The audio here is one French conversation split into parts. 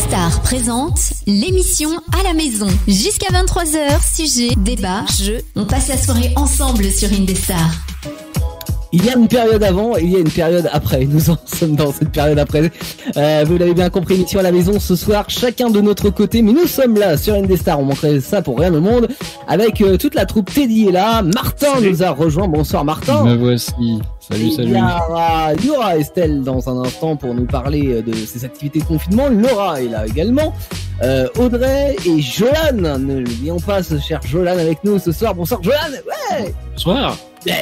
Indestar présente l'émission à la maison. Jusqu'à 23h, sujet, débat, jeux. On passe la soirée ensemble sur Indestar. Il y a une période avant et il y a une période après. Nous en sommes dans cette période après. Vous l'avez bien compris, émission à la maison ce soir, chacun de notre côté. Mais nous sommes là sur Indestar. On manquerait ça pour rien au monde. Avec toute la troupe. Teddy est là. Martin nous a rejoint. Bonsoir Martin. Me voici. Salut. Il y aura Estelle dans un instant pour nous parler de ses activités de confinement. Laura est là également. Audrey et Jolan. Ne l'oublions pas, ce cher Jolan avec nous ce soir. Bonsoir Jolan. Ouais. Bonsoir.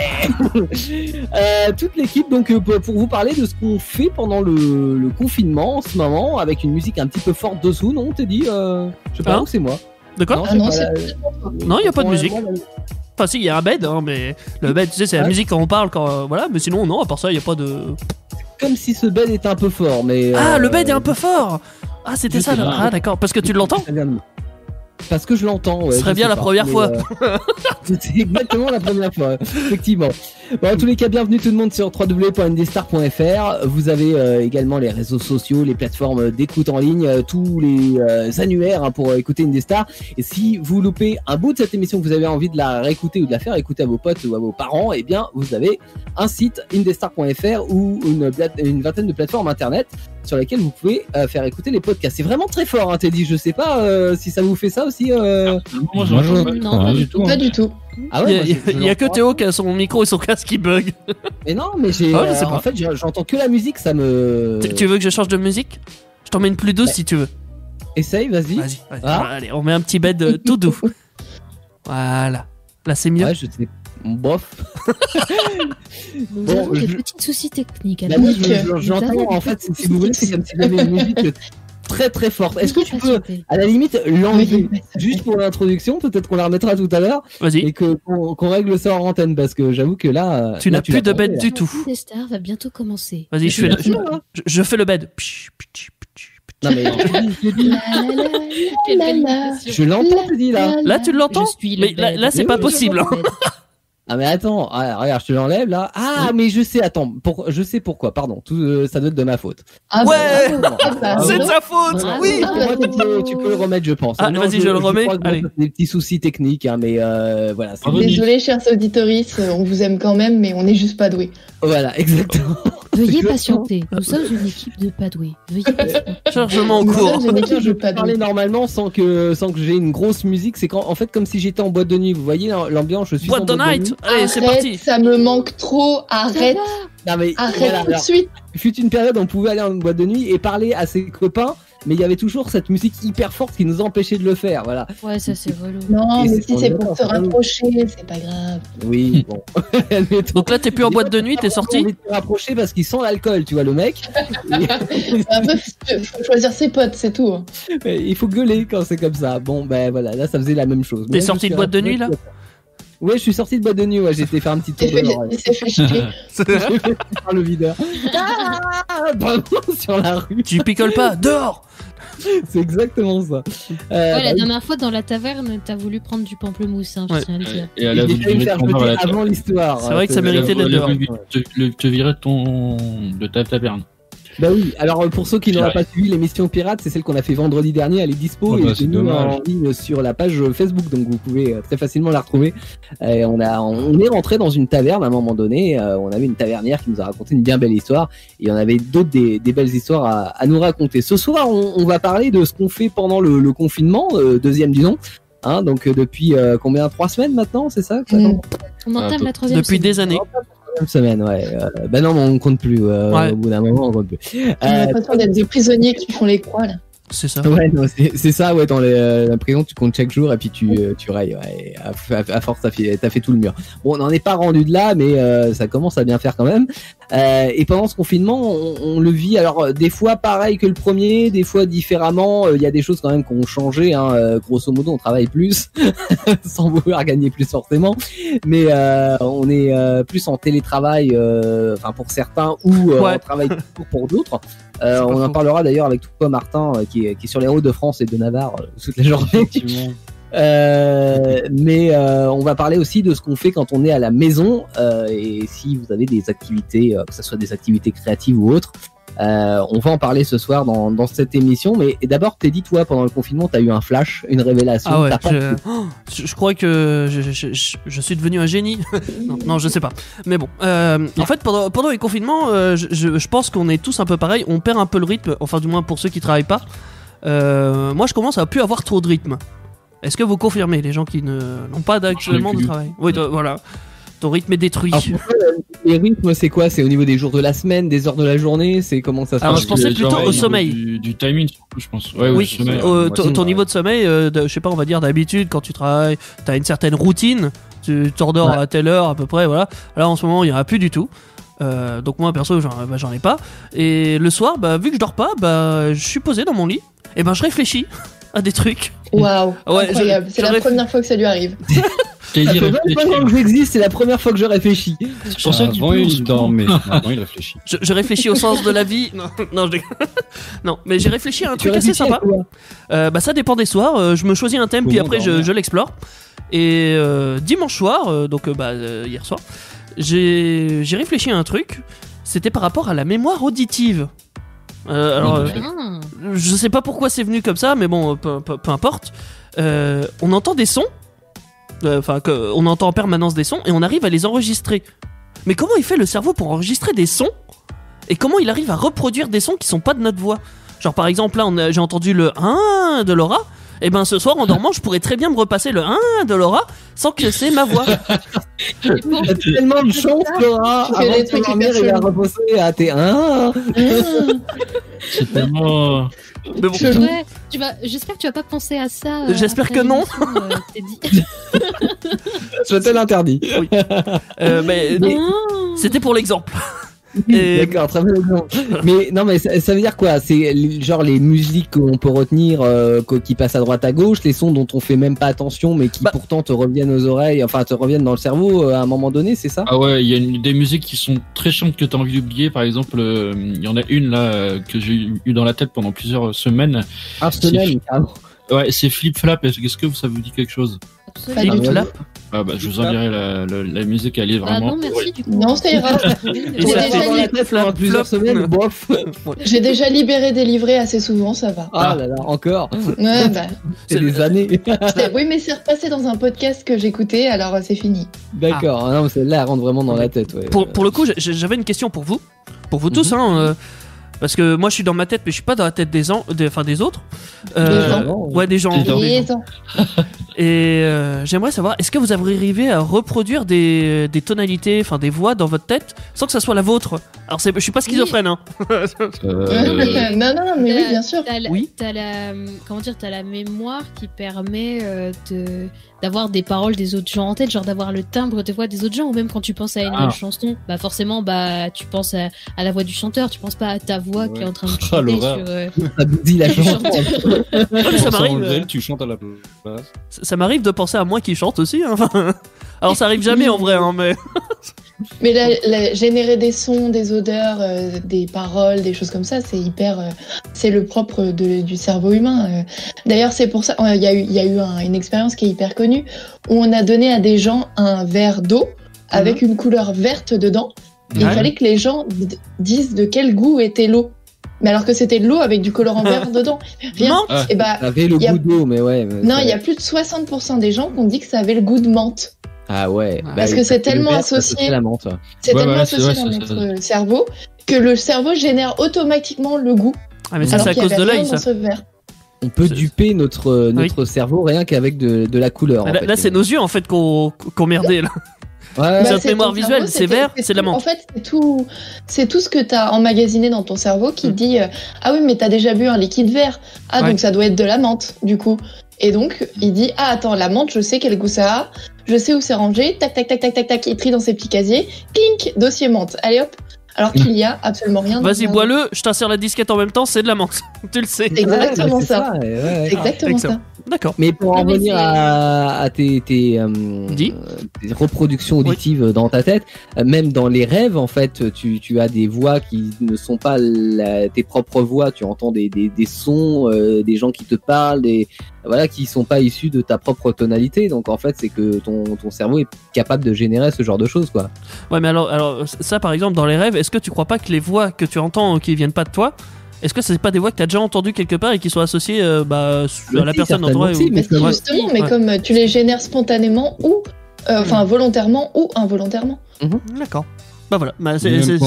Toute l'équipe donc pour vous parler de ce qu'on fait pendant le confinement en ce moment avec une musique un petit peu forte dessous, non t'es dit je sais pas où c'est moi. D'accord. Non, il y a pas de musique. Enfin si, il y a un bed mais le bed tu sais c'est la musique quand on parle quand voilà, mais sinon non, à part ça il y a pas de comme si ce bed était un peu fort mais le bed est un peu fort. Ah, c'était ça là. Ah d'accord, parce que tu l'entends. Parce que je l'entends, ouais. Ce serait bien la première fois. C'est exactement la première fois, effectivement. Bon, en tous les cas, bienvenue tout le monde sur www.indestar.fr. Vous avez également les réseaux sociaux, les plateformes d'écoute en ligne, tous les annuaires pour écouter Indestar. Et si vous loupez un bout de cette émission, que vous avez envie de la réécouter ou de la faire écouter à vos potes ou à vos parents, eh bien, vous avez un site indestar.fr ou une vingtaine de plateformes internet sur lesquelles vous pouvez faire écouter les podcasts. C'est vraiment très fort, hein, Teddy. Je sais pas si ça vous fait ça aussi. Moi, non, pas du tout. Ah ouais, il y a que Théo qui a son micro et son casque qui bug. Mais non, mais en fait, j'entends que la musique, ça me. Tu veux que je change de musique? Je t'en mets une plus douce si tu veux. Essaye, vas-y. Vas-y. Ah. Allez, on met un petit bed tout doux. Voilà. Là, c'est mieux. Ouais, je sais. Bof. Nous avons des petits soucis techniques. J'entends, en fait, si vous voulez, c'est comme si vous avez une musique très très forte. Est-ce que tu peux, à la limite, l'enlever juste pour l'introduction? Peut-être qu'on la remettra tout à l'heure. Vas-y. Et qu'on règle ça en antenne parce que j'avoue que là. Tu n'as plus de bed du tout. Indestar va bientôt commencer. Vas-y, je fais le bed. Non mais je l'entends, tu dis là. Là, tu l'entends? Mais là, c'est pas possible. Ah mais attends, regarde, je te l'enlève là. Ah mais je sais, attends, je sais pourquoi, pardon, ça doit être de ma faute. Ah ouais, c'est de sa faute, oui. Tu peux le remettre, je pense. Ah, vas-y, je le remets. Allez. Des petits soucis techniques, hein, mais voilà. Désolé, chers auditoristes, on vous aime quand même, mais on n'est juste pas doués. Voilà, exactement. Veuillez patienter. Nous sommes une équipe de pas doués. Veuillez patienter. Chargement en cours. Je peux parler normalement sans que j'ai une grosse musique. C'est en fait comme si j'étais en boîte de nuit. Vous voyez l'ambiance, je suis boîte de night. Allez, c'est parti. Ça me manque trop. Arrête. Non, mais arrête tout de suite. Il fut une période où on pouvait aller en boîte de nuit et parler à ses copains, mais il y avait toujours cette musique hyper forte qui nous empêchait de le faire, voilà. Ouais, ça c'est relou. Non, mais si c'est pour te rapprocher, c'est pas grave. Oui, bon. Donc là, t'es plus en boîte de nuit, t'es sorti. On est te rapprocher parce qu'il sent l'alcool, tu vois, le mec. Faut choisir ses potes, c'est tout. Il faut gueuler quand c'est comme ça. Bon, ben voilà, là ça faisait la même chose. T'es sorti de boîte de nuit là? Ouais, je suis sorti de boîte de nuit, ouais, j'ai été faire un petit tour dehors. Il s'est fait chier. J'ai fait par le videur. Sur la rue. Tu picoles pas, dehors. C'est exactement ça. La dernière fois dans la taverne, t'as voulu prendre du pamplemousse, hein, je tiens à le dire. Et elle a voulu me faire jeter avant l'histoire. C'est vrai que ça méritait d'être dehors. Te virer de ta taverne. Bah oui, alors pour ceux qui n'auraient pas suivi l'émission Pirate, c'est celle qu'on a fait vendredi dernier, elle est dispo et est en ligne sur la page Facebook, donc vous pouvez très facilement la retrouver. On est rentré dans une taverne à un moment donné, on avait une tavernière qui nous a raconté une bien belle histoire, et on avait d'autres des belles histoires à nous raconter. Ce soir, on va parler de ce qu'on fait pendant le confinement, deuxième disons, hein, donc depuis combien, 3 semaines maintenant, c'est ça? On entame la troisième depuis des années. Semaine, ouais. Ben non, mais on compte plus. Au bout d'un moment, on compte plus. On a l'impression d'être des prisonniers qui font les croix, là. C'est ça. Ouais, non, c'est ça, ouais. Dans la prison, tu comptes chaque jour et puis tu rayes. Ouais. À force, t'as fait tout le mur. Bon, on n'en est pas rendu de là, mais ça commence à bien faire quand même. Et pendant ce confinement, on le vit. Alors, des fois pareil que le premier, des fois différemment. Il y a des choses quand même qui ont changé. Hein. Grosso modo, on travaille plus, sans vouloir gagner plus forcément. Mais on est plus en télétravail, enfin pour certains, ou on travaille pour d'autres. On en parlera d'ailleurs avec toi, Martin, qui est sur les routes de France et de Navarre toute la journée. Mais on va parler aussi de ce qu'on fait quand on est à la maison, et si vous avez des activités, que ce soit des activités créatives ou autres, On va en parler ce soir dans cette émission, mais d'abord, Teddy, toi, pendant le confinement, t'as eu un flash, une révélation. Ah ouais, t'as pas je crois que je suis devenu un génie. non, je sais pas. Mais bon, en fait, pendant les confinements, je pense qu'on est tous un peu pareil. On perd un peu le rythme, enfin, du moins pour ceux qui travaillent pas. Moi, je commence à plus avoir trop de rythme. Est-ce que vous confirmez, les gens qui n'ont pas actuellement de travail? Oui, voilà. Ton rythme est détruit. Alors, les rythmes, c'est quoi? C'est au niveau des jours de la semaine, des heures de la journée? C'est comment ça se Alors, passe? je pensais plutôt au sommeil. Du timing, surtout, je pense. Ouais, Oui, sommeil. ton niveau de sommeil, je sais pas, on va dire d'habitude, quand tu travailles, t'as une certaine routine, tu t'endors à telle heure à peu près, voilà. Là, en ce moment, il y en a plus du tout. Donc moi, perso, j'en ai pas. Et le soir, vu que je dors pas, je suis posé dans mon lit, et je réfléchis à des trucs. Waouh, Ouais, incroyable. C'est la première fois que ça lui arrive. Ça fait 25 ans que j'existe, c'est la première fois que je réfléchis. C'est pour ça qu'il Avant, il dormait. Maintenant, il réfléchit. Je réfléchis au sens de la vie. Non, je déconne. Non, mais j'ai réfléchi à un Tu truc assez réfléchis à sympa. quoi? Ça dépend des soirs. Je me choisis un thème, puis Comment après dormir. je l'explore. Et dimanche soir, hier soir, j'ai réfléchi à un truc. C'était par rapport à la mémoire auditive. Ah. Je sais pas pourquoi c'est venu comme ça, mais bon, peu importe. On entend des sons. On entend en permanence des sons et on arrive à les enregistrer. Mais comment il fait le cerveau pour enregistrer des sons? Et comment il arrive à reproduire des sons qui sont pas de notre voix? Genre par exemple là j'ai entendu le 1 de Laura. Et ce soir en dormant je pourrais très bien me repasser le 1 de Laura sans que c'est ma voix. T'as tellement de chance, Laura. Tu fais Avant des de trucs dormir, hyper il va chelous. reposer à tes 1. C'est tellement. Mais bon, Ouais, j'espère que tu vas pas penser à ça. J'espère après que non. l'émission, Teddy. Je te l'interdis. mais Non. c'était pour l'exemple. Et- D'accord, très bien. Mais non, mais ça veut dire quoi? C'est genre les musiques qu'on peut retenir, qui passent à droite à gauche, les sons dont on fait même pas attention, mais qui pourtant te reviennent aux oreilles, enfin te reviennent dans le cerveau à un moment donné, c'est ça? Ah ouais, il y a des musiques qui sont très chiantes que t'as envie d'oublier. Par exemple, il y en a une là que j'ai eu dans la tête pendant plusieurs semaines. Ah, je te l'aime, carrément. Ouais, c'est Flip Flap. Est-ce que ça vous dit quelque chose? Pas du Absolument. tout. Là. Je vous enverrai la musique. Elle est Ah vraiment. non, merci du coup. Non, ça ira. Et J'ai ça déjà fait dans la tête Pendant plusieurs semaines, bof. J'ai déjà libéré, délivré assez souvent, ça va. Ah là là, encore. Ouais, C'est des années. oui, mais c'est repassé dans un podcast que j'écoutais, alors c'est fini. D'accord. Ah non, mais celle-là, elle rentre vraiment dans la tête. Ouais. Pour le coup, j'avais une question pour vous tous, parce que moi je suis dans ma tête, mais je suis pas dans la tête des autres. gens. Ouais, des gens. Et attends, Et j'aimerais savoir, est-ce que vous avez arrivé à reproduire des tonalités, enfin des voix dans votre tête, sans que ça soit la vôtre? Alors je suis pas schizophrène, hein. non, mais oui, bien sûr. Oui. T'as la mémoire qui permet d'avoir des paroles des autres gens en tête, genre d'avoir le timbre de voix des autres gens, ou même quand tu penses à une nouvelle chanson, forcément, tu penses à la voix du chanteur, tu penses pas à ta voix qui est en train de Ah, chanter l'horreur. Ça bousille la chanson. Ouais, mais ça Sans m'arrive. le gel, tu chantes à la place. Ça m'arrive de penser à moi qui chante aussi. Hein. Alors ça arrive jamais en vrai, hein, mais. Mais générer des sons, des odeurs, des paroles, des choses comme ça, c'est hyper. C'est le propre du cerveau humain. D'ailleurs, c'est pour ça. Il y a eu une expérience qui est hyper connue où on a donné à des gens un verre d'eau avec une couleur verte dedans. Et il fallait que les gens disent de quel goût était l'eau. Mais alors que c'était de l'eau avec du colorant vert dedans. Rien. Non. Et Ça avait le y a- goût d'eau, mais ouais. non, il y a plus de 60% des gens qui ont dit que ça avait le goût de menthe. Ah ouais. Parce que c'est tellement associé. C'est la menthe. C'est Ouais, tellement ouais, associé c'est dans vrai, notre cerveau que le cerveau génère automatiquement le goût. Ah, mais ça alors c'est à qu'il y cause de avait rien l'œil, dans ça. ce verre. On peut C'est- duper notre cerveau rien qu'avec de la couleur. en Là, fait. là, c'est nos yeux en fait qu'on merdait là. Ouais, Notre c'est mémoire ton visuelle, cerveau, c'est vert, c'est de la menthe. En fait, c'est tout ce que tu as emmagasiné dans ton cerveau qui dit ah oui, mais t'as déjà bu un liquide vert. Ah, Ouais. donc ça doit être de la menthe, du coup. Et donc, il dit ah, attends, la menthe, je sais quel goût ça a, je sais où c'est rangé, tac, tac, tac, tac, tac, tac, il trie dans ses petits casiers, clink, dossier menthe, allez hop. Alors qu'il y a absolument rien. dans Vas-y, le bois-le, je t'insère la disquette en même temps, c'est de la menthe. Tu le sais. C'est exactement Ouais, c'est ça. ouais, ouais. C'est exactement excellent. ça. D'accord. Mais pour en Non, mais revenir c'est- à tes tes reproductions auditives dans ta tête, même dans les rêves, en fait, tu as des voix qui ne sont pas tes propres voix. Tu entends des sons, des gens qui te parlent, qui sont pas issus de ta propre tonalité. Donc en fait, c'est que ton cerveau est capable de générer ce genre de choses, quoi. Ouais, mais alors ça par exemple dans les rêves, est-ce que tu crois pas que les voix que tu entends qui viennent pas de toi, est-ce que c'est pas des voix que tu as déjà entendues quelque part et qui sont associées à la personne dans ton oreille si, mais Mais justement, mais comme tu les génères spontanément ou volontairement ou involontairement. D'accord. Bah voilà. Bah,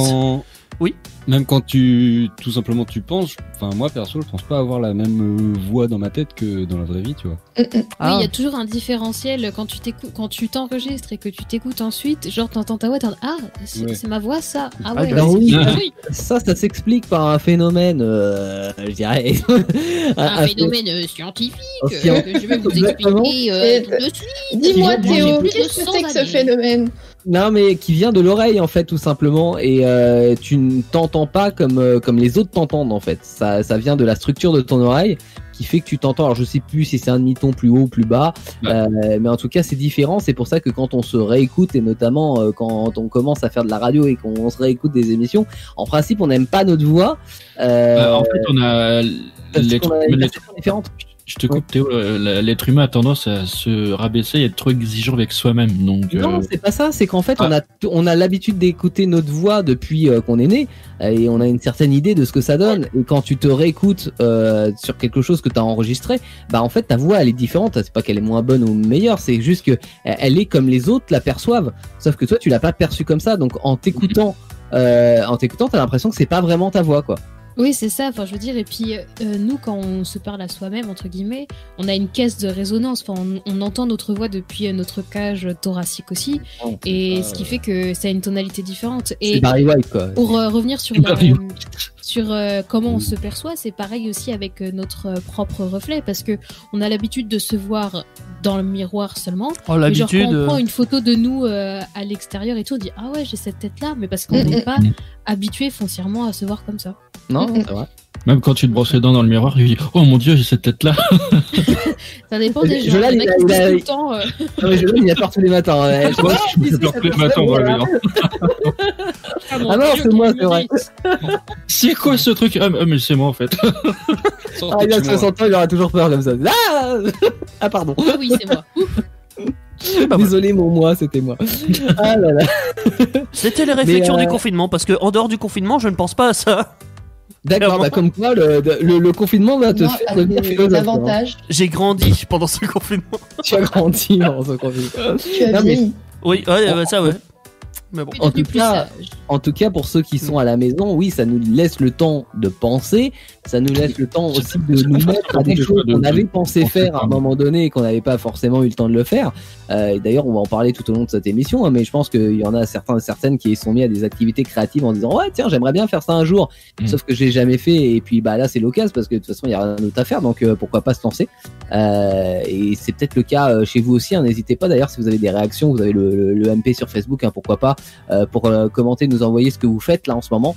Oui. Même quand tout simplement tu penses, enfin moi perso je pense pas avoir la même voix dans ma tête que dans la vraie vie, tu vois. Oui, il y a toujours un différentiel quand tu t'enregistres et que tu t'écoutes ensuite, genre t'entends ta voix, c'est ma voix ça. Ah ouais, alors oui, oui. ça s'explique par un phénomène, je dirais. un phénomène scientifique que je vais vous expliquer tout de suite. Dis-moi Théo, J'ai plus de qu'est-ce que 100 c'est que ce années. phénomène? Non, mais qui vient de l'oreille en fait, tout simplement, et tu ne t'entends pas comme les autres t'entendent en fait. Ça vient de la structure de ton oreille qui fait que tu t'entends. Alors je sais plus si c'est un demi-ton plus haut ou plus bas, mais en tout cas c'est différent. C'est pour ça que quand on se réécoute, et notamment quand on commence à faire de la radio et qu'on se réécoute des émissions, en principe on n'aime pas notre voix. En fait, on a une version différente. Je te coupe, Théo. L'être humain a tendance à se rabaisser et être trop exigeant avec soi-même. Donc, non, c'est pas ça. C'est qu'en fait, on a l'habitude d'écouter notre voix depuis qu'on est né, et on a une certaine idée de ce que ça donne. Et quand tu te réécoutes sur quelque chose que tu as enregistré, bah en fait, ta voix elle est différente. C'est pas qu'elle est moins bonne ou meilleure, c'est juste que elle est comme les autres la perçoivent. Sauf que toi, tu l'as pas perçue comme ça. Donc en t'écoutant, t'as l'impression que c'est pas vraiment ta voix, quoi. Oui, c'est ça. Enfin, je veux dire, et puis nous, quand on se parle à soi-même, entre guillemets, on a une caisse de résonance. Enfin, on entend notre voix depuis notre cage thoracique aussi, et ce qui fait que ça a une tonalité différente. Et c'est Barry White, quoi. Pour revenir sur comment on se perçoit, c'est pareil aussi avec notre propre reflet, parce que on a l'habitude de se voir dans le miroir seulement. Oh, mais genre l'habitude. quand on prend une photo de nous à l'extérieur et tout, on dit ah ouais, j'ai cette tête-là, mais parce qu'on n'est pas habitué foncièrement à se voir comme ça. Non, c'est vrai. Même quand tu te brosses les dents dans le miroir, tu dis oh mon dieu, j'ai cette tête-là. Ça dépend des gens. Jolan, Il y en a qui disent tout le temps. Non, mais Jolan, il a peur tous les matins. Je me pleure tous les matins, on va le dire. Ah non, c'est moi, c'est vrai. C'est quoi ce truc? Mais c'est moi en fait. Il a 60 ans, il aura toujours peur comme ça. Ah pardon. Ah oui, c'est moi. Désolé, moi, c'était moi. Ah là là. C'était les réflexions du confinement, parce que en dehors du confinement, je ne pense pas à ça. D'accord, bah comme quoi le confinement va te faire devenir philosophe. Davantage. J'ai grandi pendant ce confinement. Tu as grandi pendant ce confinement. Tu as vieilli. Oui, ça ouais. Mais bon. En tout cas, pour ceux qui sont à la maison, oui, ça nous laisse le temps de penser, ça nous laisse le temps aussi de nous mettre à des choses qu'on avait pensé faire à un moment donné et qu'on n'avait pas forcément eu le temps de le faire. Et d'ailleurs, on va en parler tout au long de cette émission, mais je pense qu'il y en a certains et certaines qui sont mis à des activités créatives en disant ouais, tiens, j'aimerais bien faire ça un jour, sauf que je l'ai jamais fait. Et puis bah là, c'est l'occasion parce que de toute façon, il y a rien d'autre à faire, donc pourquoi pas se lancer. Et c'est peut-être le cas chez vous aussi. N'hésitez pas d'ailleurs si vous avez des réactions, vous avez le MP sur Facebook, pourquoi pas. Pour commenter, nous envoyer ce que vous faites là en ce moment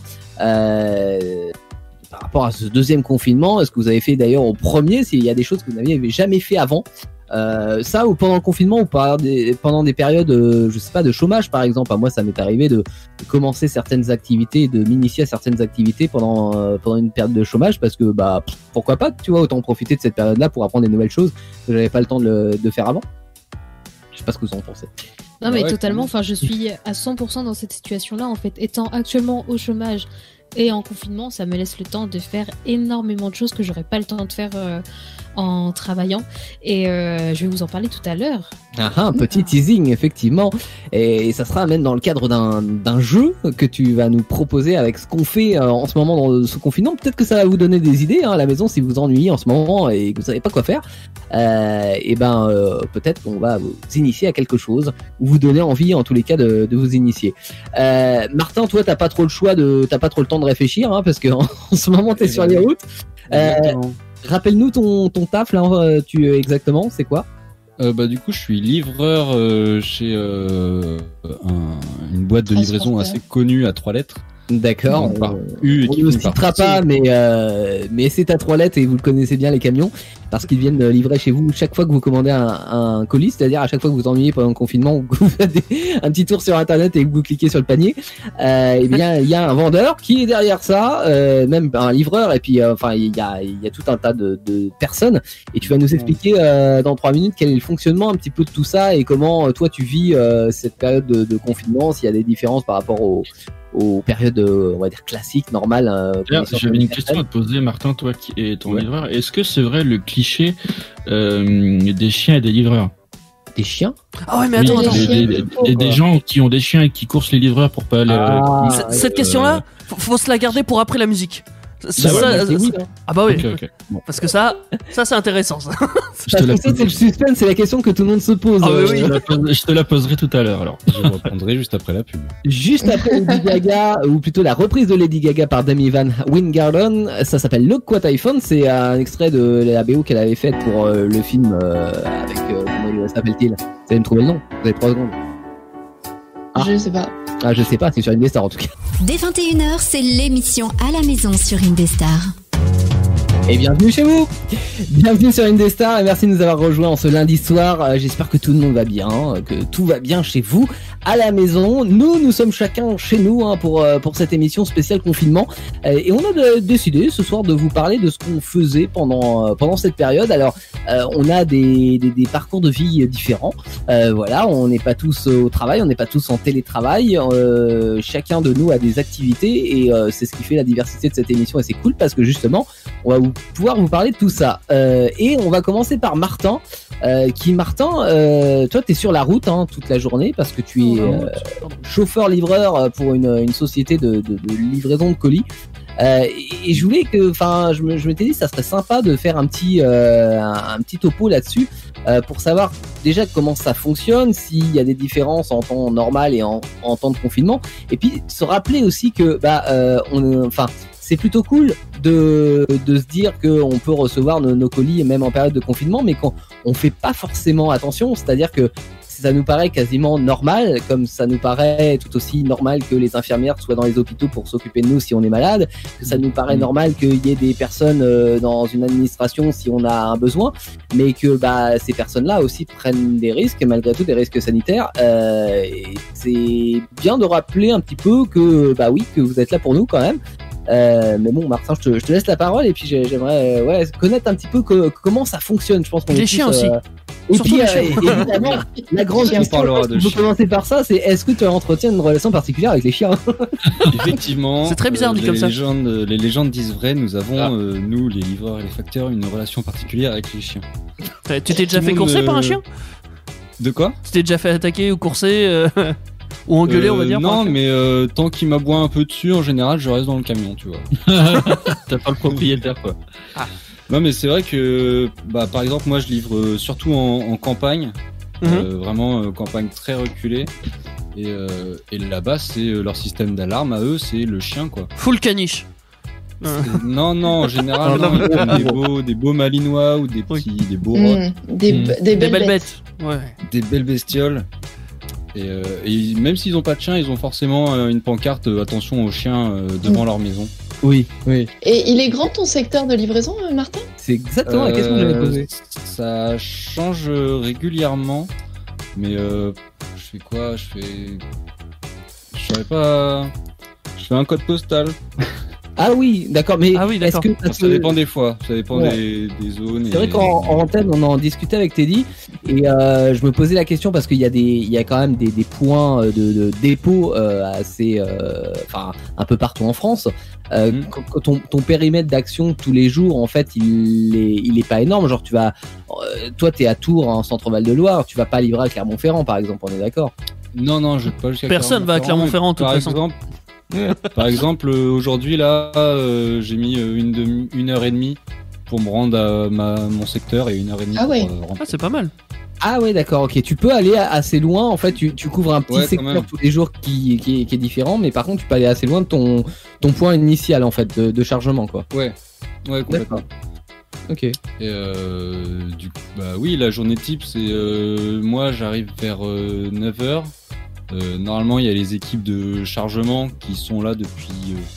par rapport à ce deuxième confinement. Est-ce que vous avez fait d'ailleurs au premier, s'il y a des choses que vous n'aviez jamais fait avant, ça ou pendant le confinement ou pendant des périodes je sais pas, de chômage par exemple. Moi ça m'est arrivé de commencer certaines activités, de m'initier à certaines activités pendant une période de chômage parce que bah pourquoi pas, tu vois, autant profiter de cette période là pour apprendre des nouvelles choses que j'avais pas le temps de faire avant. Je sais pas ce que vous en pensez. Non mais totalement, enfin je suis à 100% dans cette situation-là en fait, étant actuellement au chômage et en confinement, ça me laisse le temps de faire énormément de choses que j'aurais pas le temps de faire en travaillant et je vais vous en parler tout à l'heure. Un petit teasing effectivement, et ça sera même dans le cadre d'un jeu que tu vas nous proposer avec ce qu'on fait en ce moment dans ce confinement. Peut-être que ça va vous donner des idées à la maison si vous ennuyez en ce moment et que vous savez pas quoi faire. Peut-être qu'on va vous initier à quelque chose ou vous donner envie en tous les cas de vous initier. Martin, toi t'as pas trop le temps de réfléchir parce que en ce moment t'es sur les routes. Rappelle-nous ton taf là, exactement, c'est quoi? Du coup, je suis livreur chez une boîte de livraison assez connue à 3 lettres. D'accord. Par On ne le citera pas, mais c'est à 3 lettres et vous le connaissez bien les camions parce qu'ils viennent livrer chez vous chaque fois que vous commandez un colis, c'est-à-dire à chaque fois que vous ennuyez pendant le confinement ou que vous faites un petit tour sur internet et que vous cliquez sur le panier, eh bien il y a un vendeur qui est derrière ça, même un livreur et puis il y a tout un tas de personnes et tu vas nous expliquer dans 3 minutes quel est le fonctionnement un petit peu de tout ça et comment toi tu vis cette période de confinement, s'il y a des différences par rapport aux aux périodes, on va dire classiques, normales. J'avais une question à te poser, Martin, toi qui es ton livreur. Est-ce que c'est vrai le cliché des chiens et des livreurs? Des chiens? Ah ouais, mais attends, des gens qui ont des chiens et qui coursent les livreurs pour pas aller. Cette question-là, faut se la garder pour après la musique. Ah bah oui. Ok. Bon. Parce que ça c'est intéressant. Ça. C'est le suspense, c'est la question que tout le monde se pose. Ah oui. Je te la poserai tout à l'heure alors. Je répondrai juste après la pub. Juste après Lady Gaga, ou plutôt la reprise de Lady Gaga par Demi Van Wingarden, ça s'appelle Look What I Found, c'est un extrait de la BO qu'elle avait faite pour le film avec, comment s'appelle-t-il? Vous allez me trouver le nom, vous avez 3 secondes. Je sais pas. Ah, je sais pas, c'est sur Indestar en tout cas. Dès 21h, c'est l'émission à la maison sur Indestar. Et bienvenue chez vous. Bienvenue sur Indestar et merci de nous avoir rejoints en ce lundi soir. J'espère que tout le monde va bien, que tout va bien chez vous, à la maison. Nous sommes chacun chez nous pour cette émission spéciale confinement. Et on a décidé ce soir de vous parler de ce qu'on faisait pendant cette période. Alors, on a des parcours de vie différents. Voilà, on n'est pas tous au travail, on n'est pas tous en télétravail. Chacun de nous a des activités et c'est ce qui fait la diversité de cette émission et c'est cool parce que justement, on va pouvoir vous parler de tout ça. Et on va commencer par Martin. Martin, toi t'es sur la route toute la journée parce que tu es chauffeur-livreur pour une société de livraison de colis. Et je voulais je m'étais dit ça serait sympa de faire un petit topo là-dessus pour savoir déjà comment ça fonctionne, s'il y a des différences en temps normal et en temps de confinement, et puis se rappeler aussi que c'est plutôt cool de se dire qu'on peut recevoir nos colis même en période de confinement, mais qu'on fait pas forcément attention, c'est-à-dire que ça nous paraît quasiment normal, comme ça nous paraît tout aussi normal que les infirmières soient dans les hôpitaux pour s'occuper de nous si on est malade, que ça nous paraît normal qu'il y ait des personnes dans une administration si on a un besoin, mais que ces personnes-là aussi prennent des risques, malgré tout des risques sanitaires. Et c'est bien de rappeler un petit peu que que vous êtes là pour nous quand même. Mais bon, Martin, je te laisse la parole et puis j'aimerais connaître un petit peu comment ça fonctionne. Je pense qu'on les chiens aussi. Et puis évidemment, la grande question, vous commencer par ça, c'est est-ce que tu entretiens une relation particulière avec les chiens? Effectivement. C'est très bizarre dit comme ça. Les légendes disent vrai. Nous avons, nous, les livreurs et les facteurs, une relation particulière avec les chiens. Tu t'es déjà fait courser par un chien? De quoi? Tu t'es déjà fait attaquer ou courser ou engueuler, on va dire? Non, mais tant qu'il m'aboie un peu dessus, en général, je reste dans le camion, tu vois. T'as pas le propriétaire, quoi. Ah. Non, mais c'est vrai que, par exemple, moi, je livre surtout en campagne, vraiment campagne très reculée. Et là-bas, c'est leur système d'alarme à eux, c'est le chien, quoi. Full caniche. Non, en général, ils prennent des beaux malinois ou des beaux rocs. Des belles bêtes. Ouais. Des belles bestioles. Et même s'ils ont pas de chien, ils ont forcément une pancarte attention aux chiens devant leur maison. Oui. Et il est grand ton secteur de livraison, Martin? C'est exactement la question que j'avais posée. Ça change régulièrement, mais je fais quoi? Je savais pas. Je fais un code postal. Ah oui, d'accord, mais est-ce que ça dépend des fois, ça dépend des zones. C'est vrai qu'en antenne, on en discutait avec Teddy et je me posais la question parce qu'il y a quand même des points de dépôt assez, un peu partout en France. Quand ton périmètre d'action tous les jours, en fait, il est pas énorme. Genre, toi, t'es à Tours, en centre Val-de-Loire, tu vas pas livrer à Clermont-Ferrand, par exemple, on est d'accord? Non, je vais pas jusqu'à Personne va à Clermont-Ferrand, de toute façon. Par exemple, aujourd'hui là, j'ai mis une heure et demie pour me rendre à mon secteur et 1h30 pour rentrer. C'est pas mal. Ah ouais, d'accord, ok. Tu peux aller assez loin, en fait, tu couvres un petit secteur tous les jours qui est différent, mais par contre, tu peux aller assez loin de ton point initial, en fait, de chargement, quoi. Ouais, complètement. Ok. Et du coup, oui, la journée type, c'est moi, j'arrive vers 9h. Normalement, il y a les équipes de chargement qui sont là depuis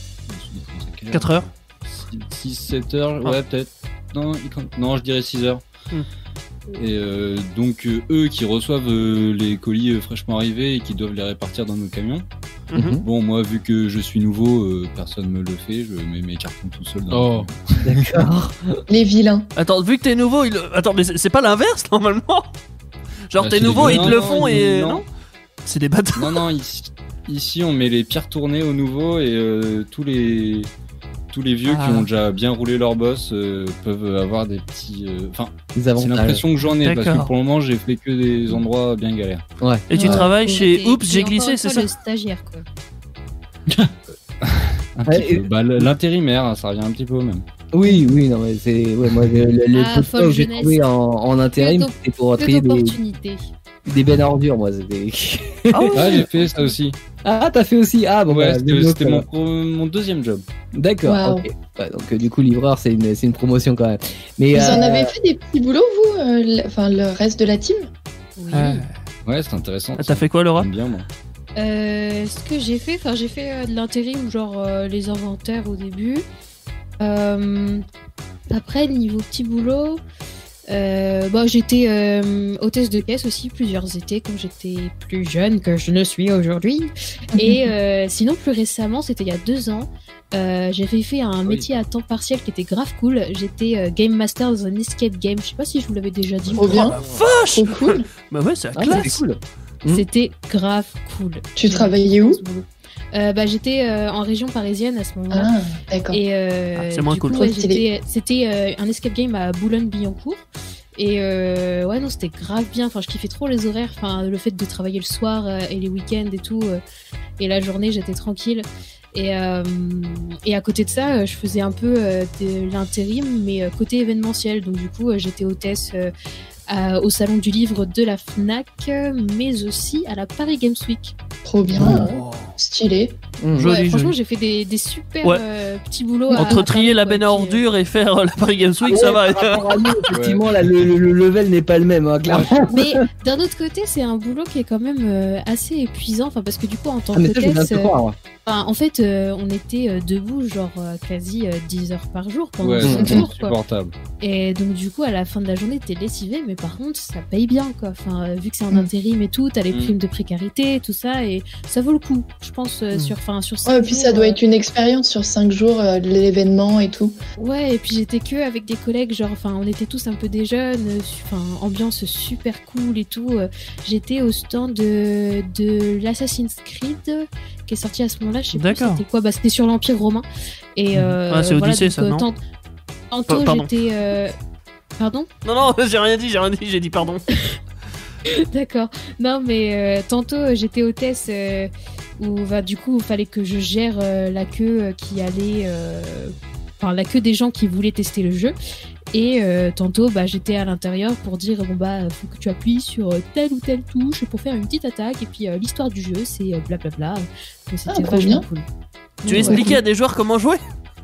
4 heures 6-7 heures, ouais, peut-être. Non, je dirais 6 heures. Et donc, eux qui reçoivent les colis fraîchement arrivés et qui doivent les répartir dans nos camions. Bon, moi, vu que je suis nouveau, personne me le fait, je mets mes cartons tout seul dans le camion. D'accord. Les vilains. Attends, vu que t'es nouveau, attends, mais c'est pas l'inverse normalement? Genre, t'es nouveau, ils te le font et. Non, c'est des bâtards. Non, Ici, on met les pierres tournées au nouveau et tous les vieux qui ont déjà bien roulé leur boss peuvent avoir des petits. Enfin, c'est l'impression que j'en ai parce que pour le moment, j'ai fait que des endroits bien galères. Ouais. Et tu travailles chez Oups, j'ai glissé, c'est ça? Le stagiaire, quoi. L'intérimaire, ça revient un petit peu au même. Oui, non, mais c'est. Ouais, moi, le peu de fois que j'ai trouvé en intérim, c'était pour trier des bennes à ordures, moi. C'était. Ah, j'ai fait ça aussi. Ah, t'as fait aussi. Ah, bon, ouais, c'était mon deuxième job. D'accord, Wow. ok. Ouais, donc, du coup, livreur, c'est une promotion quand même. Mais, Vous en avez fait des petits boulots, vous le reste de la team? Oui. Ouais, c'est intéressant. T'as fait quoi, Laura? J'aime bien, moi. Ce que j'ai fait, j'ai fait de l'intérim, genre les inventaires au début. Après, niveau petit boulot, j'étais hôtesse de caisse aussi plusieurs étés quand j'étais plus jeune que je ne suis aujourd'hui. Et sinon, plus récemment, c'était il y a 2 ans, j'avais fait un métier à temps partiel qui était grave cool. J'étais game master dans un escape game. Je sais pas si je vous l'avais déjà dit. Trop bien. Vache! Trop cool. Bah ouais, c'est la classe. c'est cool. C'était grave cool. Tu travaillais où? J'étais en région parisienne à ce moment-là. Ah, d'accord. Et c'est moins du cool. coup, ouais, c'était un escape game à Boulogne-Billancourt. Et ouais, non, c'était grave bien. Enfin, je kiffais trop les horaires. Enfin, le fait de travailler le soir et les week-ends et tout. Et la journée, j'étais tranquille. Et à côté de ça, je faisais un peu de l'intérim, mais côté événementiel. Donc du coup, j'étais hôtesse au salon du livre de la Fnac, mais aussi à la Paris Games Week. Trop bien. Stylé. Joli, franchement, joli. j'ai fait des super petits boulots. Entre trier la benne à ordures et faire la Paris Games Week, ça va. Par rapport à nous, effectivement, là, le level n'est pas le même, hein, clairement. Mais d'un autre côté, c'est un boulot qui est quand même assez épuisant. Enfin, parce que du coup, en tant Ah, mais ça, je viens de qu'hôtesse, te croire. en fait, on était debout genre quasi 10 heures par jour pendant Ouais, 5 c'est jours. Quoi. insupportable. Et donc du coup, à la fin de la journée, t'es lessivé, mais par contre, ça paye bien, quoi. Enfin, vu que c'est en intérim et tout, t'as les primes de précarité, tout ça, et ça vaut le coup, je pense, sur 5 Ouais, et puis jours, ça doit être une expérience sur 5 jours, l'événement et tout. Ouais, et puis j'étais que avec des collègues, genre, enfin, on était tous un peu des jeunes, enfin, ambiance super cool et tout. J'étais au stand de l'Assassin's Creed, qui est sorti à ce moment-là, je sais plus c'était quoi, c'était sur l'Empire romain. Et c'est Odyssée, ça, non tantôt j'étais... Pardon? Non, j'ai rien dit, j'ai dit pardon. D'accord. Non, mais tantôt j'étais hôtesse où du coup il fallait que je gère la queue qui allait... Enfin, la queue des gens qui voulaient tester le jeu. Et tantôt, j'étais à l'intérieur pour dire faut que tu appuies sur telle ou telle touche pour faire une petite attaque. Et puis l'histoire du jeu, c'est blablabla. Donc c'était vachement cool. Tu expliquais à des joueurs comment jouer?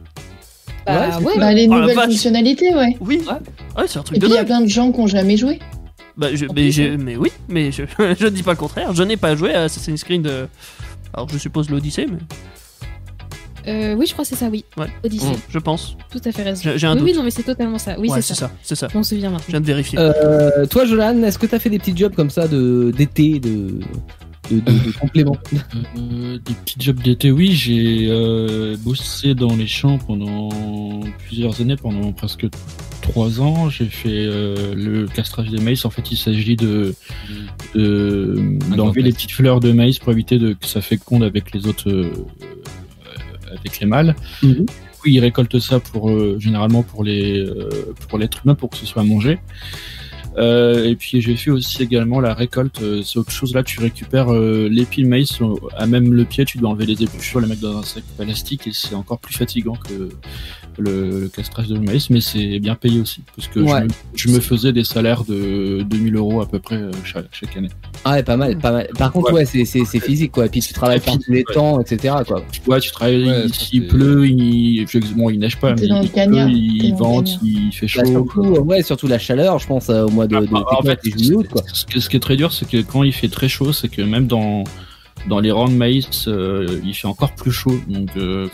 Les nouvelles fonctionnalités, ouais. Oui, c'est un truc et de puis il y a dingue. plein de gens qui n'ont jamais joué. Mais oui, mais je ne dis pas le contraire. Je n'ai pas joué à Assassin's Creed. Alors je suppose l'Odyssée, mais. Oui, je crois que c'est ça, oui. Ouais. Odyssey. Je pense. Tout à fait raison. J'ai un doute. Oui, non, mais c'est totalement ça. Oui, ouais, c'est ça. Je m'en souviens maintenant. Je viens de vérifier. Toi, Jolan, est-ce que t'as fait des petits jobs comme ça d'été, de complément? Des petits jobs d'été, oui. J'ai bossé dans les champs pendant plusieurs années, pendant presque 3 ans. J'ai fait le castrage des maïs. En fait, il s'agit d'enlever les petites fleurs de maïs pour éviter que ça féconde avec les autres, avec les mâles. Oui, ils récoltent ça généralement pour l'être humain, pour que ce soit mangé. Et puis j'ai fait aussi également la récolte. C'est autre chose, là tu récupères l'épi de maïs à même le pied, tu dois enlever les épluchures, les mettre dans un sac plastique, et c'est encore plus fatigant que le castrage de maïs, mais c'est bien payé aussi, parce que je me faisais des salaires de 2000 € à peu près chaque année. Ah ouais, pas mal. Par contre, c'est physique, quoi. Et puis tu travailles par tous les temps, etc., quoi. Ouais, tu travailles, s'il pleut, il neige pas, mais il pleut, il vente, il fait chaud. Surtout la chaleur, je pense, au mois de en fait, juillet, août, quoi. Ce qui est très dur, c'est que quand il fait très chaud, c'est que même dans les rangs de maïs, il fait encore plus chaud. Donc,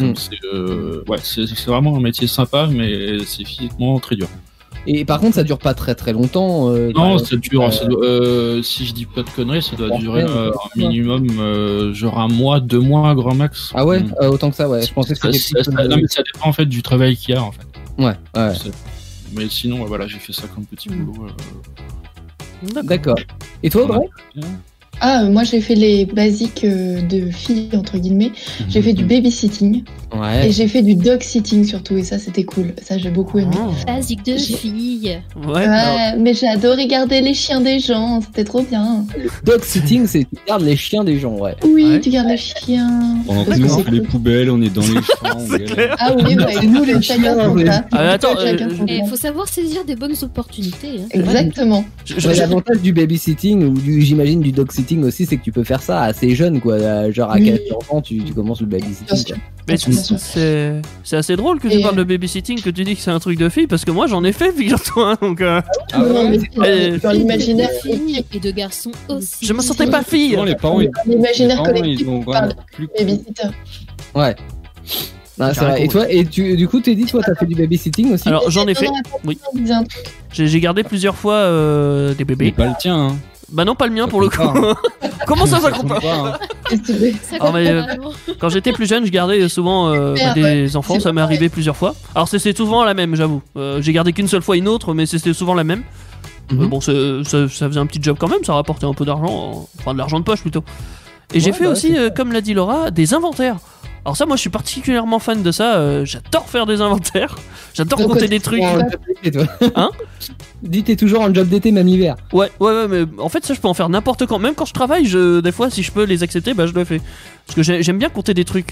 c'est vraiment un métier sympa, mais c'est physiquement très dur. Et par contre, ça dure pas très très longtemps. Non, ça dure. Si je dis pas de conneries, ça doit durer un minimum, genre 1 mois, 2 mois, grand max. Ah ouais, autant que ça, ouais. Je pensais que c'était. Non, mais ça dépend en fait du travail qu'il y a, en fait. Ouais. Mais sinon, voilà, j'ai fait ça comme petit boulot. D'accord. Et toi, Audrey? Moi j'ai fait les basiques de filles entre guillemets. J'ai fait du babysitting et j'ai fait du dog sitting surtout et ça c'était cool. Ça j'ai beaucoup aimé. Basique de filles. Ouais. Mais j'ai adoré garder les chiens des gens, c'était trop bien. Dog sitting, c'est tu gardes les chiens des gens, ouais. Oui, Ouais. tu gardes les chiens. Pendant que nous on fait les poubelles, on est dans les champs. on C'est galère. clair. Ah oui, C'est nous les chiens, chacun son ouais. taf. Attends, Chacun son Il taf. faut savoir saisir des bonnes opportunités. Hein. Exactement. Ouais, l'avantage du babysitting ou j'imagine du dog sitting aussi, c'est que tu peux faire ça assez jeune, quoi. Genre à Oui. 14 ans, tu commences le Bien babysitting. sûr. Quoi. Mais Bien sûr. c'est assez drôle que tu Et, parles de babysitting, que tu dis que c'est un truc de fille, parce que moi j'en ai fait, figure-toi. Donc, Ah Non, ouais. mais dans l'imaginaire De filles et de garçons aussi. je me sentais pas fille. Souvent, les parents, l'imaginaire ils collectif ont parle vraiment plus. babysitter. Ouais. Ah, c'est vrai. Et toi, du coup, t'es dit, toi, t'as fait du babysitting aussi? Alors j'en ai fait. Non, Oui. il disait un truc. J'ai gardé plusieurs fois des Mais bébés. pas le tien, hein. Bah non, pas le mien Ça pour le compte coup. pas, Comment ça compte pas hein. Qu'est-ce que tu veux Ça Ah, compte mais, pas vraiment. Quand j'étais plus jeune, je gardais souvent des enfants, c'est ça m'est pareil. arrivé plusieurs fois. Alors c'était souvent la même, j'avoue. J'ai gardé qu'une seule fois une autre, mais c'était souvent la même. Mhm. Bon, ça faisait un petit job quand même, ça rapportait un peu d'argent, enfin de l'argent de poche plutôt. Et j'ai Ouais, fait bah, aussi, c'est comme l'a dit Laura, des inventaires. Alors ça, moi je suis particulièrement fan de ça, j'adore faire des inventaires, j'adore Donc, compter ouais, des trucs. En job d'été, toi. Hein? Dis, t'es toujours en job d'été, même l'hiver. Ouais, mais en fait ça je peux en faire n'importe quand, même quand je travaille, des fois si je peux les accepter, bah je le fais. Parce que j'aime bien compter des trucs.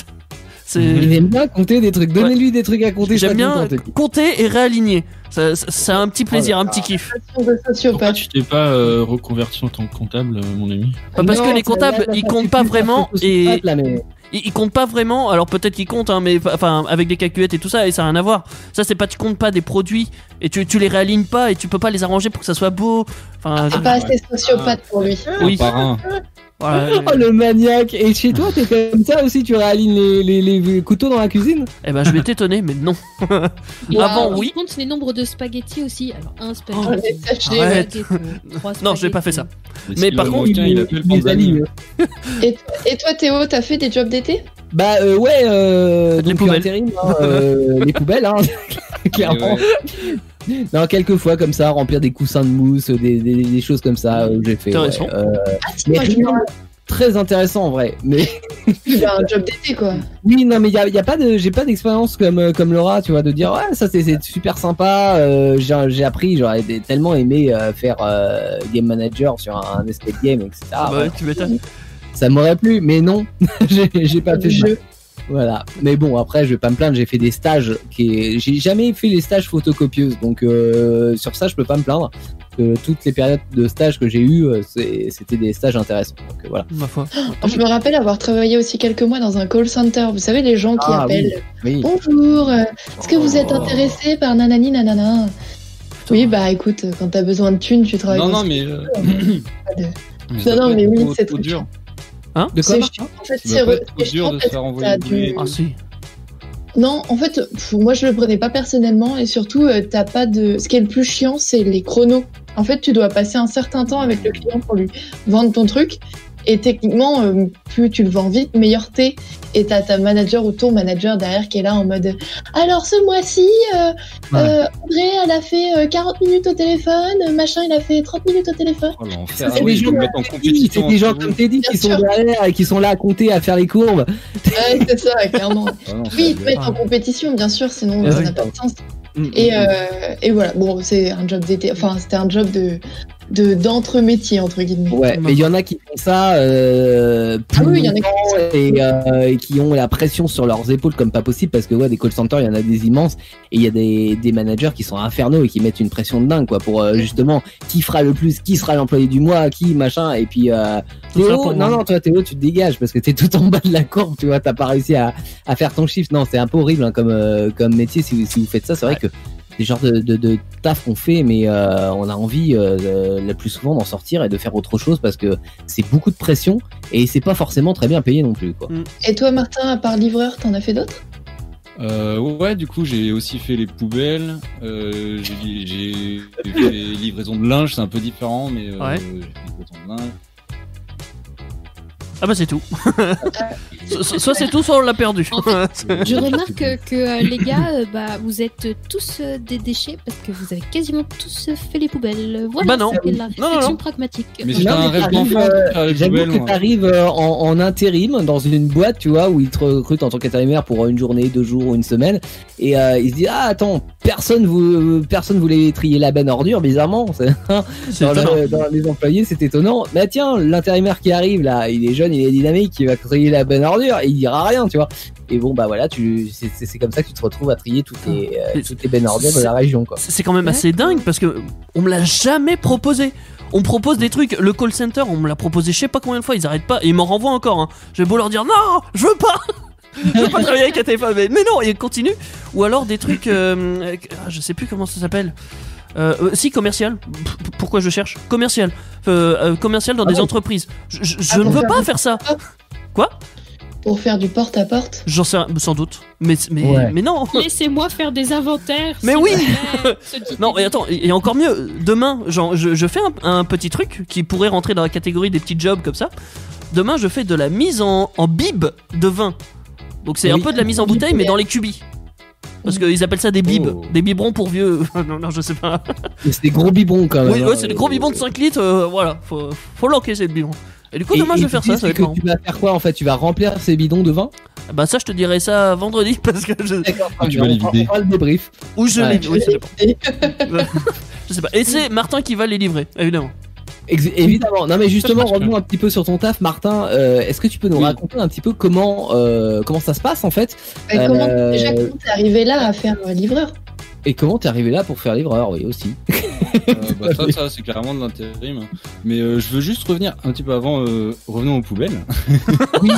Il aime bien compter des trucs. Donnez-lui des trucs à compter. J'aime bien content, t'es- compter et réaligner. Ça a un petit plaisir, un petit kiff. de Pourquoi sociopathe. tu t'es pas reconverti en tant que comptable, mon ami? Pas parce Non, que les ça, comptables, là, ils ça comptent fait pas plus vraiment la et sociopathe, là, mais- ils comptent pas vraiment. Alors peut-être qu'ils comptent, hein, mais enfin avec des calculettes et tout ça, et ça a rien à voir. Ça c'est pas, tu comptes pas des produits et tu les réalignes pas et tu peux pas les arranger pour que ça soit beau. Enfin, C'est pas assez sociopathe pour lui. oui. Par un. Voilà. Oh le maniaque! Et chez toi, t'es comme ça aussi, tu réalignes les couteaux dans la cuisine? Eh ben je vais t'étonner, mais non. Avant, oui. Il compte les nombres de spaghettis aussi. Alors, un Oh, spaghetti. les sachets, Arrête. deux spaghettis, trois Non, j'ai pas fait spaghettis. ça. Mais par contre, il appelle les Panzani. aligne. Et toi, Théo, t'as fait des jobs d'été? Bah ouais, Les donc poubelles. intérim, hein, les poubelles, hein, clairement. Ouais. Non, quelques fois comme ça, remplir des coussins de mousse, des choses comme ça, j'ai fait. Intéressant. Ouais, Ah si, mais moi je me rien de très intéressant en vrai. Mais rappelle un job d'été quoi. oui, non, mais y a pas de, j'ai pas d'expérience comme Laura, tu vois, de dire ouais, ça c'est super sympa. J'ai appris, j'aurais tellement aimé faire game manager sur un escape game, etc. Ah bah, tu m'étonnes. Ça m'aurait plu, mais non, j'ai pas fait Du ça. jeu. Voilà. Mais bon, après, je vais pas me plaindre, j'ai fait des stages j'ai jamais fait les stages photocopieuses, donc sur ça, je peux pas me plaindre. Toutes les périodes de stage que j'ai eues, c'était des stages intéressants. Donc voilà. Ma foi. Je me rappelle avoir travaillé aussi quelques mois dans un call center. Vous savez, les gens qui Ah, appellent. Oui. Bonjour, est-ce que vous êtes intéressé par nanani nanana? Oui, bah écoute, quand t'as besoin de thunes, tu travailles. Non, dans non, mais. pas de- mais Non, non, mais oui, c'est trop trop dur. De quoi? C'est chiant. En fait, Ça doit pas être trop dur de se faire envoyer t'as du mail. Ah si. Non, en fait, moi je le prenais pas personnellement et surtout, t'as pas de. Ce qui est le plus chiant, c'est les chronos. En fait, tu dois passer un certain temps avec le client pour lui vendre ton truc. Et techniquement, plus tu le vends vite, meilleur t'es. Et t'as ta manager ou ton manager derrière qui est là en mode alors ce mois-ci, André, elle a fait 40 minutes au téléphone, machin, il a fait 30 minutes au téléphone. Oh l'enfer. Ça, Ah c'est oui, des ils gens- vont mettre en C'est compétition. des gens entre comme eux. t'es dit Bien qui sont sûr. derrière et qui sont là à compter, à faire les courbes. Ouais, c'est ça, clairement. Ah non, Oui, ils c'est te mettent en compétition, bien sûr, sinon Ah ça oui. n'a pas de sens. Et voilà, bon, c'est un job d'été, enfin, c'était un job d'entre-métier, entre guillemets. Ouais, mais il y en a qui font ça plus Ah oui, il y en a qui longtemps et qui ont la pression sur leurs épaules comme pas possible parce que ouais, des call centers, il y en a des immenses et il y a des managers qui sont infernaux et qui mettent une pression de dingue quoi pour justement qui fera le plus, qui sera l'employé du mois, qui machin et puis Tout ça Théo, pour non moi. non, toi Théo, tu te dégages parce que t'es tout en bas de la courbe, tu vois, t'as pas réussi à faire ton chiffre. Non, c'est un peu horrible hein, comme métier si vous faites ça, c'est vrai que des genres de taf qu'on fait, mais on a envie le plus souvent d'en sortir et de faire autre chose parce que c'est beaucoup de pression et c'est pas forcément très bien payé non plus quoi. Et toi, Martin, à part livreur, t'en as fait d'autres? Ouais, du coup, j'ai aussi fait les poubelles. J'ai fait les livraisons de linge, c'est un peu différent, mais Ouais. j'ai fait les livraisons de linge. Ah bah c'est tout. Soit c'est tout, soit on l'a perdu. En fait, je remarque que les gars, vous êtes tous des déchets parce que vous avez quasiment tous fait les poubelles. Voilà, Bah non. c'est la réflexion pragmatique. Mais c'est un rêve d'enfant. J'avoue que t'arrives en intérim dans une boîte, tu vois, où ils te recrutent en tant qu'intérimaire pour une journée, 2 jours ou une semaine, et ils se disent attends, personne voulait trier la benne ordure, bizarrement. Dans les employés, c'est étonnant. Mais tiens, l'intérimaire qui arrive là, il est jeune, il est dynamique, il va trier la benne ordure et il dira rien, tu vois. Et bon voilà, c'est comme ça que tu te retrouves à trier toutes les bennes ordures de la région, quoi. C'est quand même assez dingue parce que on me l'a jamais proposé. On me propose des trucs, le call center, on me l'a proposé je sais pas combien de fois, ils arrêtent pas et ils m'en renvoient encore. J'ai beau leur dire non, je veux pas. Je veux pas travailler avec un téléphone, mais non, ils continuent. Ou alors des trucs, je sais plus comment ça s'appelle. Si, commercial. Pourquoi je cherche commercial. Commercial dans des entreprises. Je ne veux pas faire ça. Quoi? Pour faire du porte-à-porte? J'en sais sans doute. Mais non. Laissez-moi faire des inventaires. Mais oui. Non, et attends, et encore mieux. Demain, genre, je fais un petit truc qui pourrait rentrer dans la catégorie des petits jobs comme ça. Demain, je fais de la mise en bib de vin. Donc c'est un peu de la mise en bouteille, mais dans les cubis. Parce qu'ils appellent ça des bibs, des biberons pour vieux. non, je sais pas. C'est des gros biberons quand même. Oui, ouais, c'est des gros biberons de 5 litres. Voilà, faut l'encaisser le biberon. Et du coup, demain, je vais faire ça. Ça va être marrant. Tu vas faire quoi en fait? Tu vas remplir ces bidons de vin? Bah, ça, je te dirai ça vendredi parce que je. D'accord, tu vas les vider. On fera le débrief. Ou je les. Oui, ça dépend. Je sais pas. Et c'est Martin qui va les livrer, évidemment. Évidemment. Non, mais justement, revenons un petit peu sur ton taf, Martin. Est-ce que tu peux nous raconter un petit peu comment ça se passe en fait? Comment t'es arrivé là à faire livreur? Et comment t'es arrivé là pour faire livreur? Oui, aussi. Ça c'est clairement de l'intérim. Mais je veux juste revenir un petit peu avant. Revenons aux poubelles. Oui.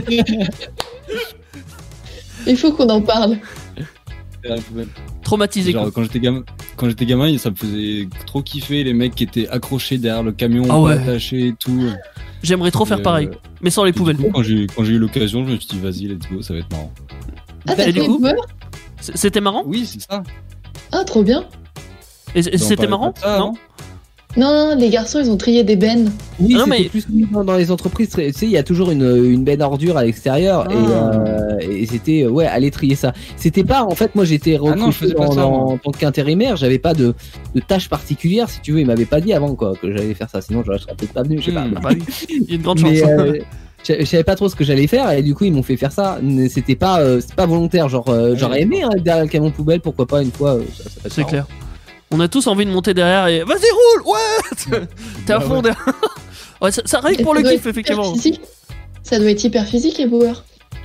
Il faut qu'on en parle. Traumatisé. Genre, quand j'étais gamin, ça me faisait trop kiffer les mecs qui étaient accrochés derrière le camion, attachés et tout. J'aimerais trop faire pareil, mais sans les poubelles. Du coup, quand j'ai eu l'occasion, je me suis dit vas-y, let's go, ça va être marrant. Ah, t'as fait les poubelles? C'était marrant? Oui, c'est ça. Ah, trop bien. Et c'était marrant? Non. Non, les garçons, ils ont trié des bennes. Oui, mais plus dans les entreprises, tu sais, il y a toujours une benne ordure à l'extérieur et c'était aller trier ça. C'était pas, en fait, moi j'étais recruté en tant qu'intérimaire, j'avais pas de tâche particulière, si tu veux, ils m'avaient pas dit avant quoi que j'allais faire ça, sinon je serais peut-être pas venu, je sais pas. Il y a une grande chance. Je savais pas trop ce que j'allais faire et du coup ils m'ont fait faire ça. C'était pas volontaire, genre j'aurais aimé derrière le camion poubelle, pourquoi pas une fois. C'est clair. On a tous envie de monter derrière et vas-y roule, ouais. T'es à fond derrière. Ouais, ça arrive pour le kiff effectivement. Ça doit être hyper physique les bowers.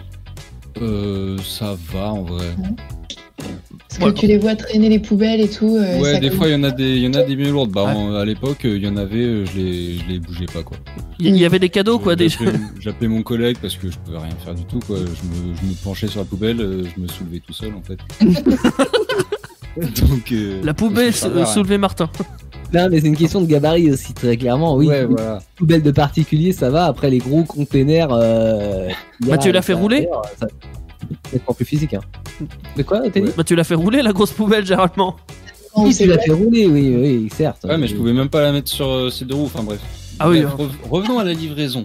Ça va en vrai. Parce que tu les vois traîner les poubelles et tout. Ouais, des fois il y en a des mieux lourdes. Bah à l'époque il y en avait, je les bougeais pas quoi. Il y avait des cadeaux quoi déjà. J'appelais mon collègue parce que je pouvais rien faire du tout quoi. Je me penchais sur la poubelle, je me soulevais tout seul en fait. Donc, la poubelle soulevait Martin. Non, mais c'est une question de gabarit aussi, très clairement. Oui, voilà. Poubelle de particulier, ça va. Après, les gros containers. Tu l'as fait rouler? C'est pas plus physique. Hein. De quoi, t'as dit? Tu l'as fait rouler la grosse poubelle généralement. Oui, tu l'as fait rouler, oui, certes. Ouais, mais je pouvais même pas la mettre sur ces deux roues. Enfin bref. Ah oui. Revenons à la livraison.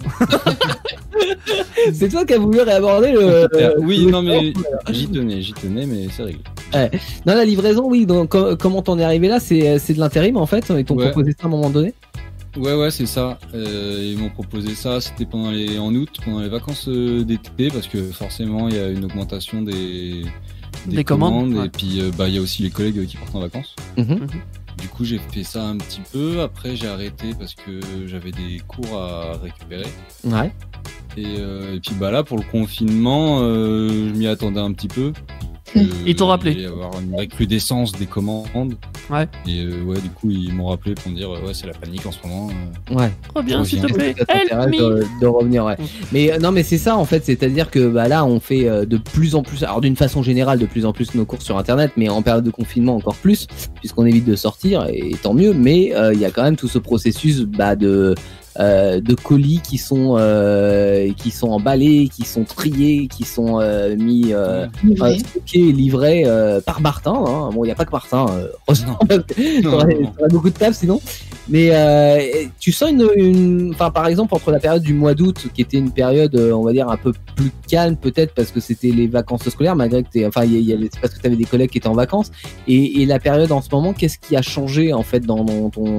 C'est toi qui as voulu réaborder le. Oui, non mais j'y tenais, mais c'est réglé. Non, la livraison, oui. Donc, comment t'en es arrivé là? C'est de l'intérim en fait. Ils t'ont proposé ça à un moment donné. Ouais, c'est ça. Ils m'ont proposé ça. C'était en août, pendant les vacances d'été, parce que forcément il y a une augmentation des commandes. Et puis il y a aussi les collègues qui partent en vacances. Du coup, j'ai fait ça un petit peu. Après, j'ai arrêté parce que j'avais des cours à récupérer. Ouais. Et puis là, pour le confinement, je m'y attendais un petit peu. Ils t'ont rappelé. Il y avoir une recrudescence des commandes. Ouais. Et du coup, ils m'ont rappelé pour me dire c'est la panique en ce moment. Ouais. Reviens s'il te plaît. De revenir, ouais. Mais non, mais c'est ça en fait, c'est-à-dire que là, on fait de plus en plus, alors d'une façon générale, de plus en plus nos cours sur Internet, mais en période de confinement encore plus, puisqu'on évite de sortir et tant mieux. Mais il y a quand même tout ce processus de colis qui sont emballés, qui sont triés, qui sont mis stockés, livrés par Martin. Hein. Bon, il n'y a pas que Martin, heureusement, parce qu'il y aurait beaucoup de taf sinon. Mais tu sens enfin par exemple entre la période du mois d'août qui était une période on va dire un peu plus calme peut-être parce que c'était les vacances scolaires malgré que c'est parce que t'avais des collègues qui étaient en vacances et la période en ce moment, qu'est-ce qui a changé en fait dans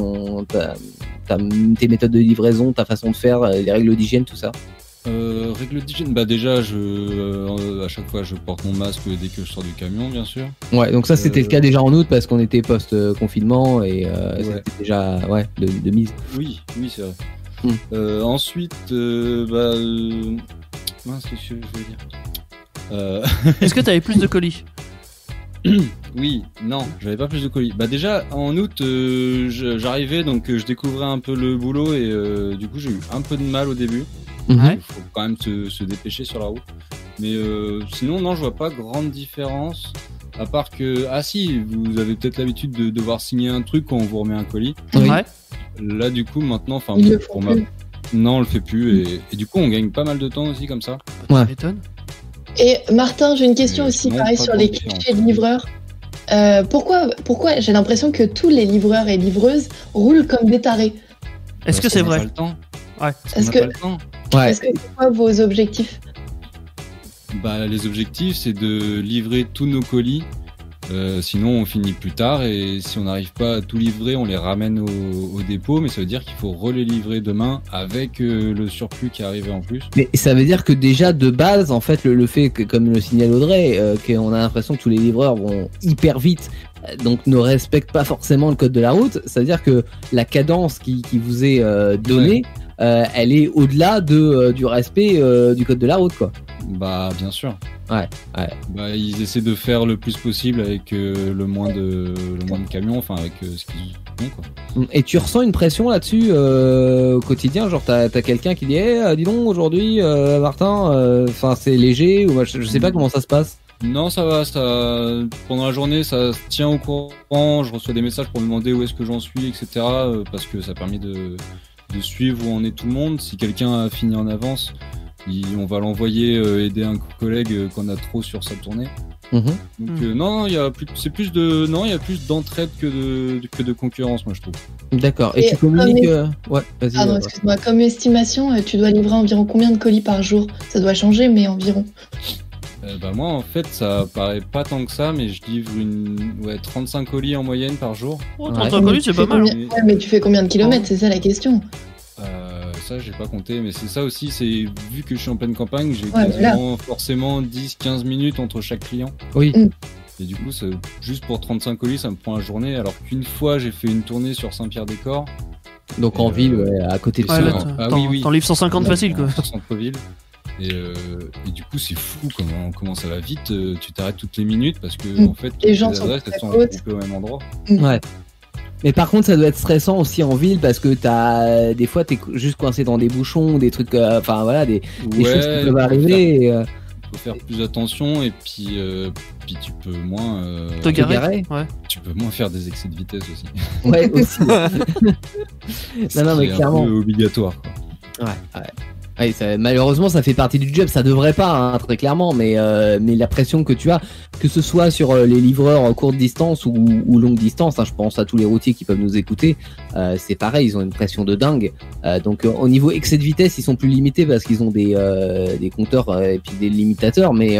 tes méthodes de livraison, ta façon de faire, les règles d'hygiène, tout ça? Règle d'hygiène, bah déjà à chaque fois je porte mon masque dès que je sors du camion, bien sûr. Ouais, donc ça c'était le cas déjà en août parce qu'on était post-confinement et c'était déjà de mise. Oui, c'est vrai. Ensuite, mince, qu'est-ce que je veux dire Est-ce que t'avais plus de colis? Oui, non, j'avais pas plus de colis. Bah déjà en août, j'arrivais donc je découvrais un peu le boulot et du coup j'ai eu un peu de mal au début. Il faut quand même se dépêcher sur la route. Mais sinon, non, je vois pas grande différence. À part que, si, vous avez peut-être l'habitude de devoir signer un truc quand on vous remet un colis. Oui. Là, du coup, maintenant, enfin, non, on le fait plus. Et du coup, on gagne pas mal de temps aussi comme ça. Ouais. M'étonne. Et Martin, j'ai une question aussi, pareil, sur les clichés de livreurs. Pourquoi j'ai l'impression que tous les livreurs et livreuses roulent comme des tarés? Est-ce que c'est vrai? Pas le temps. Ouais. Est-ce que c'est quoi vos objectifs? Bah, les objectifs, c'est de livrer tous nos colis. Sinon, on finit plus tard et si on n'arrive pas à tout livrer, on les ramène au dépôt. Mais ça veut dire qu'il faut les livrer demain avec le surplus qui est arrivé en plus. Mais ça veut dire que déjà de base, en fait, le fait que, comme le signale Audrey, qu'on a l'impression que tous les livreurs vont hyper vite, donc ne respectent pas forcément le code de la route. Ça veut dire que la cadence qui vous est donnée, elle est au-delà du respect du code de la route, quoi. Bah bien sûr. Ouais. Bah ils essaient de faire le plus possible avec le moins de camions, enfin avec ce qu'ils ont, quoi. Et tu ressens une pression là-dessus au quotidien, genre t'as quelqu'un qui dit dis donc aujourd'hui Martin, enfin c'est léger ou je sais pas comment ça se passe. Non, ça va, pendant la journée ça se tient au courant, je reçois des messages pour me demander où est-ce que j'en suis, etc. Parce que ça permet de suivre où en est tout le monde. Si quelqu'un a fini en avance, on va l'envoyer aider un collègue qu'on a trop sur sa tournée. Donc non, il y a plus d'entraide que de concurrence, moi je trouve. D'accord. Et tu communiques vas-y. Pardon, excuse-moi. Comme estimation, tu dois livrer environ combien de colis par jour? Ça doit changer, mais environ. Bah moi en fait ça paraît pas tant que ça, mais je livre 35 colis en moyenne par jour. 35 colis c'est pas mal. Mais tu fais combien de kilomètres? C'est ça la question. Ça j'ai pas compté, mais c'est ça aussi, c'est vu que je suis en pleine campagne, j'ai quasiment forcément 10-15 minutes entre chaque client. Oui. Et du coup, juste pour 35 colis, ça me prend la journée, alors qu'une fois j'ai fait une tournée sur Saint-Pierre-des-Corps. Donc en ville, à côté de ça. T'en livres 150 facile, quoi. Sur centre-ville. Et du coup, c'est fou comment ça va vite. Tu t'arrêtes toutes les minutes parce que en fait, les gens adresses, sont elles sont occupées au même endroit. Ouais. Mais par contre, ça doit être stressant aussi en ville parce que des fois, t'es juste coincé dans des bouchons, des trucs, des choses qui peuvent arriver. Il faut faire plus attention et puis tu peux moins te garer. Ouais. Tu peux moins faire des excès de vitesse aussi. Ouais, aussi. non, mais clairement. C'est un peu obligatoire, quoi. Ouais. Ouais, malheureusement, ça fait partie du job. Ça devrait pas, hein, très clairement, mais la pression que tu as, que ce soit sur les livreurs courte distance ou longue distance, hein, je pense à tous les routiers qui peuvent nous écouter, c'est pareil, ils ont une pression de dingue. Donc au niveau excès de vitesse, ils sont plus limités parce qu'ils ont des compteurs et puis des limitateurs, mais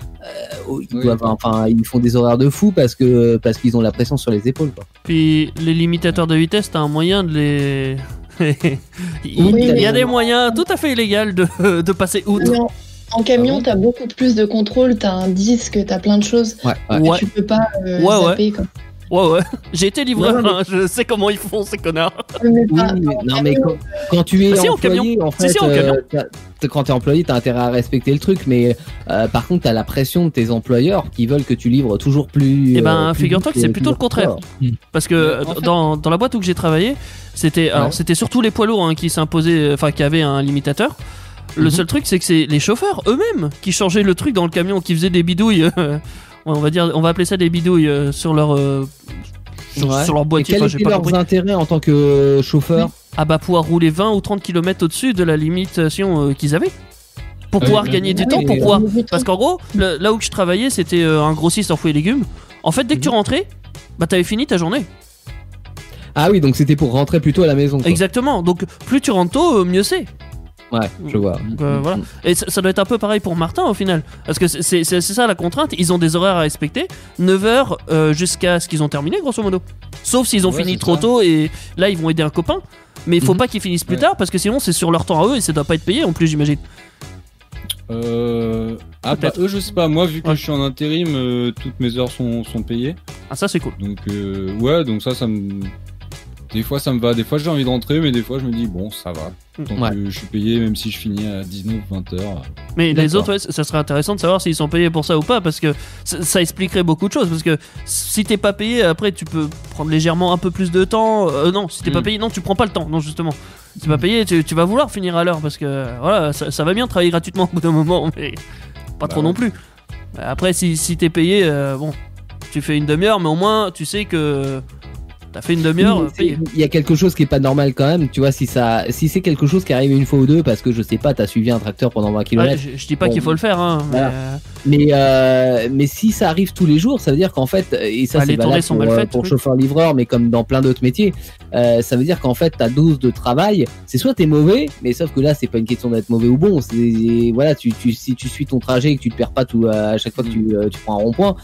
ils font des horaires de fou parce qu'ils ont la pression sur les épaules, quoi. Puis les limitateurs de vitesse, t'as un moyen de les il y a des moyens tout à fait illégaux de passer outre. En camion, t'as beaucoup plus de contrôle, t'as un disque, t'as plein de choses. Ouais. Tu peux pas zapper comme... Ouais. J'ai été livreur, je sais comment ils font ces connards. Mais quand tu es employé, en fait, quand t'es employé, t'as intérêt à respecter le truc, mais par contre, t'as la pression de tes employeurs qui veulent que tu livres toujours plus. Figure-toi que c'est plutôt le contraire. Parce que dans la boîte où j'ai travaillé, c'était surtout les poids lourds qui s'imposaient, enfin qui avaient un limitateur. Le seul truc, c'est que c'est les chauffeurs eux-mêmes qui changeaient le truc dans le camion, qui faisaient des bidouilles. On va appeler ça des bidouilles sur leur boîtier. Et quels étaient leurs intérêts en tant que chauffeur? Pouvoir rouler 20 ou 30 km au-dessus de la limitation qu'ils avaient. Pour pouvoir gagner du temps, pourquoi? Parce qu'en gros, là où je travaillais, c'était un grossiste en fruits et légumes. En fait, dès que tu rentrais, t'avais fini ta journée. Ah oui, donc c'était pour rentrer plus tôt à la maison. Quoi. Exactement. Donc plus tu rentres tôt, mieux c'est. Ouais, je vois. Voilà. Et ça doit être un peu pareil pour Martin au final. Parce que c'est ça la contrainte. Ils ont des horaires à respecter. 9h jusqu'à ce qu'ils ont terminé, grosso modo. Sauf s'ils ont fini trop tôt et là ils vont aider un copain. Mais il faut pas qu'ils finissent plus tard parce que sinon c'est sur leur temps à eux et ça doit pas être payé en plus, j'imagine. Eux je sais pas. Moi vu que je suis en intérim, toutes mes heures sont payées. Ah ça c'est cool. Donc donc ça me... Des fois ça me va, des fois j'ai envie de rentrer, mais des fois je me dis bon ça va. Donc je suis payé même si je finis à 19-20 heures. Mais les autres, ça serait intéressant de savoir s'ils sont payés pour ça ou pas, parce que ça expliquerait beaucoup de choses. Parce que si t'es pas payé, après tu peux prendre légèrement un peu plus de temps. Non, si t'es pas payé, non, tu prends pas le temps. Non, justement, si t'es pas payé, tu vas vouloir finir à l'heure, parce que voilà, ça va bien de travailler gratuitement au bout d'un moment, mais pas trop non plus. Après, si t'es payé, bon, tu fais une demi-heure, mais au moins tu sais que t'as fait une demi-heure payé. Il y a quelque chose qui est pas normal quand même, tu vois, si c'est quelque chose qui arrive une fois ou deux parce que je sais pas, t'as suivi un tracteur pendant 20 km. Je dis pas qu'il faut le faire, hein. Voilà. Mais si ça arrive tous les jours, ça veut dire qu'en fait, et ça c'est valable pour chauffeur-livreur, mais comme dans plein d'autres métiers, ça veut dire qu'en fait ta dose de travail, c'est soit t'es mauvais, mais sauf que là c'est pas une question d'être mauvais ou bon, c'est voilà, si tu suis ton trajet et que tu te perds pas tout à chaque fois que tu prends un rond-point,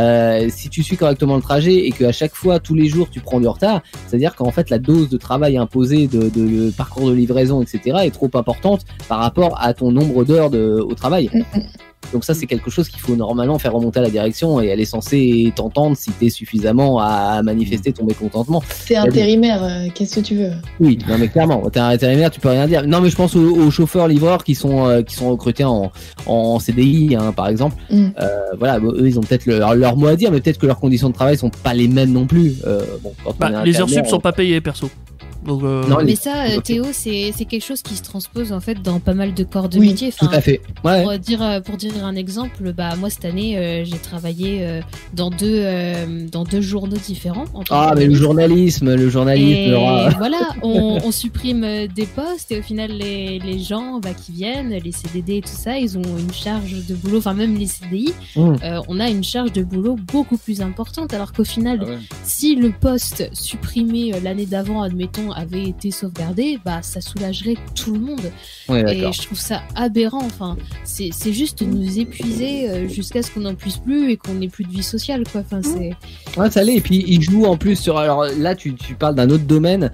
si tu suis correctement le trajet et que à chaque fois tous les jours tu prends du retard, c'est-à-dire qu'en fait la dose de travail imposée de parcours de livraison, etc. est trop importante par rapport à ton nombre d'heures au travail. Donc ça c'est quelque chose qu'il faut normalement faire remonter à la direction et elle est censée t'entendre si t'es suffisamment à manifester ton mécontentement. T'es intérimaire, qu'est-ce que tu veux? Oui, non mais clairement, t'es un intérimaire, tu peux rien dire. Non mais je pense aux chauffeurs livreurs qui sont recrutés en CDI, hein, par exemple. Voilà, eux ils ont peut-être leur mot à dire, mais peut-être que leurs conditions de travail sont pas les mêmes non plus. Les heures sup sont pas payées perso. Donc, non, mais ça, Théo, c'est quelque chose qui se transpose en fait dans pas mal de corps de métier. Tout à fait. Ouais. Pour dire un exemple, moi cette année, j'ai travaillé dans deux journaux différents. Mais le journalisme. Et voilà, on supprime des postes et au final les gens qui viennent, les CDD et tout ça, ils ont une charge de boulot, enfin même les CDI, on a une charge de boulot beaucoup plus importante. Alors qu'au final, si le poste supprimé l'année d'avant, admettons, avait été sauvegardé, ça soulagerait tout le monde. Et je trouve ça aberrant. Enfin, c'est juste nous épuiser jusqu'à ce qu'on n'en puisse plus et qu'on n'ait plus de vie sociale, quoi. Enfin, c'est. Ouais, ça l'est. Et puis il joue en plus sur. Alors là, tu parles d'un autre domaine,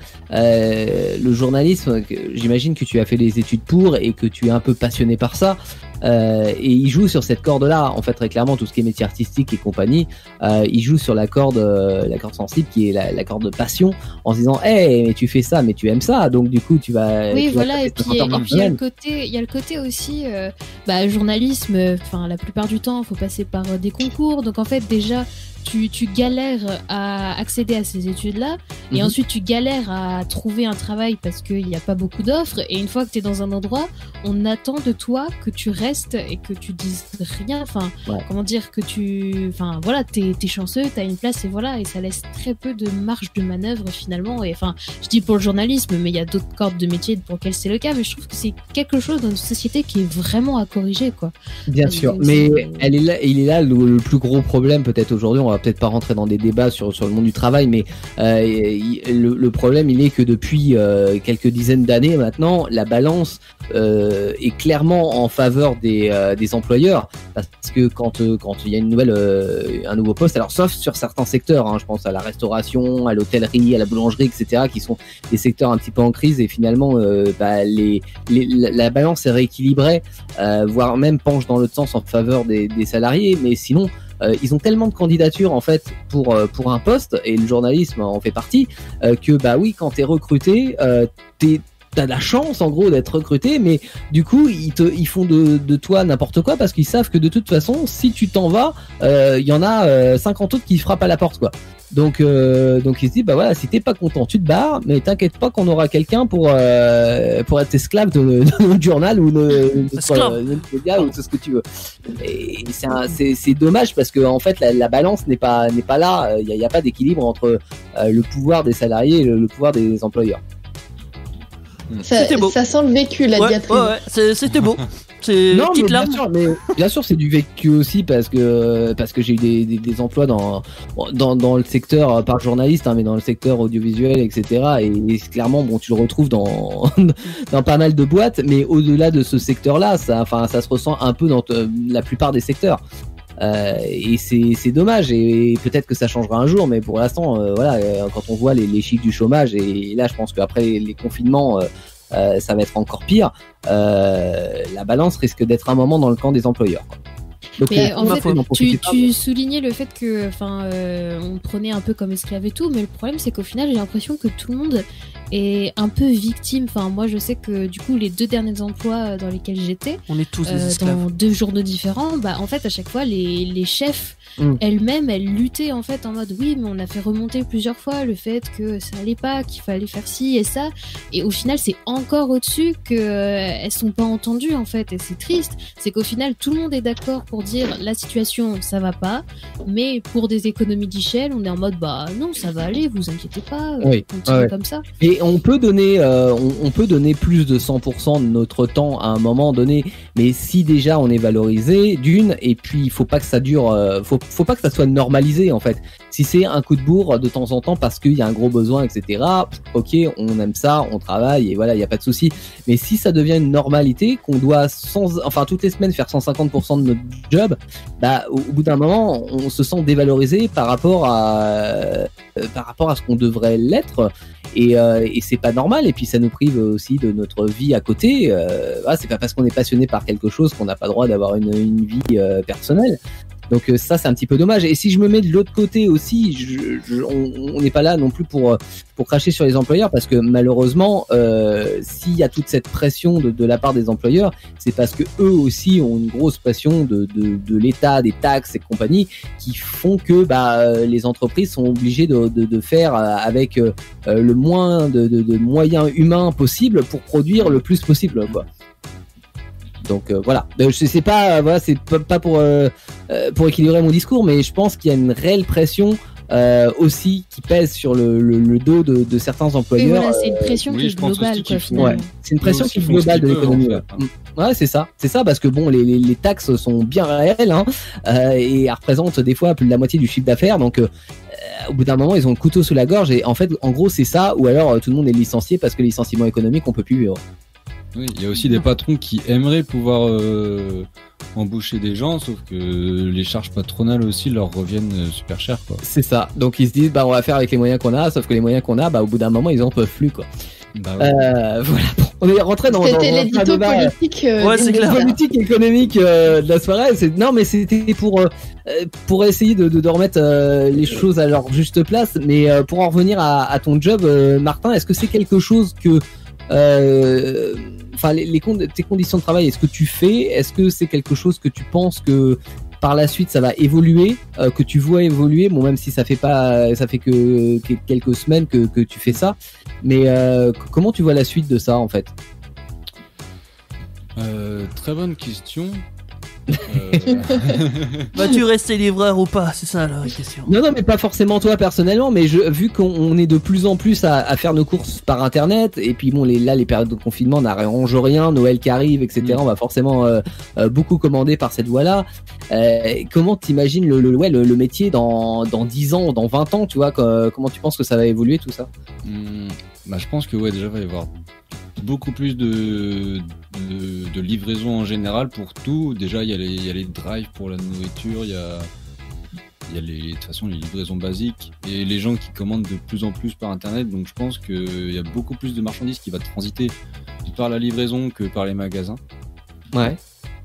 le journalisme. J'imagine que tu as fait les études pour et que tu es un peu passionné par ça. Et il joue sur cette corde-là, en fait, très clairement, tout ce qui est métier artistique et compagnie, il joue sur la corde sensible qui est la corde de passion, en se disant, mais tu fais ça, mais tu aimes ça, donc du coup, tu vas. Oui, voilà, et puis il y a le côté aussi, journalisme, enfin, la plupart du temps, il faut passer par des concours, donc en fait, déjà, tu galères à accéder à ces études-là, et ensuite tu galères à trouver un travail parce qu'il n'y a pas beaucoup d'offres, et une fois que tu es dans un endroit, on attend de toi que tu restes et que tu dises rien, enfin, comment dire, que enfin, voilà, t'es chanceux, t'as une place, et voilà, et ça laisse très peu de marge de manœuvre finalement, et enfin, je dis pour le journalisme, mais il y a d'autres cordes de métier pour lesquels c'est le cas, mais je trouve que c'est quelque chose dans notre société qui est vraiment à corriger, quoi. Bien sûr, mais il est là le plus gros problème peut-être aujourd'hui, on va peut-être pas rentrer dans des débats sur le monde du travail, mais le problème il est que depuis quelques dizaines d'années maintenant, la balance est clairement en faveur des employeurs, parce que quand il y a un nouveau poste, alors sauf sur certains secteurs, hein, je pense à la restauration, à l'hôtellerie, à la boulangerie, etc., qui sont des secteurs un petit peu en crise, et finalement la balance est rééquilibrée, voire même penche dans l'autre sens en faveur des salariés, mais sinon ils ont tellement de candidatures en fait pour un poste, et le journalisme en fait partie, que oui, quand t'es recruté, t'as de la chance en gros d'être recruté, mais du coup ils font de toi n'importe quoi, parce qu'ils savent que de toute façon si tu t'en vas, il y en a 50 autres qui frappent à la porte, quoi. Donc ils se disent voilà, si t'es pas content tu te barres, mais t'inquiète pas qu'on aura quelqu'un pour être esclave de notre journal ou de média ou tout ce que tu veux. Et c'est dommage, parce que en fait la balance n'est pas là, il y a pas d'équilibre entre le pouvoir des salariés et le pouvoir des employeurs. C'était beau. Ça sent le vécu, la diatribe. C'était beau. C'est Non, petite mais larme. bien sûr, c'est du vécu aussi parce que j'ai eu des emplois dans le secteur, pas journaliste, hein, mais dans le secteur audiovisuel, etc. Et clairement, bon, tu le retrouves dans dans pas mal de boîtes, mais au-delà de ce secteur-là, ça se ressent un peu dans la plupart des secteurs. Et c'est dommage, et peut-être que ça changera un jour, mais pour l'instant, voilà, quand on voit les chiffres du chômage, et là, je pense qu'après les confinements, ça va être encore pire. La balance risque d'être un moment dans le camp des employeurs, quoi. Donc, Mais en fait, tu tu soulignais le fait que, on prenait un peu comme esclave et tout, mais le problème c'est qu'au final j'ai l'impression que tout le monde est un peu victime. Enfin, moi je sais que du coup les 2 derniers emplois dans lesquels j'étais, On est tous des esclaves. dans 2 journaux différents, bah en fait à chaque fois les chefs elles-mêmes elles luttaient en fait en mode oui mais on a fait remonter plusieurs fois le fait que ça allait pas, qu'il fallait faire ci et ça, et au final c'est encore au-dessus que elles sont pas entendues en fait, et c'est triste. C'est qu'au final tout le monde est d'accord pour dire la situation ça va pas, mais pour des économies d'échelle on est en mode bah non ça va aller, vous inquiétez pas, continuez comme ça. Et on peut donner plus de 100% de notre temps à un moment donné, mais si déjà on est valorisé d'une, et puis il faut pas que ça dure, faut pas que ça soit normalisé en fait. Si c'est un coup de bourre de temps en temps parce qu'il y a un gros besoin, etc. Ok, on aime ça, on travaille et voilà, il y a pas de souci. Mais si ça devient une normalité, qu'on doit toutes les semaines faire 150% de notre job, bah au bout d'un moment, on se sent dévalorisé par rapport à ce qu'on devrait l'être. Et c'est pas normal, et puis ça nous prive aussi de notre vie à côté. C'est pas parce qu'on est passionné par quelque chose qu'on n'a pas le droit d'avoir une vie personnelle. Donc ça c'est un petit peu dommage. Et si je me mets de l'autre côté aussi, on n'est pas là non plus pour cracher sur les employeurs, parce que malheureusement s'il y a toute cette pression de la part des employeurs, c'est parce que eux aussi ont une grosse pression de l'État, des taxes et compagnie, qui font que les entreprises sont obligées de faire avec le moins de moyens humains possible pour produire le plus possible, quoi. Donc voilà, c'est pas pour équilibrer mon discours, mais je pense qu'il y a une réelle pression aussi qui pèse sur le dos de certains employeurs. Et voilà, c'est une pression qui est globale, quoi, finalement. Ouais, c'est une pression qui est globale de l'économie. Ouais, c'est ça, parce que bon, les taxes sont bien réelles, hein, et elles représentent des fois plus de la moitié du chiffre d'affaires, donc au bout d'un moment, ils ont le couteau sous la gorge, et en fait, en gros, c'est ça, ou alors tout le monde est licencié parce que les licenciements économiques, on peut plus vivre. Oui, il y a aussi des patrons qui aimeraient pouvoir embaucher des gens, sauf que les charges patronales aussi leur reviennent super cher, quoi. C'est ça. Donc ils se disent on va faire avec les moyens qu'on a, sauf que les moyens qu'on a, au bout d'un moment ils en peuvent plus, quoi. Voilà. On est rentré dans c'était l'édito politique, c'est clair. Politique économique de la soirée. Non, mais c'était pour essayer de remettre les choses à leur juste place. Mais pour en revenir à ton job, Martin, est-ce que c'est quelque chose que tes conditions de travail, est-ce que tu fais, est-ce que c'est quelque chose que tu penses que par la suite ça va évoluer, que tu vois évoluer, bon, même si ça fait que quelques semaines que tu fais ça, mais comment tu vois la suite de ça en fait? Très bonne question. Vas-tu rester livreur ou pas? C'est ça la question. Non, mais pas forcément toi personnellement, mais vu qu'on est de plus en plus à faire nos courses par internet, et puis bon, les périodes de confinement n'arrangent rien, Noël qui arrive, etc. On va forcément beaucoup commander par cette voie-là. Comment t'imagines le métier dans 10 ans, dans 20 ans, tu vois, comment tu penses que ça va évoluer tout ça? Je pense que déjà va y avoir beaucoup plus de livraison en général pour tout. Déjà il y a les drives pour la nourriture, il y a de toute façon les livraisons basiques, et les gens qui commandent de plus en plus par internet, donc je pense qu'il y a beaucoup plus de marchandises qui va transiter par la livraison que par les magasins. Ouais.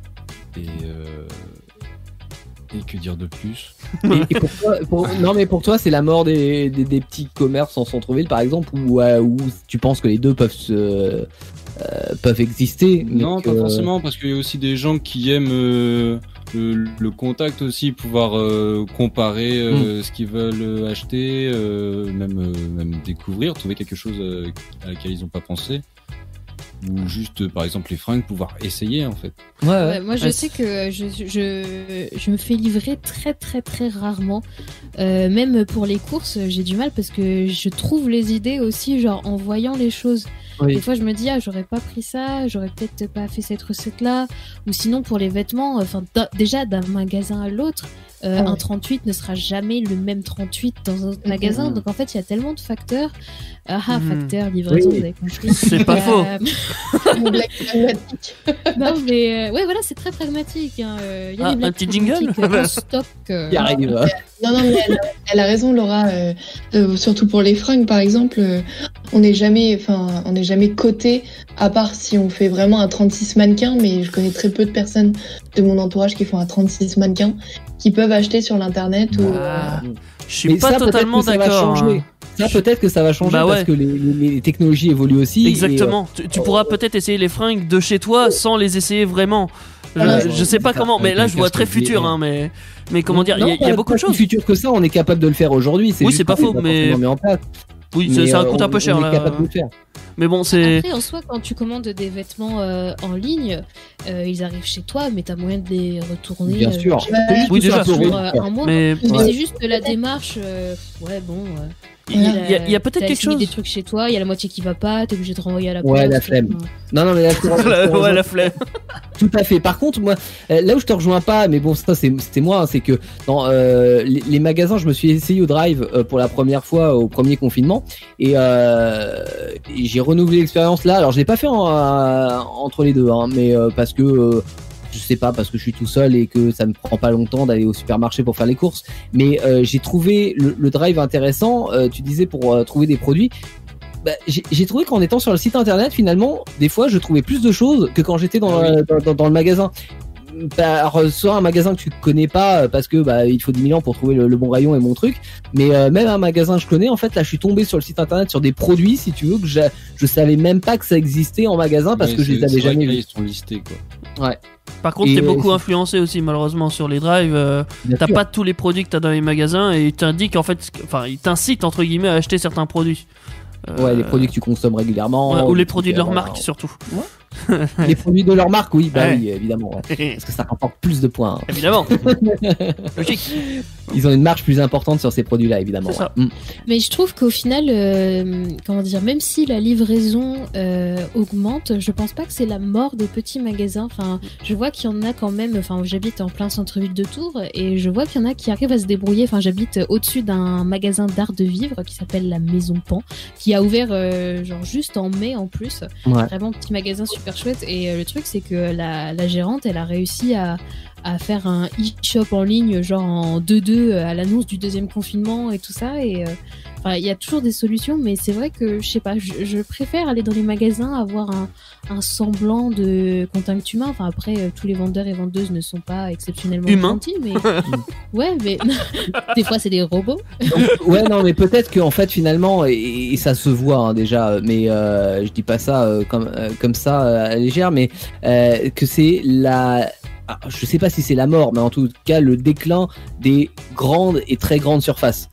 Et que dire de plus? Et pour toi, c'est la mort des petits commerces en centre-ville, par exemple, ou tu penses que les deux peuvent exister? Non, pas forcément, parce qu'il y a aussi des gens qui aiment le contact aussi, pouvoir comparer ce qu'ils veulent acheter, même découvrir, trouver quelque chose à laquelle ils n'ont pas pensé. ou juste par exemple les fringues, pouvoir essayer en fait. Ouais, moi je sais que je me fais livrer très très très rarement. Même pour les courses, j'ai du mal parce que je trouve les idées aussi genre en voyant les choses. Oui. Des fois je me dis j'aurais pas pris ça, j'aurais peut-être pas fait cette recette là, ou sinon pour les vêtements, déjà d'un magasin à l'autre. Un 38 ne sera jamais le même 38 dans un autre magasin. Donc en fait, il y a tellement de facteurs. Facteurs, livraison, vous avez compris. C'est pas faux. Une blague pragmatique. Non, mais ouais, voilà, c'est très pragmatique. Hein. Y a des blagues un petit jingle en stock. Qui arrive. Non, mais elle a raison, Laura. Surtout pour les fringues, par exemple, on n'est jamais coté, à part si on fait vraiment un 36 mannequins. Mais je connais très peu de personnes de mon entourage qui font un 36 mannequins, qui peuvent acheter sur l'internet. Je suis pas totalement d'accord. Ça, peut-être que ça va changer parce que les technologies évoluent aussi. Exactement. Tu pourras peut-être essayer les fringues de chez toi sans les essayer vraiment. Je sais pas comment, mais là je vois très futur, hein, mais comment dire, il y a beaucoup de choses. Plus futur que ça, on est capable de le faire aujourd'hui. Oui, c'est pas faux, mais en place. Oui, ça coûte un peu cher là. Capable de le faire. Mais bon, c'est. Après, en soi, quand tu commandes des vêtements en ligne, ils arrivent chez toi, mais t'as moyen de les retourner. Bien sûr. Oui, déjà. Sur un mois. Mais c'est juste la démarche. Ouais, bon. Il y a peut-être quelque chose. Des trucs chez toi, il y a la moitié qui va pas, t'es obligé de renvoyer à la poste. Ouais, la flemme. Non, mais ouais, la flemme. Tout à fait. Par contre, moi, là où je te rejoins pas, mais bon, ça c'était moi, hein, c'est que dans les magasins, je me suis essayé au Drive pour la première fois au premier confinement et j'ai renouvelé l'expérience là. Alors, je l'ai pas fait entre les deux, hein, mais parce que je sais pas, parce que je suis tout seul et que ça me prend pas longtemps d'aller au supermarché pour faire les courses. Mais j'ai trouvé le Drive intéressant. Tu disais pour trouver des produits. J'ai trouvé qu'en étant sur le site internet, finalement, des fois, je trouvais plus de choses que quand j'étais dans le magasin. Soit un magasin que tu connais pas parce que il faut 10 000 ans pour trouver le bon rayon et mon truc, mais même un magasin que je connais, en fait là je suis tombé sur le site internet sur des produits, si tu veux, que je savais même pas que ça existait en magasin parce que je les avais jamais vus. Ils sont listés quoi. Ouais. Par contre, t'es beaucoup influencé aussi malheureusement sur les drives. T'as pas tous les produits que t'as dans les magasins et ils t'indiquent en fait, ils t'incitent entre guillemets à acheter certains produits. Ouais, les produits que tu consommes régulièrement. Ou les produits de leur marque surtout. Ouais. Les produits de leur marque, oui, oui, évidemment. Ouais. Parce que ça rapporte plus de points. Hein. Évidemment. Logique. Ils ont une marge plus importante sur ces produits-là, évidemment. C'est ça. Ouais. Mais je trouve qu'au final, comment dire, même si la livraison augmente, je pense pas que c'est la mort des petits magasins. Enfin, je vois qu'il y en a quand même. Enfin, j'habite en plein centre-ville de Tours et je vois qu'il y en a qui arrivent à se débrouiller. Enfin, j'habite au-dessus d'un magasin d'art de vivre qui s'appelle la Maison Pan, qui a ouvert genre juste en mai en plus. Ouais. Vraiment petit magasin super chouette. Et le truc, c'est que la gérante, elle a réussi à faire un e-shop en ligne genre en 2-2 à l'annonce du deuxième confinement et tout ça. Et il y a toujours des solutions, mais c'est vrai que je sais pas, je préfère aller dans les magasins, avoir un semblant de contact humain. Enfin après, tous les vendeurs et vendeuses ne sont pas exceptionnellement gentils, mais ouais, mais des fois c'est des robots. Donc, ouais, non, mais peut-être qu'en fait finalement, et ça se voit hein, déjà, mais je dis pas ça comme ça à la légère, mais que c'est je sais pas si c'est la mort, mais en tout cas le déclin des grandes et très grandes surfaces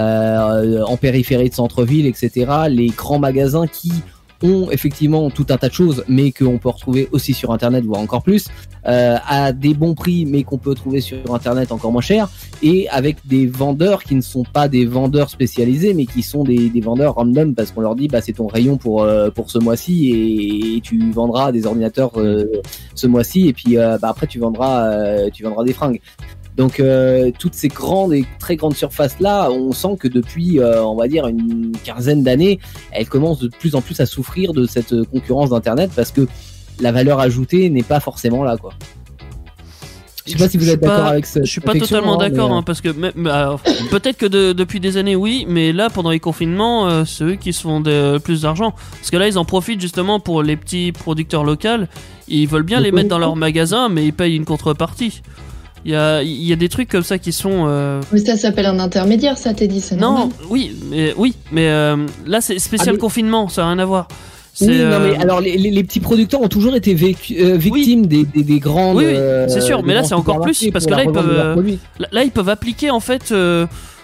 en périphérie de centre-ville, etc. Les grands magasins qui ont effectivement tout un tas de choses, mais qu'on peut retrouver aussi sur Internet, voire encore plus, à des bons prix, mais qu'on peut trouver sur Internet encore moins cher, et avec des vendeurs qui ne sont pas des vendeurs spécialisés, mais qui sont des vendeurs random, parce qu'on leur dit c'est ton rayon pour ce mois-ci, et tu vendras des ordinateurs ce mois-ci, et puis après tu vendras des fringues. Donc toutes ces grandes et très grandes surfaces là, on sent que depuis on va dire une quinzaine d'années, elles commencent de plus en plus à souffrir de cette concurrence d'internet parce que la valeur ajoutée n'est pas forcément là quoi. Je sais pas si vous êtes d'accord avec ça. Je suis pas totalement d'accord hein, parce que alors, peut-être que depuis des années oui, mais là pendant les confinements, c'est eux qui se font plus d'argent parce que là ils en profitent justement pour les petits producteurs locaux. Ils veulent bien les mettre dans leur magasin, mais ils payent une contrepartie. Il y a des trucs comme ça qui sont. Mais ça s'appelle un intermédiaire, ça t'es dit, c'est normal. Non, mais là c'est spécial confinement, ça n'a rien à voir. Oui, non mais alors les petits producteurs ont toujours été victimes des grandes. Oui, c'est sûr, mais là c'est encore plus parce que là ils peuvent appliquer en fait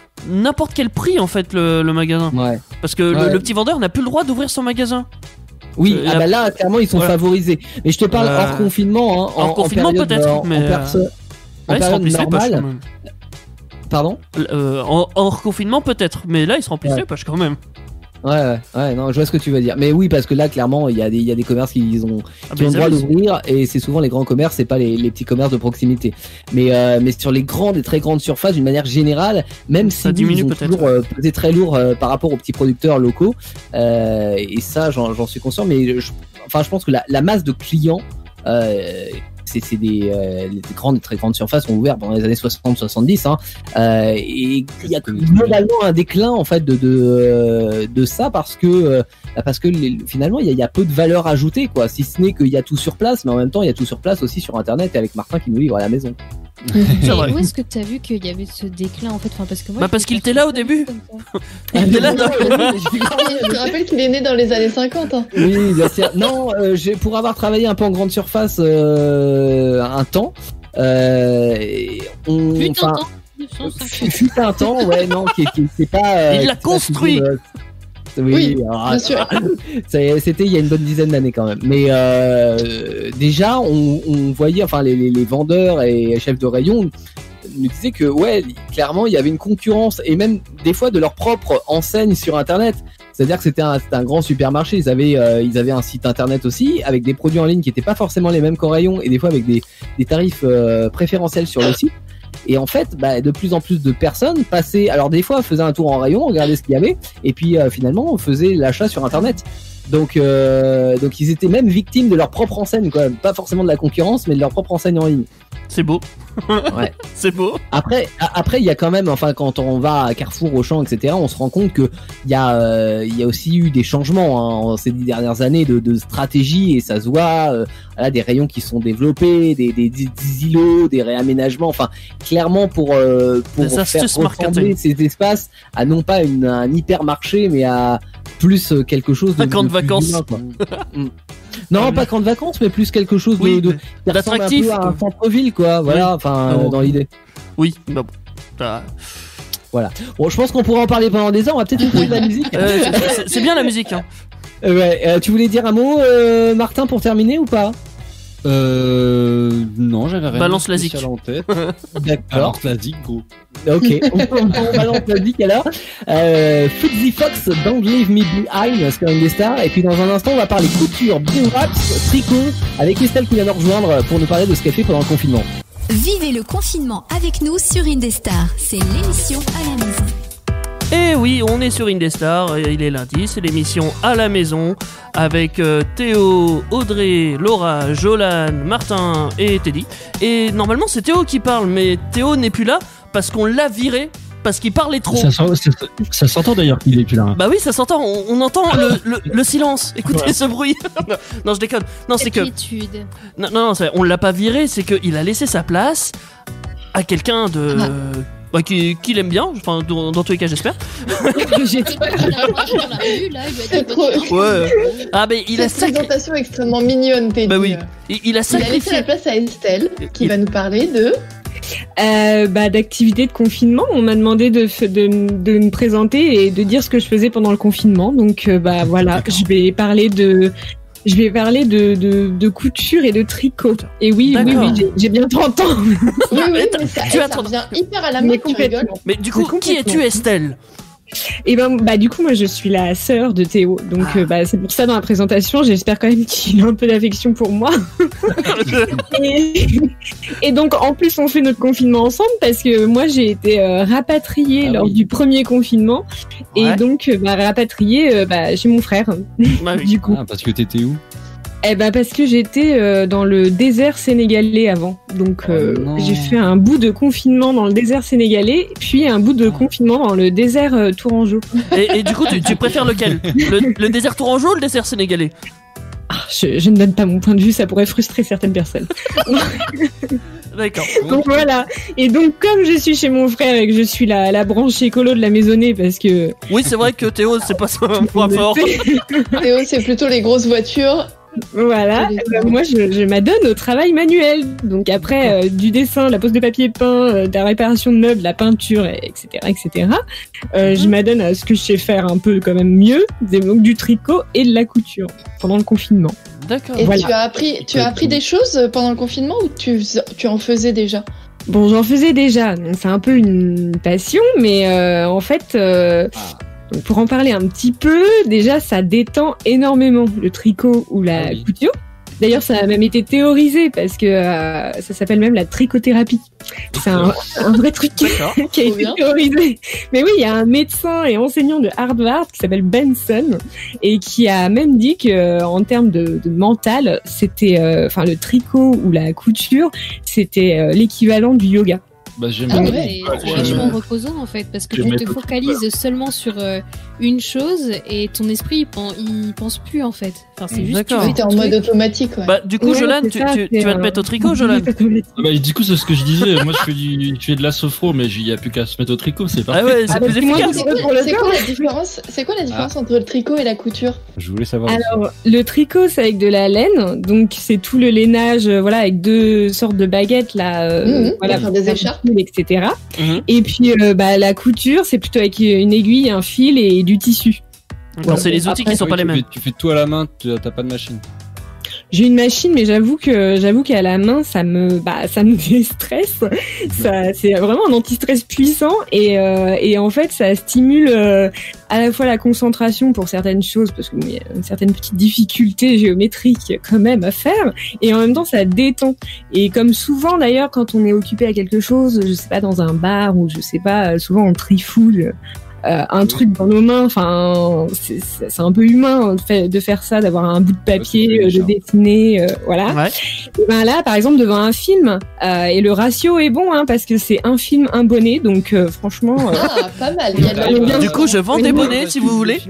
n'importe quel prix en fait le magasin. Ouais. Parce que le petit vendeur n'a plus le droit d'ouvrir son magasin. Oui, bah là, clairement, ils sont favorisés. Mais je te parle hors confinement, hein, hors confinement période, peut-être, mais en période normale. Pardon hors confinement peut-être, mais là, ils se remplissaient les poches quand même. Ouais, non, je vois ce que tu veux dire. Mais oui, parce que là, clairement, il y a des commerces qui ont le droit d'ouvrir, et c'est souvent les grands commerces, c'est pas les petits commerces de proximité. Mais sur les grandes et très grandes surfaces, d'une manière générale, même si ils ont toujours pesé très lourd par rapport aux petits producteurs locaux, et ça, j'en suis conscient. Mais je pense que la masse de clients, c'est des grandes, très grandes surfaces ont ouvert dans les années 60-70, hein, et il y a globalement un déclin en fait de ça parce que finalement il y a peu de valeur ajoutée, quoi, si ce n'est qu'il y a tout sur place, mais en même temps il y a tout sur place aussi sur internet et avec Martin qui nous livre à la maison. Où est-ce que tu as vu qu'il y avait ce déclin en fait, parce que moi, parce qu'il était là au début. Il était là. Je te rappelle qu'il est né dans les années 50. Hein. Oui, bien sûr. Non, pour avoir travaillé un peu en grande surface un temps, fut un temps, ouais, non, qui c'est pas. Il l'a construit. Oui, bien sûr. C'était il y a une bonne dizaine d'années quand même. Mais déjà, on voyait, enfin, les vendeurs et chefs de rayon nous disaient que, ouais, clairement, il y avait une concurrence et même des fois de leur propre enseigne sur Internet. C'est-à-dire que c'était un grand supermarché. Ils avaient un site internet aussi avec des produits en ligne qui n'étaient pas forcément les mêmes qu'en rayon et des fois avec des tarifs préférentiels sur le site. Et en fait, de plus en plus de personnes passaient, alors des fois faisaient un tour en rayon, regardaient ce qu'il y avait, et puis finalement faisaient l'achat sur internet. Donc ils étaient même victimes de leur propre enseigne, quoi. Pas forcément de la concurrence, mais de leur propre enseigne en ligne. C'est beau. Ouais. C'est beau. Après, il y a quand même, enfin, quand on va à Carrefour, Auchan, etc., on se rend compte que il y a aussi eu des changements, hein, ces 10 dernières années de stratégie, et ça se voit. Voilà, des rayons qui sont développés, des îlots, des réaménagements. Enfin, clairement pour faire ressembler ces espaces à non pas un hypermarché, mais à plus quelque chose de camp de vacances. Humain, quoi. Non, pas camp de vacances, mais plus quelque chose d'attractif, un peu à un centre-ville, quoi. Voilà, enfin, dans l'idée. Oui, bah bon. Voilà. Bon, je pense qu'on pourrait en parler pendant des heures. On va peut-être écouter de la musique. C'est bien la musique. Hein. Ouais. Tu voulais dire un mot, Martin, pour terminer ou pas? Non, j'avais rien. Balance la zik en tête. D'accord. Balance la zik, gros. Ok, on balance la zik alors. Fuzzy Fox, Don't Leave Me Behind, sur Indestar. Et puis dans un instant, on va parler couture, bioraps, tricot, avec Estelle qui vient nous rejoindre pour nous parler de ce qu'elle fait pendant le confinement. Vivez le confinement avec nous sur Indestar. C'est l'émission à la maison. Et oui, on est sur Indestar, il est lundi, c'est l'émission à la maison avec Théo, Audrey, Laura, Jolan, Martin et Teddy. Et normalement c'est Théo qui parle, mais Théo n'est plus là parce qu'on l'a viré, parce qu'il parlait trop. Ça s'entend d'ailleurs qu'il est plus là. Bah oui, ça s'entend, on entend le silence. Écoutez ce bruit. Non, je déconne. Non, c'est que... Non, on l'a pas viré, c'est qu'il a laissé sa place à quelqu'un de... qui l'aime bien, enfin dans tous les cas j'espère. Ah mais il a une présentation extrêmement mignonne, Teddy. Bah oui. Il a laissé la place à Estelle qui va nous parler de d'activités de confinement. On m'a demandé de me présenter et de dire ce que je faisais pendant le confinement. Donc voilà, je vais parler de couture et de tricot. Et oui, j'ai bien 30 ans. Oui, mais ça revient hyper à la mode, tu rigoles. Mais du coup, qui es-tu, Estelle? Et du coup, moi, je suis la sœur de Théo. Donc, c'est pour ça, dans la présentation, j'espère quand même qu'il a un peu d'affection pour moi. et donc, en plus, on fait notre confinement ensemble parce que moi, j'ai été rapatriée lors du premier confinement. Ouais. Et donc, rapatriée chez mon frère. Du coup. Ah, parce que t'étais où? Parce que j'étais dans le désert sénégalais avant. Donc j'ai fait un bout de confinement dans le désert sénégalais, puis un bout de confinement dans le désert tourangeau. Et du coup, tu préfères lequel? Le désert tourangeau ou le désert sénégalais? Je ne donne pas mon point de vue, ça pourrait frustrer certaines personnes. D'accord. Donc voilà. Et donc comme je suis chez mon frère et que je suis la branche écolo de la maisonnée parce que... Oui, c'est vrai que Théo, c'est pas son point fort. Théo, c'est plutôt les grosses voitures Voilà, moi je m'adonne au travail manuel. Donc après du dessin, la pose de papier peint, de la réparation de meubles, la peinture, etc. Je m'adonne à ce que je sais faire un peu quand même mieux, donc du tricot et de la couture pendant le confinement. D'accord. Et tu as appris des choses pendant le confinement ou tu en faisais déjà? Bon, j'en faisais déjà, donc c'est un peu une passion, mais en fait, pour en parler un petit peu, déjà ça détend énormément le tricot ou la couture. D'ailleurs, ça a même été théorisé parce que ça s'appelle même la trichothérapie. C'est un vrai truc qui a été théorisé. Mais oui, il y a un médecin et enseignant de Harvard qui s'appelle Benson et qui a même dit que en termes de mental, c'était, le tricot ou la couture, c'était l'équivalent du yoga. Bah, c'est vachement reposant en fait parce que tu te focalises seulement sur une chose et ton esprit il pense plus en fait. Enfin, c'est juste que t'es en mode automatique. Ouais. Bah, du coup, Jolan, tu vas te mettre au tricot, Jolan? Bah, du coup, c'est ce que je disais. Moi, je fais de la sophro, mais il n'y a plus qu'à se mettre au tricot, c'est parfait. Ah ouais, c'est plus efficace. C'est quoi la différence entre le tricot et la couture? Je voulais savoir. Alors, le tricot, c'est avec de la laine, donc c'est tout le lainage, avec deux sortes de baguettes là, faire des écharpes, etc. Et puis, la couture, c'est plutôt avec une aiguille, un fil et du tissu. Alors, c'est les outils qui sont pas les mêmes. Tu fais tout à la main, t'as pas de machine. J'ai une machine, mais j'avoue qu'à la main, ça me déstresse. Ça, c'est vraiment un anti-stress puissant et en fait, ça stimule à la fois la concentration pour certaines choses parce qu'il y a une certaine petite difficulté géométrique quand même à faire et en même temps, ça détend. Et comme souvent d'ailleurs, quand on est occupé à quelque chose, je sais pas dans un bar ou je sais pas, souvent on trifouille. Un truc dans nos mains, enfin, c'est un peu humain de faire ça, d'avoir un bout de papier, de dessiner, voilà. Ouais. Et ben là, par exemple, devant un film, et le ratio est bon, parce que c'est un film, un bonnet, donc franchement. Pas mal. Du coup, je vends des bonnets si vous voulez.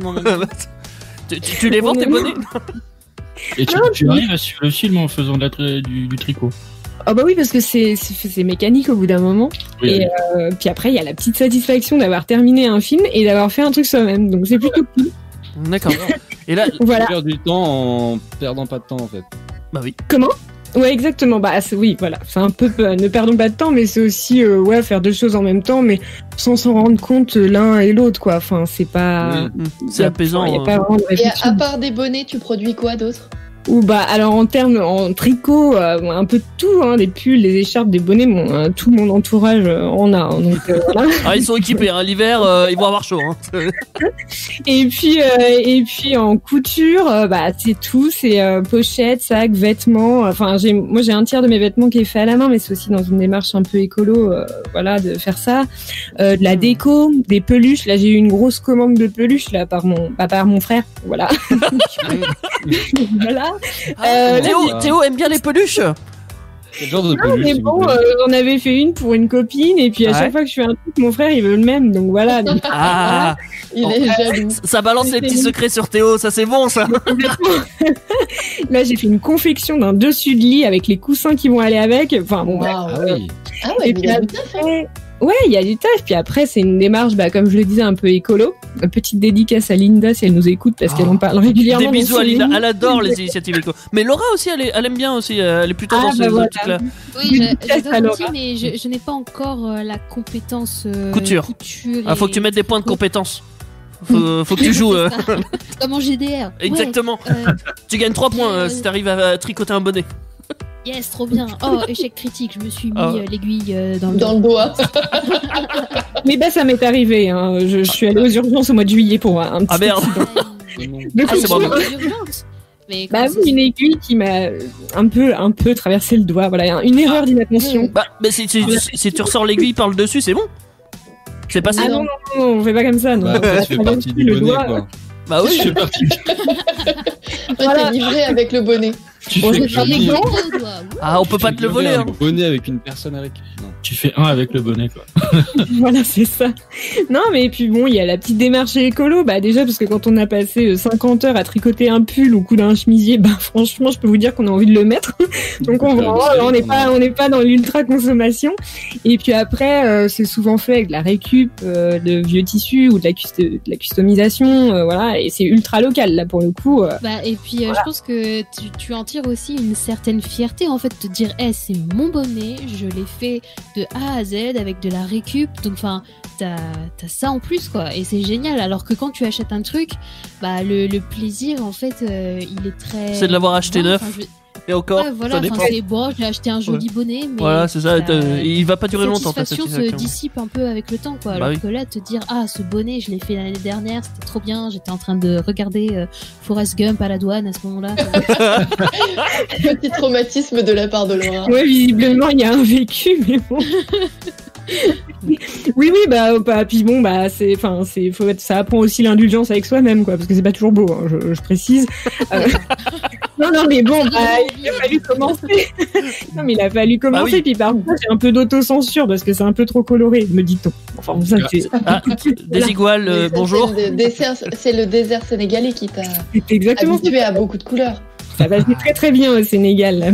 Tu les vends tes bonnets? Et tu arrives à suivre le film en faisant du tricot. Ah bah oui, parce que c'est mécanique au bout d'un moment. Oui, et puis après, il y a la petite satisfaction d'avoir terminé un film et d'avoir fait un truc soi-même. Donc c'est plutôt cool. D'accord. Et là, voilà. Tu perds du temps en perdant pas de temps en fait. Bah oui. Comment? Ouais, exactement. Oui, voilà. C'est un peu ne perdons pas de temps, mais c'est aussi faire deux choses en même temps, mais sans s'en rendre compte l'un et l'autre, quoi. Enfin, c'est pas. Oui. C'est apaisant. Y a pas vraiment de réflexion. Et à part des bonnets, tu produis quoi d'autre? Ou alors en tricot, un peu de tout, des pulls, des écharpes, des bonnets, tout mon entourage en a. Donc voilà. Ah, ils sont équipés, l'hiver ils vont avoir chaud. Et puis en couture, c'est tout, c'est pochettes, sacs, vêtements. Enfin moi j'ai un tiers de mes vêtements qui est fait à la main, mais c'est aussi dans une démarche un peu écolo, de faire ça. De la déco, des peluches. Là j'ai eu une grosse commande de peluches là par mon frère, voilà. Voilà. Théo aime bien les peluches. Mais bon, j'en avais fait une pour une copine et puis à chaque fois que je fais un truc, mon frère il veut le même, donc voilà. Donc... il est jaloux. Ça balance les petits secrets sur Théo, ça c'est bon ça. Là j'ai fait une confection d'un dessus de lit avec les coussins qui vont aller avec. Enfin bon. Et puis après, ouais, il y a du taf. Puis après, c'est une démarche, comme je le disais, un peu écolo. Une petite dédicace à Linda si elle nous écoute parce qu'elle en parle régulièrement. Des bisous à Linda. Elle adore les initiatives éco. Mais Laura aussi, elle aime bien aussi. Elle est plutôt dans ce truc-là. Oui, j'adore aussi, mais je n'ai pas encore la compétence couture. Faut que tu mettes des points de compétence. Faut que tu joues. Comme en GDR. Exactement. Tu gagnes 3 points si t'arrives à tricoter un bonnet. Yes, trop bien. Oh, échec critique, je me suis mis l'aiguille dans le doigt. Mais ça m'est arrivé. Je suis allée aux urgences au mois de juillet pour un petit merde. C'est bon. Oui, une aiguille qui m'a un peu traversé le doigt. Voilà, une erreur d'inattention. Mais si tu ressors l'aiguille par le dessus, c'est bon. C'est pas ça. Non, on fait pas comme ça. Non. Tu fais partie du bonnet, quoi. Bah oui, je fais partie. T'es livré avec le bonnet. Tu fais on peut pas te le voler. Un bonnet avec une personne avec. Non. Tu fais un avec le bonnet, quoi. Voilà, c'est ça. Non, mais puis bon, il y a la petite démarche écolo. Bah, déjà, parce que quand on a passé 50 heures à tricoter un pull au cou d'un chemisier, bah, franchement, je peux vous dire qu'on a envie de le mettre. Donc, on n'est pas dans l'ultra consommation. Et puis après, c'est souvent fait avec de la récup, de vieux tissus ou de la customisation, voilà. Et c'est ultra local, là, pour le coup. Bah, et puis, je pense que tu en tires aussi une certaine fierté, en fait, de te dire, c'est mon bonnet, je l'ai fait de A à Z avec de la récup, donc enfin t'as ça en plus quoi, et c'est génial. Alors que quand tu achètes un truc, bah le plaisir en fait il est très, c'est de l'avoir acheté neuf. Et encore, ouais, voilà, c'est bon, j'ai acheté un joli bonnet, mais voilà, c'est ça, il va pas durer longtemps. La satisfaction se dissipe un peu avec le temps, quoi. Alors que là, te dire, ce bonnet, je l'ai fait l'année dernière, c'était trop bien, j'étais en train de regarder Forrest Gump à la douane à ce moment-là. Petit traumatisme de la part de Laura. Ouais, visiblement, il y a un vécu, mais bon. oui, bah puis bon, bah ça apprend aussi l'indulgence avec soi-même, quoi, parce que c'est pas toujours beau, hein, je précise. Non, mais bon, il a fallu commencer. Non, mais il a fallu commencer, oui. Puis parfois j'ai un peu d'autocensure parce que c'est un peu trop coloré, me dit-on. Enfin, ça c'est. Desigual, bonjour. C'est le désert sénégalais qui t'a habitué à beaucoup de couleurs. Ça va très très bien au Sénégal. Là.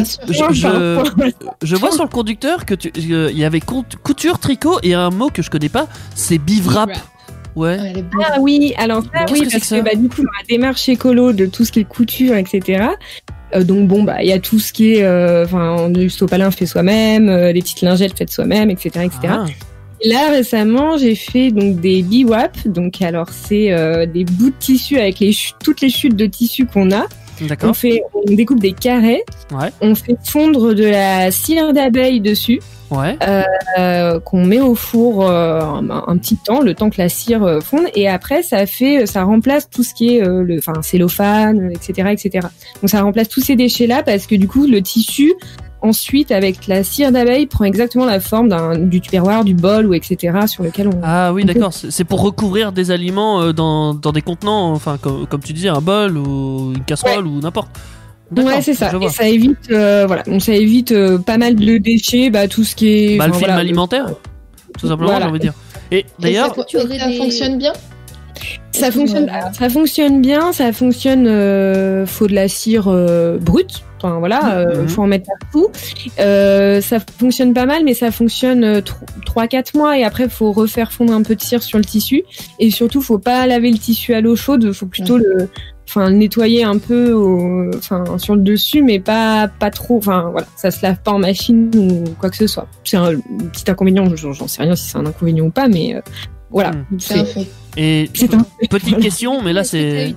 Je vois sur le conducteur que il y avait couture, tricot et un mot que je connais pas, c'est bivrap. Ouais. Ah oui, alors ça, oui, parce que du coup dans la démarche écolo de tout ce qui est couture, etc. Donc bon il y a tout ce qui est, du sopalin fait soi-même, des petites lingettes faites soi-même, etc., etc. Ah. Là récemment j'ai fait donc des biwap, donc alors c'est des bouts de tissu avec toutes les chutes de tissu qu'on a. D'accord. On découpe des carrés, ouais. On fait fondre de la cire d'abeille dessus, ouais. Qu'on met au four un petit temps, le temps que la cire fonde, et après ça remplace tout ce qui est cellophane, etc. Donc ça remplace tous ces déchets-là parce que du coup le tissu ensuite avec la cire d'abeille prend exactement la forme du tupperware, du bol ou etc. sur lequel on. Ah oui, d'accord. C'est pour recouvrir des aliments dans des contenants, enfin comme tu disais, un bol ou une casserole, ouais. Ou n'importe. Ouais, c'est ça. Et ça évite, donc ça évite pas mal de déchets, tout ce qui est. Le film alimentaire, tout simplement, j'ai envie de dire. Et d'ailleurs, ça fonctionne bien. Ça fonctionne bien. Ça fonctionne. Faut de la cire brute. Enfin voilà, faut en mettre partout. Ça fonctionne pas mal, mais ça fonctionne 3-4 mois et après faut refaire fondre un peu de cire sur le tissu. Et surtout, faut pas laver le tissu à l'eau chaude. Faut plutôt le nettoyer un peu sur le dessus, mais pas trop. Enfin voilà, ça se lave pas en machine ou quoi que ce soit. C'est un petit inconvénient. J'en sais rien si c'est un inconvénient ou pas, mais voilà. C'est un fait. Et petite question, mais là c'est.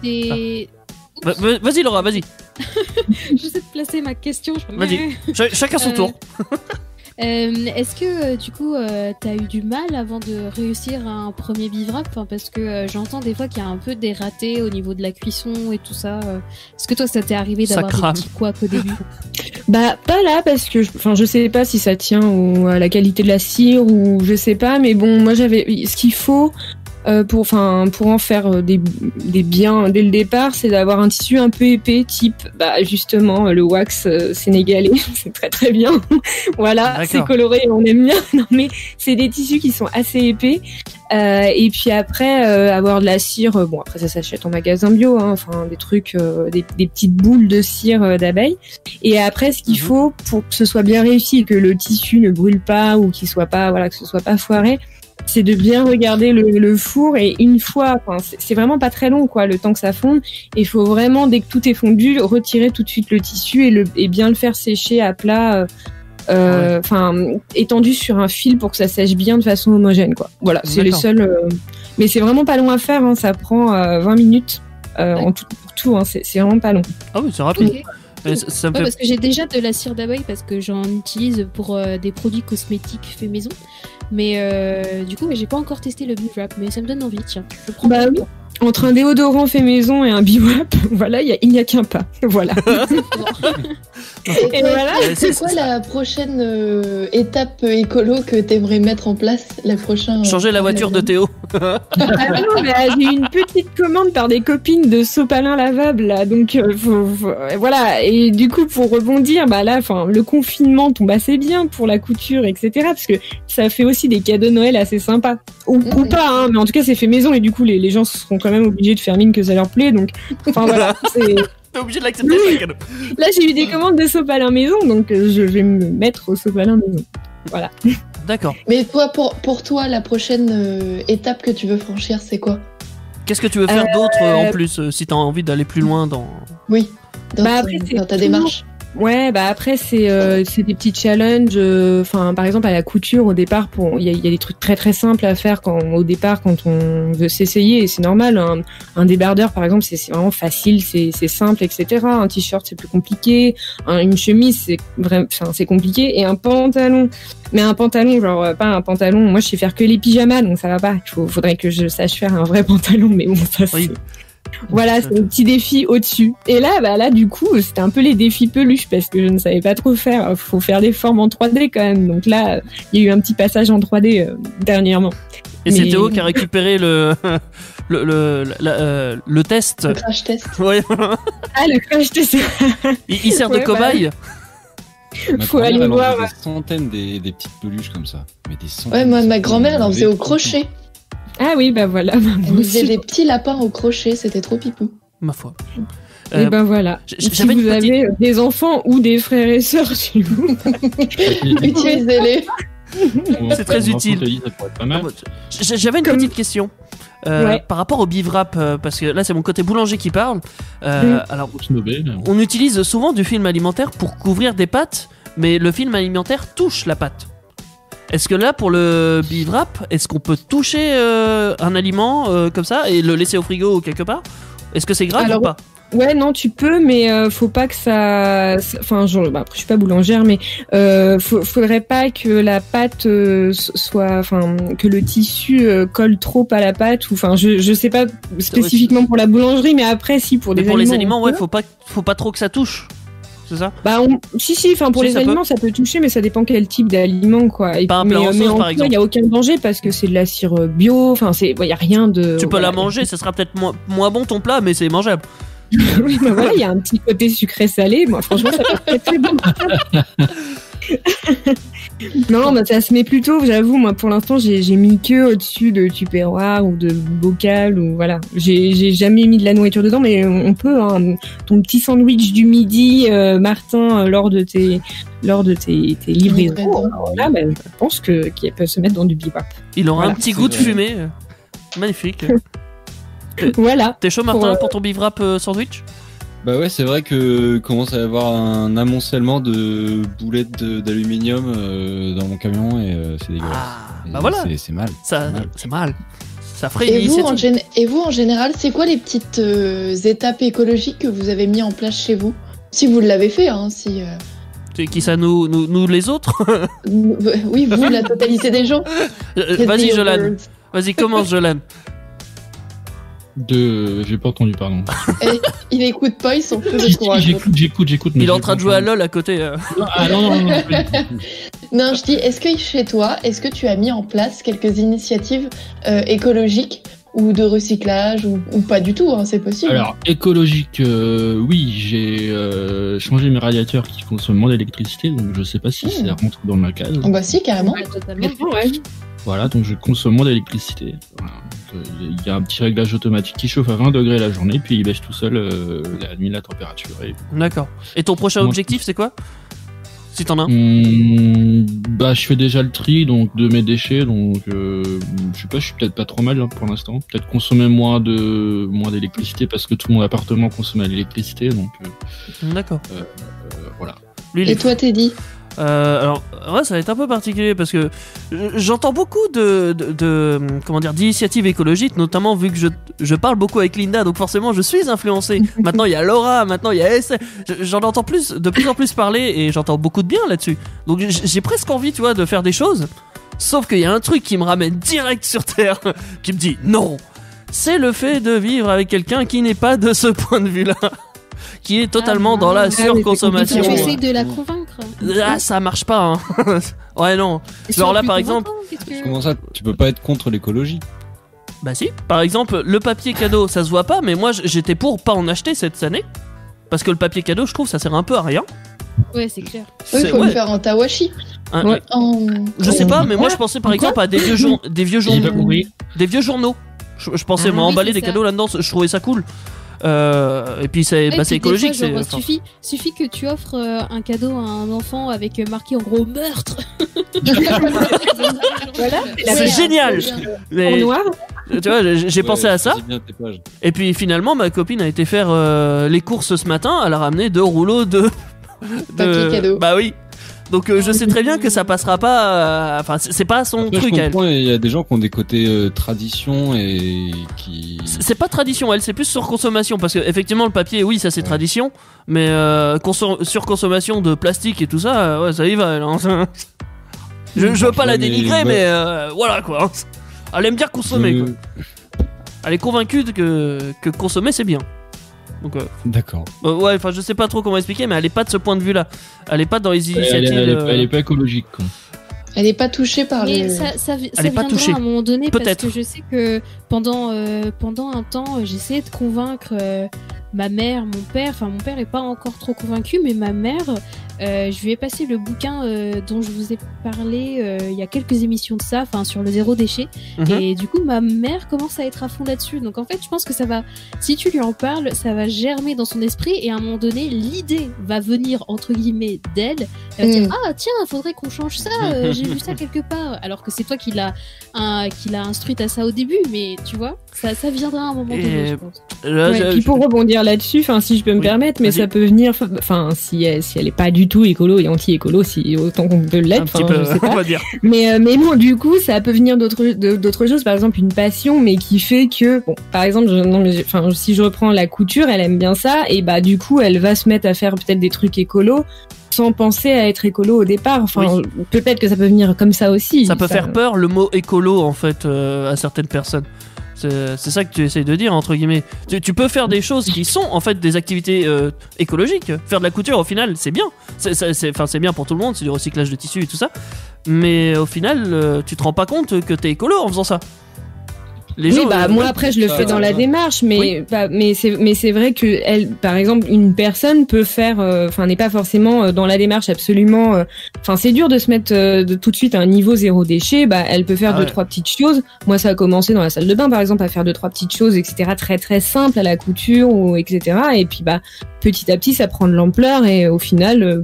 Vas-y Laura, vas-y. J'essaie de placer ma question. Vas-y, chacun son tour. Est-ce que du coup t'as eu du mal avant de réussir un premier bivrap, parce que j'entends des fois qu'il y a un peu des ratés au niveau de la cuisson et tout ça. Est-ce que toi ça t'est arrivé d'avoir des petits couacs au début? Pas là parce que je sais pas si ça tient à la qualité de la cire ou je sais pas, mais bon moi j'avais ce qu'il faut. Pour en faire des biens dès le départ, c'est d'avoir un tissu un peu épais, type justement le wax sénégalais, c'est très très bien. Voilà, d'accord. C'est coloré, on aime bien. Non mais c'est des tissus qui sont assez épais. Et puis après avoir de la cire, après ça s'achète en magasin bio, des trucs, des petites boules de cire d'abeille. Et après ce qu'il faut pour que ce soit bien réussi, que le tissu ne brûle pas ou qu'il soit pas, que ce soit pas foiré, c'est de bien regarder le four et une fois, c'est vraiment pas très long le temps que ça fonde. Il faut vraiment, dès que tout est fondu, retirer tout de suite le tissu et bien le faire sécher à plat, étendu sur un fil pour que ça sèche bien de façon homogène Voilà, c'est les seuls. Mais c'est vraiment pas long à faire, ça prend 20 minutes en tout, c'est vraiment pas long. Ah oui, c'est rapide. Okay. Parce que j'ai déjà de la cire d'abeille parce que j'en utilise pour des produits cosmétiques faits maison. Mais du coup, j'ai pas encore testé le bivrap, mais ça me donne envie, tiens. Je prends oui. Entre un déodorant fait maison et un biwap, voilà, il n'y a qu'un pas. Voilà. Et voilà. C'est quoi la prochaine étape écolo que t'aimerais mettre en place, la prochaine Changer la voiture de Théo. J'ai eu une petite commande par des copines de sopalin lavable, là, donc voilà. Et du coup, pour rebondir, là, le confinement tombe assez bien pour la couture, etc. Parce que ça fait aussi des cadeaux de Noël assez sympas. Ou pas, hein, mais en tout cas, c'est fait maison et du coup, les gens seront quand même obligés de faire mine que ça leur plaît. Donc, voilà, t'es obligé de l'accepter, c'est un cadeau. Là, j'ai eu des commandes de sopalin maison, donc je vais me mettre au sopalin maison. Voilà. D'accord. Mais toi, pour toi, la prochaine étape que tu veux franchir, c'est quoi? Qu'est-ce que tu veux faire d'autre en plus, si t'as envie d'aller plus loin dans... Oui, dans ta démarche. Ouais, après c'est des petits challenges. Par exemple à la couture au départ, il y a des trucs très très simples à faire quand on veut s'essayer et c'est normal. Un débardeur par exemple, c'est vraiment facile, c'est simple, etc. Un t-shirt c'est plus compliqué. Une chemise c'est compliqué et un pantalon. Mais un pantalon, pas un pantalon. Moi je sais faire que les pyjamas, donc ça va pas. Faudrait que je sache faire un vrai pantalon, mais bon ça c'est. Voilà, c'est un petit défi au-dessus. Et là, du coup, c'était un peu les défis peluches parce que je ne savais pas trop faire. Faut faire des formes en 3D quand même. Donc là, il y a eu un petit passage en 3D dernièrement. Et c'est Théo qui a récupéré le test. Le crash test. Ouais. Le crash test. Il sert de cobaye. Faut aller voir. Des centaines des petites peluches comme ça. Mais des centaines. Ouais, moi, ma grand-mère, elle en faisait au crochet. Ah oui, voilà. Elle faisait des petits lapins au crochet, c'était trop pipou. Ma foi. Et voilà. Si vous avez des enfants ou des frères et sœurs chez vous, utilisez-les. C'est très utile. J'avais une petite question. Par rapport au bivrap, parce que là c'est mon côté boulanger qui parle. Alors, on utilise souvent du film alimentaire pour couvrir des pâtes, mais le film alimentaire touche la pâte. Est-ce que là, pour le bivrap, est-ce qu'on peut toucher un aliment comme ça et le laisser au frigo ou quelque part? Est-ce que c'est grave ou pas? Ouais, non, tu peux, mais faut pas que ça... après, je suis pas boulangère, mais faudrait pas que la pâte soit... que le tissu colle trop à la pâte. Ou je sais pas spécifiquement pour la boulangerie, mais après, si, pour les aliments, ouais, faut pas trop que ça touche. C'est ça? Pour les aliments, ça peut toucher, mais ça dépend quel type d'aliment, quoi. Pas un plat en sauce, par exemple. Il y a aucun danger parce que c'est de la cire bio. Il y a rien de. Tu peux la manger, ça sera peut-être moins bon ton plat, mais c'est mangeable. Oui, il y a un petit côté sucré-salé. Moi, franchement, ça peut être très bon. Non, ça se met plutôt, j'avoue, moi pour l'instant j'ai mis que au-dessus de tupperware ou de bocal ou voilà. J'ai jamais mis de la nourriture dedans, mais on peut, ton petit sandwich du midi, Martin, lors de tes livraisons. Là, je pense qu'il peut se mettre dans du biwap. Il aura un petit goût de fumée. Magnifique. Voilà. T'es chaud, Martin, pour ton biwrap sandwich? Bah ouais, c'est vrai que commence à y avoir un amoncellement de boulettes d'aluminium dans mon camion et c'est dégueulasse. Voilà. C'est mal. C'est mal. Ça ferait une initiative. Et vous, en général, c'est quoi les petites étapes écologiques que vous avez mis en place chez vous? Si vous l'avez fait, si... Qui ça, nous les autres? Oui, vous, la totalité des gens. Vas-y, Jolan. Vas-y, commence, Jolan. J'ai pas entendu, pardon. Il écoute pas, ils sont plus de courage. J'écoute. Il est en train de jouer à LoL à côté. Non. Non, je dis, est-ce que chez toi, tu as mis en place quelques initiatives écologiques ou de recyclage ou pas du tout, c'est possible. Alors, écologique, oui, j'ai changé mes radiateurs qui consomment moins d'électricité, donc je sais pas si ça rentre dans ma case. Bah si, carrément. Ouais, totalement. Voilà, donc je consomme moins d'électricité. Voilà. Il y a un petit réglage automatique qui chauffe à 20 degrés la journée, puis il baisse tout seul la nuit la température. D'accord. Et ton prochain objectif, c'est quoi? Si t'en as je fais déjà le tri de mes déchets, donc je sais pas, je suis peut-être pas trop mal pour l'instant. Peut-être consommer moins d'électricité parce que tout mon appartement consomme de l'électricité, donc. D'accord. Voilà. Et toi, Teddy? Alors, ouais, ça va être un peu particulier parce que j'entends beaucoup d'initiatives écologiques, notamment vu que je parle beaucoup avec Linda, donc forcément je suis influencé. Maintenant il y a Laura, maintenant il y a SF. J'en entends de plus en plus parler et j'entends beaucoup de bien là-dessus. Donc j'ai presque envie, tu vois, de faire des choses. Sauf qu'il y a un truc qui me ramène direct sur Terre, qui me dit non. c'est le fait de vivre avec quelqu'un qui n'est pas de ce point de vue-là, qui est totalement dans la surconsommation. Tu essayes de la convaincre. Ah, ça marche pas, hein. Ouais, non. Alors là, par exemple... Comment ça, tu peux pas être contre l'écologie? Bah si, par exemple, le papier cadeau, ça se voit pas, mais moi j'étais pour pas en acheter cette année. Parce que le papier cadeau, je trouve, ça sert un peu à rien. Ouais, c'est clair. Oui, il faut le faire en tawashi. Ouais. Je sais pas, mais moi je pensais par exemple à des vieux journaux. Des vieux journaux. Je pensais emballer des cadeaux là-dedans, je trouvais ça cool. Et puis c'est écologique. Suffit que tu offres un cadeau à un enfant avec marqué en gros meurtre. Voilà, c'est génial. En noir. Tu vois, j'ai pensé à ça. Et puis finalement, ma copine a été faire les courses ce matin. Elle a ramené 2 rouleaux de papier cadeau. Bah oui. Donc je sais très bien que ça passera pas. Enfin, c'est pas son Après, truc. Je comprends, il y a des gens qui ont des côtés tradition et qui. C'est pas tradition, c'est plus surconsommation parce que effectivement le papier, oui, ça c'est tradition, mais surconsommation de plastique et tout ça, ouais, ça y va. Hein. Je veux pas la dénigrer, mais voilà quoi. Elle aime bien consommer. Quoi. Elle est convaincue que consommer c'est bien. Donc, d'accord. Ouais, enfin, je sais pas trop comment expliquer, mais elle est pas de ce point de vue-là. Elle est pas dans les initiatives. Elle est pas écologique, quoi. Elle est pas touchée par les. Ça viendra à un moment donné parce que je sais que pendant un temps, j'essayais de convaincre ma mère, mon père. Enfin, mon père est pas encore trop convaincu, mais ma mère, je lui ai passé le bouquin dont je vous ai parlé il y a quelques émissions de ça, enfin sur le zéro déchet. Et du coup, ma mère commence à être à fond là-dessus. Donc en fait, je pense que ça va, si tu lui en parles, ça va germer dans son esprit et à un moment donné, l'idée va venir entre guillemets d'elle. Elle va dire ah tiens, faudrait qu'on change ça. J'ai vu ça quelque part. Alors que c'est toi qui l'a instruite à ça au début, mais tu vois, ça viendra à un moment donné, je pense. Ouais, puis pour rebondir là-dessus, enfin si je peux me permettre, mais ça peut venir, enfin si elle est pas du tout écolo et anti-écolo, si autant qu'on peut l'être, je sais pas. Mais bon, du coup, ça peut venir d'autres choses, par exemple une passion, mais qui fait que, bon, par exemple, si je reprends la couture, elle aime bien ça, et bah du coup, elle va se mettre à faire peut-être des trucs écolos sans penser à être écolo au départ. Enfin, peut-être que ça peut venir comme ça aussi. Ça peut faire peur le mot écolo en fait à certaines personnes. C'est ça que tu essayes de dire entre guillemets. Tu peux faire des choses qui sont en fait des activités écologiques. Faire de la couture au final c'est bien. C'est bien pour tout le monde, c'est du recyclage de tissus et tout ça. Mais au final tu te rends pas compte que t'es écolo en faisant ça. Moi après je le fais dans la démarche, mais c'est vrai que elle, par exemple, une personne peut faire, n'est pas forcément dans la démarche absolument. C'est dur de se mettre de tout de suite à un niveau zéro déchet. Elle peut faire 2-3 petites choses. Moi, ça a commencé dans la salle de bain, par exemple, à faire 2-3 petites choses, etc. Très très simples à la couture ou etc. Et puis petit à petit, ça prend de l'ampleur et au final,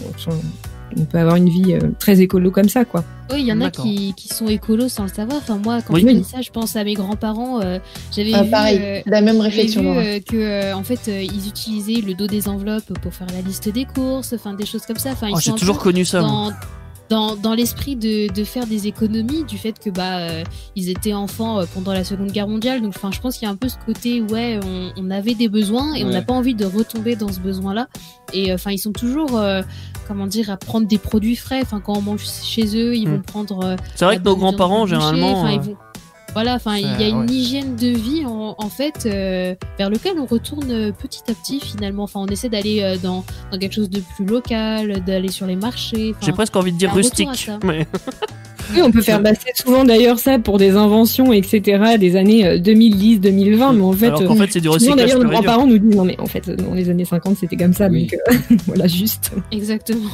on peut avoir une vie très écolo comme ça, quoi. Oui, il y en a qui sont écolos sans le savoir. Enfin, moi, quand je dis ça, je pense à mes grands-parents. J'avais vu, pareil, la même réflexion. Que en fait, ils utilisaient le dos des enveloppes pour faire la liste des courses, enfin des choses comme ça. Enfin, j'ai toujours connu ça. Dans l'esprit de faire des économies, du fait que ils étaient enfants pendant la Seconde Guerre mondiale, donc je pense qu'il y a un peu ce côté on avait des besoins et on n'a pas envie de retomber dans ce besoin-là. Et ils sont toujours à prendre des produits frais. Quand on mange chez eux, ils vont prendre. C'est vrai que nos grands-parents généralement. Voilà, il y a une hygiène de vie en fait vers lequel on retourne petit à petit finalement. On essaie d'aller dans quelque chose de plus local, d'aller sur les marchés. J'ai presque envie de dire rustique. Mais... Oui, on peut faire c'est souvent d'ailleurs ça pour des inventions, etc. des années 2010-2020, mais en fait, alors qu'en fait c'est du recyclage. D'ailleurs, nos grands-parents nous disent non mais en fait dans les années 50 c'était comme ça, donc voilà juste. Exactement.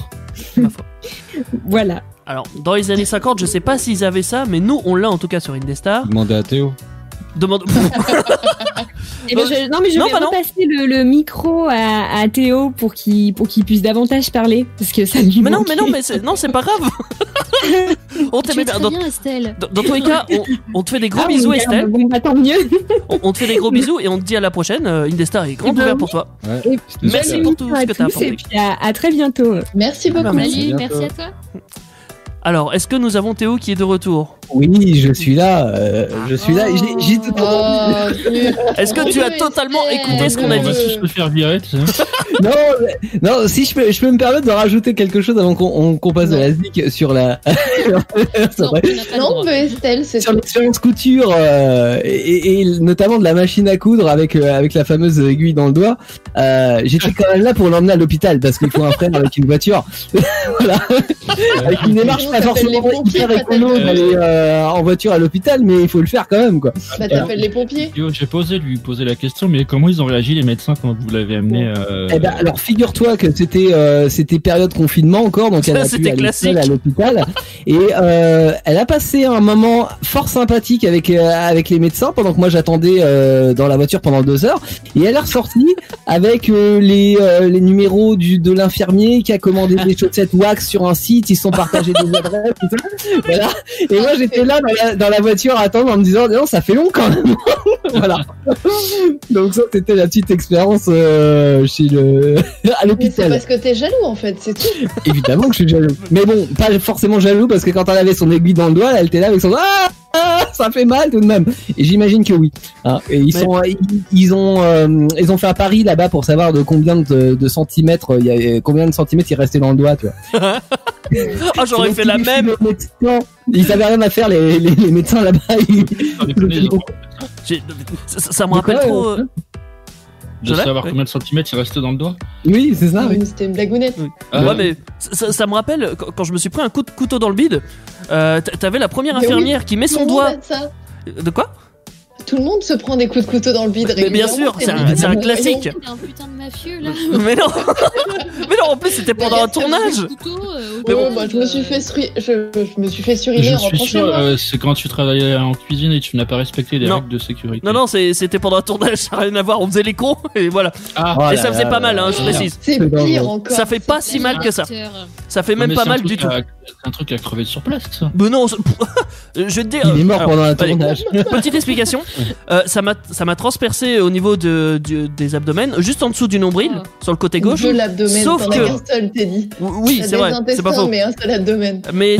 Voilà. Alors, dans les années 50, je sais pas s'ils avaient ça, mais nous, on l'a en tout cas sur Indestar. Demandez à Théo. Je vais repasser le micro à Théo pour qu'il puisse davantage parler, parce que ça lui manque. C'est pas grave. On t'aime bien, Estelle. Dans tous les cas, on te fait des gros bisous, Estelle. Bon, tant mieux. On te fait des gros bisous et on te dit à la prochaine. Indestar est grand ouvert pour toi. Ouais. Merci pour tout ce que t'as apporté. Et puis à très bientôt. Merci beaucoup. Merci à toi. Alors, est-ce que nous avons Théo qui est de retour ? Oui, je suis là. Je suis là. J'ai tout entendu. Est-ce que tu as totalement écouté ce qu'on a On va dit? tous se faire virer, tu sais. Non, si je peux me permettre de rajouter quelque chose avant qu'on passe de la SDIC sur la. C'est vrai. Non, mais Estelle, c'est Sur l'expérience couture et notamment de la machine à coudre avec la fameuse aiguille dans le doigt, j'étais quand même là pour l'emmener à l'hôpital parce qu'il faut un frère avec une voiture. Voilà. Avec une démarche pas forcément hyper écolo d'aller en voiture à l'hôpital, mais il faut le faire quand même, quoi. Bah, t'appelles les pompiers. J'ai lui posé la question, mais comment ils ont réagi les médecins quand vous l'avez amené Eh ben, alors figure-toi que c'était période confinement encore, donc elle a pu C'était aller classique. seule à l'hôpital et elle a passé un moment fort sympathique avec les médecins pendant que moi j'attendais dans la voiture pendant 2 heures, et elle est ressortie avec les numéros de l'infirmier qui a commandé des chaussettes wax sur un site, ils se sont partagés des adresses, tout ça. Voilà. Et moi j'étais là dans la voiture à attendre en me disant non, ça fait long quand même. Voilà. Donc ça c'était la petite expérience à Mais c'est l'hôpital. parce que t'es jaloux en fait, c'est tout. Évidemment que je suis jaloux. Mais bon, pas forcément jaloux parce que quand elle avait son aiguille dans le doigt, elle était là avec son ça fait mal tout de même. Et j'imagine que oui. Hein, et ils ont fait un pari là-bas pour savoir de combien de centimètres combien de centimètres il restait dans le doigt, tu vois. Ah, j'aurais fait la même. Ils avaient rien à faire les médecins là-bas. Ça me rappelle trop. de savoir combien de centimètres il restait dans le doigt. Oui, c'est ça. Oui. C'était une blagounette. Oui. Ouais, mais ça me rappelle quand je me suis pris un coup de couteau dans le bide. T'avais la première infirmière qui met son doigt. Ça. De quoi? Tout le monde se prend des coups de couteau dans le bide. Mais bien sûr, c'est un classique. T'es un putain de mafieux là. Mais non, mais non, en plus c'était pendant un tournage. Mais bon, moi, je me suis fait suriner en rentrant chez moi. C'est quand tu travaillais en cuisine et tu n'as pas respecté les règles de sécurité. Non, c'était pendant un tournage, ça n'a rien à voir. On faisait les cons et voilà. Ah, et ça faisait pas mal, hein, je précise. C'est pire encore. Ça fait pas si mal que ça. Ça fait même pas mal du tout. C'est un truc à crever sur place, ça. Mais non, je vais te dire. Il est mort pendant un tournage. Petite explication. Ça m'a transpercé au niveau des abdomens, juste en dessous du nombril, sur le côté gauche. De l'abdomen, sauf t'en que as qu'un seul, t'es dit. Oui, c'est vrai, c'est pas faux. Mais un seul abdomen. Mais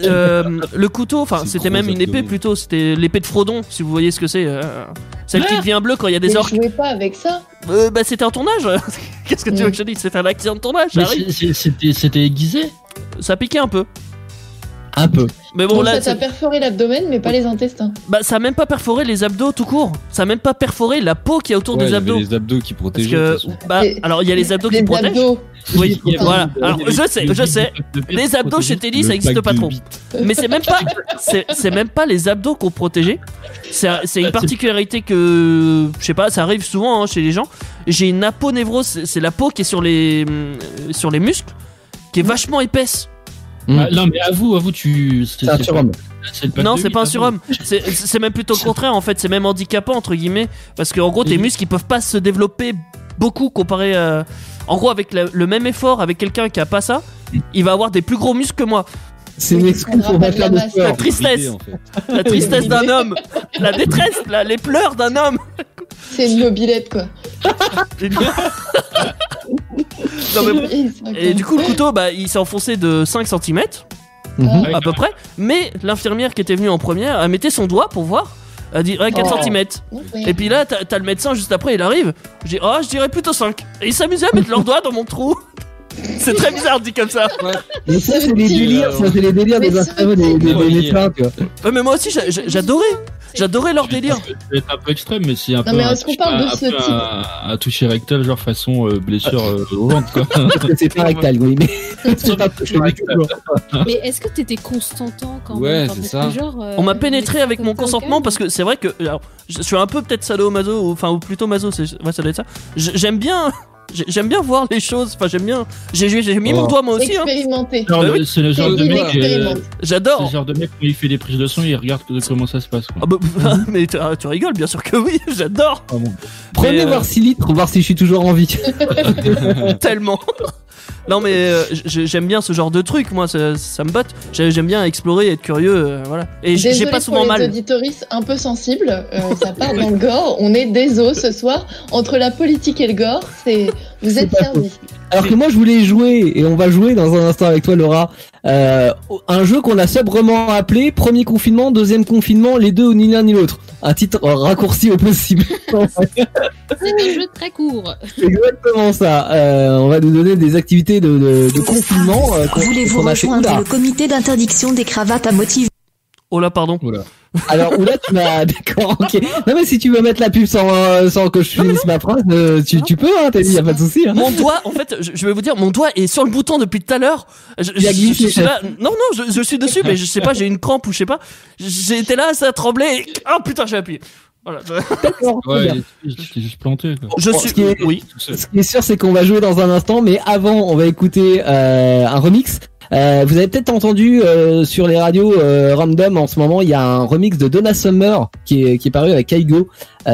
le couteau, enfin, c'était même une épée plutôt. C'était l'épée de Frodon, si vous voyez ce que c'est. Celle qui devient bleue quand il y a des orques. Je jouais pas avec ça. Bah, c'était un tournage. Qu'est-ce que tu veux que je te dise? C'était un accident de tournage. Ça arrive. C'était aiguisé. Ça piquait un peu. Un peu. Mais bon, donc là, ça t'a perforé l'abdomen, mais pas les intestins. Bah, ça a même pas perforé les abdos tout court. Ça a même pas perforé la peau qui est autour des abdos. Les abdos qui protégeaient. Parce que, bah, alors il y a les abdos qui protègent. Oui, voilà. Alors je sais. Les abdos chez Teddy, ça existe pas trop. Mais c'est même pas les abdos qu'on protégeait. C'est une particularité que je sais pas, ça arrive souvent hein, chez les gens. J'ai une aponévrose, c'est la peau qui est sur les muscles, qui est vachement épaisse. Non mais à vous c'est un surhomme. Non, c'est pas un surhomme. C'est même plutôt le contraire en fait. C'est même handicapant entre guillemets parce que en gros tes muscles ils peuvent pas se développer beaucoup comparé. En gros avec le même effort avec quelqu'un qui a pas ça, il va avoir des plus gros muscles que moi. C'est une excuse pour pas faire de sport. La tristesse d'un homme, la détresse, les pleurs d'un homme. C'est une mobilette quoi. Non, mais... Et du coup le couteau bah, il s'est enfoncé de 5 cm à peu près. Mais l'infirmière qui était venue en première elle mettait son doigt pour voir. Elle dit 4 cm. Et puis là t'as le médecin juste après il arrive. Je dis je dirais plutôt 5. Et ils s'amusaient à mettre leur doigt dans mon trou. C'est très bizarre dit comme ça. Mais ça c'est les délires, des infirmiers des médecins tu vois. Ouais, mais moi aussi j'adorais leur délire. C'est un peu extrême mais c'est un peu est-ce qu'on parle de ce type un toucher rectal genre façon blessure au ventre quoi. C'est pas rectal oui mais c'est pas toucher rectal. Mais est-ce que t'étais consentant quand même? Ouais, c'est ça. On m'a pénétré avec mon consentement parce que c'est vrai que alors, je suis un peu peut-être sadomaso ou plutôt maso, ça doit être ça. J'aime bien voir les choses, enfin j'aime bien. J'ai mis mon doigt moi aussi. Expérimenter. C'est le genre de mec. J'adore. C'est le genre de mec quand il fait des prises de son, il regarde comment ça se passe. Quoi. Mais tu rigoles, bien sûr que oui, j'adore. Prenez voir 6 litres, voir si je suis toujours en vie. Tellement. Non mais j'aime bien ce genre de truc, moi ça me botte. J'aime bien explorer, être curieux, voilà. Et j'ai pas souvent mal. Les auditoristes un peu sensibles, ça part dans le gore. On est des os ce soir entre la politique et le gore. Vous êtes servis. Alors que moi je voulais jouer et on va jouer dans un instant avec toi Laura Un jeu qu'on a sobrement appelé premier confinement, deuxième confinement, les deux ou ni l'un ni l'autre. Un titre raccourci au possible. C'est un jeu très court. C'est exactement ça. On va nous donner des activités de confinement. Voulez-vous rejoindre le comité d'interdiction des cravates à motifs? Oh là, pardon. Oula. Alors, oula, tu m'as... D'accord, ok. Non, mais si tu veux mettre la pub sans que je finisse ma phrase, tu peux, hein, y a pas de souci. Hein. Mon doigt, en fait, je vais vous dire, mon doigt est sur le bouton depuis tout à l'heure. Je suis là. Non, je suis dessus, mais je sais pas, j'ai une crampe ou je sais pas. J'ai été là, ça a tremblé. Oh putain, j'ai appuyé. Voilà. D'accord. Ouais, il s'est juste planté. Quoi. Oui. Ce qui est sûr, c'est qu'on va jouer dans un instant, mais avant, on va écouter un remix. Vous avez peut-être entendu sur les radios random en ce moment, il y a un remix de Donna Summer qui est paru avec Kaigo,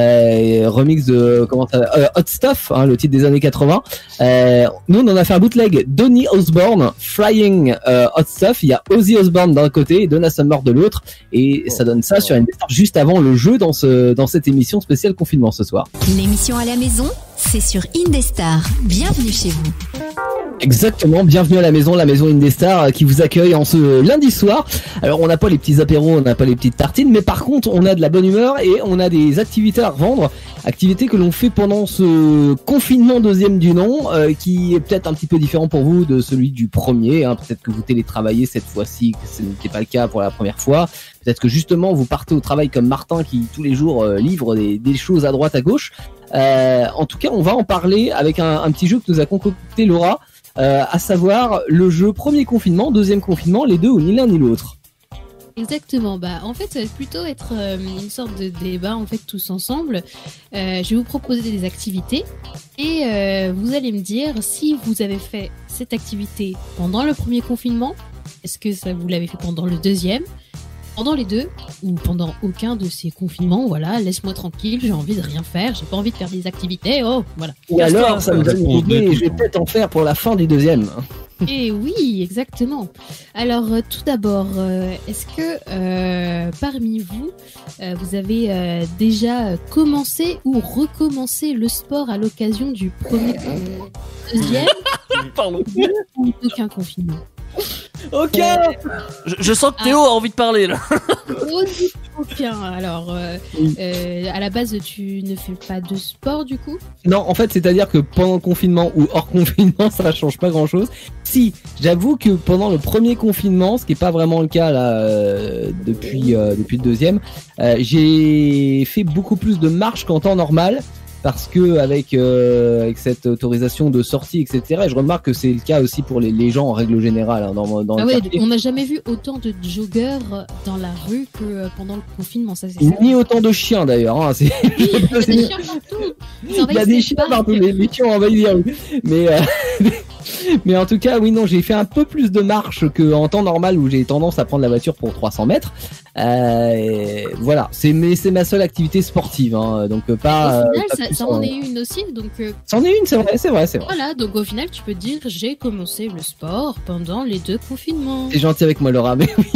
remix de Hot Stuff, hein, le titre des années 80. Nous on en a fait un bootleg Donny Osborne, Flying Hot Stuff. Il y a Ozzy Osbourne d'un côté et Donna Summer de l'autre, et ça donne ça sur Indestar juste avant le jeu dans cette émission spéciale confinement ce soir. L'émission à la maison, c'est sur Indestar. Bienvenue chez vous. Exactement, bienvenue à la maison Indestar qui vous accueille en ce lundi soir. Alors on n'a pas les petits apéros, on n'a pas les petites tartines, mais par contre on a de la bonne humeur et on a des activités à revendre, activités que l'on fait pendant ce confinement deuxième du nom, qui est peut-être un petit peu différent pour vous de celui du premier, hein. Peut-être que vous télétravaillez cette fois-ci, que ce n'était pas le cas pour la première fois, peut-être que justement vous partez au travail comme Martin qui tous les jours livre des choses à droite à gauche. En tout cas on va en parler avec un petit jeu que nous a concocté Laura. À savoir le jeu premier confinement, deuxième confinement, les deux ou ni l'un ni l'autre. Exactement. Bah, en fait, ça va plutôt être une sorte de débat en fait tous ensemble. Je vais vous proposer des activités et vous allez me dire si vous avez fait cette activité pendant le premier confinement, est-ce que ça vous l'avez fait pendant le deuxième, pendant les deux ou pendant aucun de ces confinements. Voilà, laisse-moi tranquille, j'ai envie de rien faire, j'ai pas envie de faire des activités. Oh, voilà. Ou alors, ça me donne une idée, je vais peut-être en faire pour la fin du deuxième. Et oui, exactement. Alors, tout d'abord, est-ce que parmi vous, vous avez déjà commencé ou recommencé le sport à l'occasion du premier deuxième ou aucun confinement? Ok. Je sens que Théo a envie de parler là. Aucun. Alors, à la base, tu ne fais pas de sport du coup? Non, en fait, c'est-à-dire que pendant le confinement ou hors confinement, ça change pas grand-chose. Si, j'avoue que pendant le premier confinement, ce qui est pas vraiment le cas là depuis le deuxième, j'ai fait beaucoup plus de marche qu'en temps normal. Parce que avec cette autorisation de sortie, etc., et je remarque que c'est le cas aussi pour les gens en règle générale, hein, dans le quartier. On n'a jamais vu autant de joggeurs dans la rue que pendant le confinement, ça c'est ni autant de chiens d'ailleurs. Hein, oui, il y a des chiens partout. Il y a des chiens partout, les chiens envahissent les rues. Mais en tout cas, oui, non, j'ai fait un peu plus de marche qu'en temps normal où j'ai tendance à prendre la voiture pour 300 mètres. Voilà, c'est ma seule activité sportive, hein, donc pas. Au final, ça en est une aussi, donc. Ça en est une, c'est vrai. Voilà, donc au final, tu peux dire j'ai commencé le sport pendant les deux confinements. C'est gentil avec moi, Laura, mais oui.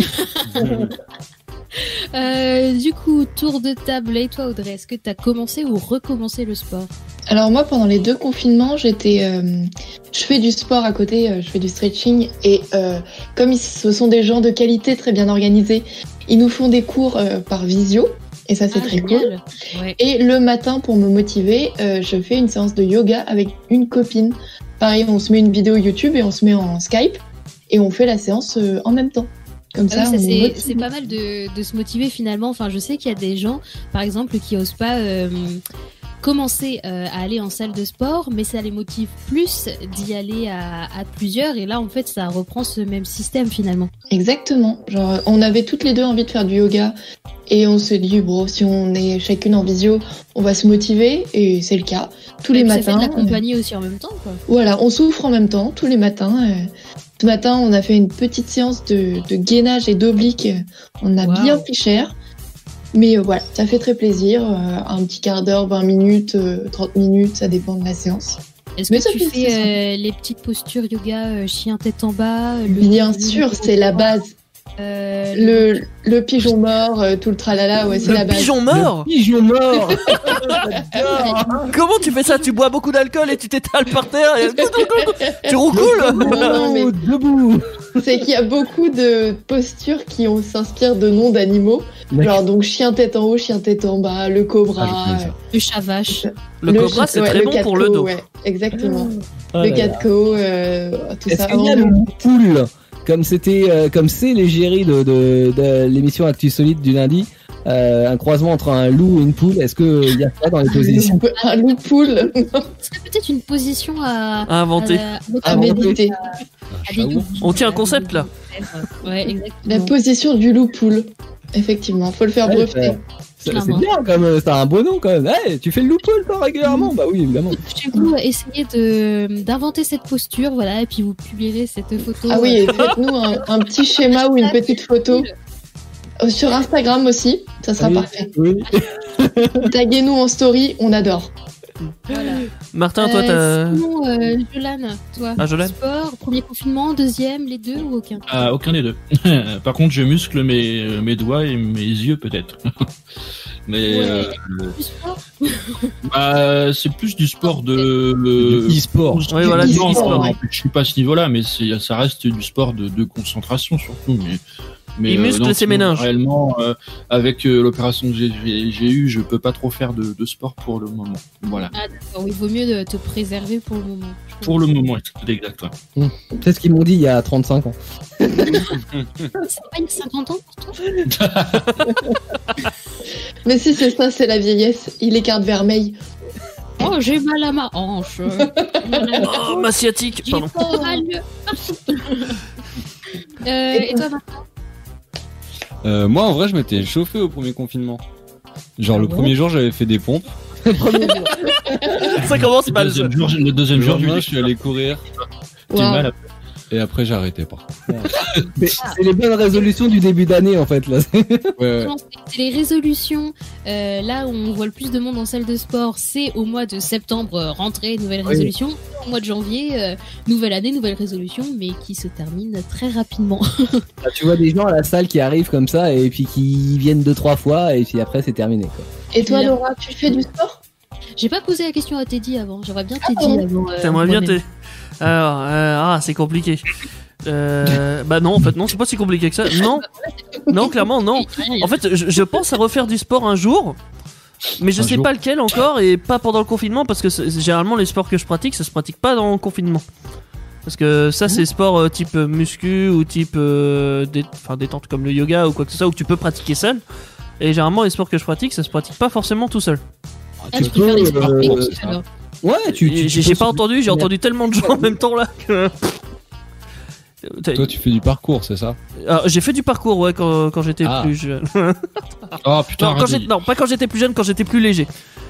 Du coup, tour de table. Et toi, Audrey, est-ce que tu as commencé ou recommencé le sport? Alors moi, pendant les deux confinements, je fais du sport à côté, je fais du stretching et comme ce sont des gens de qualité très bien organisés, ils nous font des cours par visio et ça c'est très cool. Ouais. Et le matin, pour me motiver, je fais une séance de yoga avec une copine. Pareil, on se met une vidéo YouTube et on se met en Skype et on fait la séance en même temps. Comme ça, c'est pas mal de se motiver finalement. Enfin, je sais qu'il y a des gens, par exemple, qui osent pas commencer à aller en salle de sport, mais ça les motive plus d'y aller à plusieurs. Et là, en fait, ça reprend ce même système finalement. Exactement. Genre, on avait toutes les deux envie de faire du yoga et on se dit, bon, si on est chacune en visio, on va se motiver et c'est le cas. Tous les matins. Ça fait de l'accompagner aussi en même temps, quoi. Voilà, on souffre en même temps, tous les matins. Ce matin, on a fait une petite séance de gainage et d'obliques. On a bien pris cher. Mais voilà, ça fait très plaisir. Un petit quart d'heure, 20 minutes, 30 minutes, ça dépend de la séance. Est-ce que tu fais les petites postures yoga, chien tête en bas? Bien sûr, c'est la base. Le pigeon mort, tout le tralala, ouais, c'est la base. Pigeon mort. Le pigeon mort. Comment tu fais ça? Tu bois beaucoup d'alcool et tu t'étales par terre et tu roucoules. Debout. c'est qu'il y a beaucoup de postures qui s'inspirent de noms d'animaux. Genre donc chien tête en haut, chien tête en bas, le cobra, le chat vache. Le cobra, c'est très bon pour le dos. Ouais, exactement. Le catco, tout ça. Est-ce qu'il y a le poule, comme c'est l'égérie de l'émission Actu Solide du lundi, un croisement entre un loup et une poule, est-ce qu'il y a ça dans les positions? Un loup-poule. C'est peut-être une position à inventer. À méditer. On tient un concept là. Ouais, exactement. La position du loup-poule. Effectivement, faut le faire breveter. C'est bien, comme c'est un beau nom quand même. Hey, tu fais le loup-poule toi régulièrement? Bah oui, évidemment. Chez vous, essayez d'inventer cette posture, voilà, et puis vous publierez cette photo. Ah oui, et faites-nous un petit schéma ou une petite photo. Sur Instagram aussi, ça sera parfait. Oui. Taguez-nous en story, on adore. Voilà. Martin, toi, t'as. Sinon, Jolan, toi. Ah, Jolan. Sport, premier confinement, deuxième, les deux ou aucun? Aucun des deux. Par contre, je muscle mes doigts et mes yeux peut-être. Mais Du sport c'est plus du sport de e-sport. Oui, voilà, du non, e-sport. non, je suis pas à ce niveau-là, mais ça reste du sport de concentration surtout. Mais Il muscle non, ses sinon, méninges. Réellement, avec l'opération que j'ai eue, je peux pas trop faire de sport pour le moment. Voilà. Ah d'accord, oui, il vaut mieux de te préserver pour le moment. Pour le moment, c'est exact. Ouais. C'est ce qu'ils m'ont dit il y a 35 ans. C'est pas une 50 ans pour toi? Mais si c'est ça, c'est la vieillesse. Il est carte vermeille. Oh, j'ai mal à ma hanche. Oh, ma sciatique, J'ai pardon. pas mal. Et toi, Martin? Moi, en vrai, je m'étais chauffé au premier confinement. Genre, le premier jour, j'avais fait des pompes. Ça commence mal. Le deuxième Le jour, lendemain, je suis allé courir. j'ai mal. Et après, j'ai arrêté, par contre. C'est les bonnes résolutions du début d'année en fait là. Ouais. C'est les résolutions. Là où on voit le plus de monde en salle de sport, c'est au mois de septembre, rentrée, nouvelle résolution. Au mois de janvier, nouvelle année, nouvelle résolution, mais qui se termine très rapidement. Tu vois des gens à la salle qui arrivent comme ça et puis qui viennent 2-3 fois et puis après c'est terminé quoi. Et toi, Laura, tu fais du sport? J'ai pas posé la question à Teddy avant. J'aimerais bien Teddy avant. T'aimerais bien moi-même. Alors, c'est compliqué. Bah non, en fait, non, c'est pas si compliqué que ça. Non, clairement, non. En fait, je pense à refaire du sport un jour, mais je sais pas lequel encore et pas pendant le confinement parce que généralement les sports que je pratique, ça se pratique pas dans le confinement. Parce que ça, c'est sport type muscu ou type détente comme le yoga ou quoi que ce soit où tu peux pratiquer seul. Et généralement, les sports que je pratique, ça se pratique pas forcément tout seul. Ah, tu peux faire des sports collectifs, alors. Ouais, j'ai pas entendu, j'ai entendu tellement de gens en même temps là que. Toi, tu fais du parcours, c'est ça? Alors, j'ai fait du parcours, ouais, quand j'étais plus jeune. Oh putain, non, pas quand j'étais plus jeune, quand j'étais plus léger.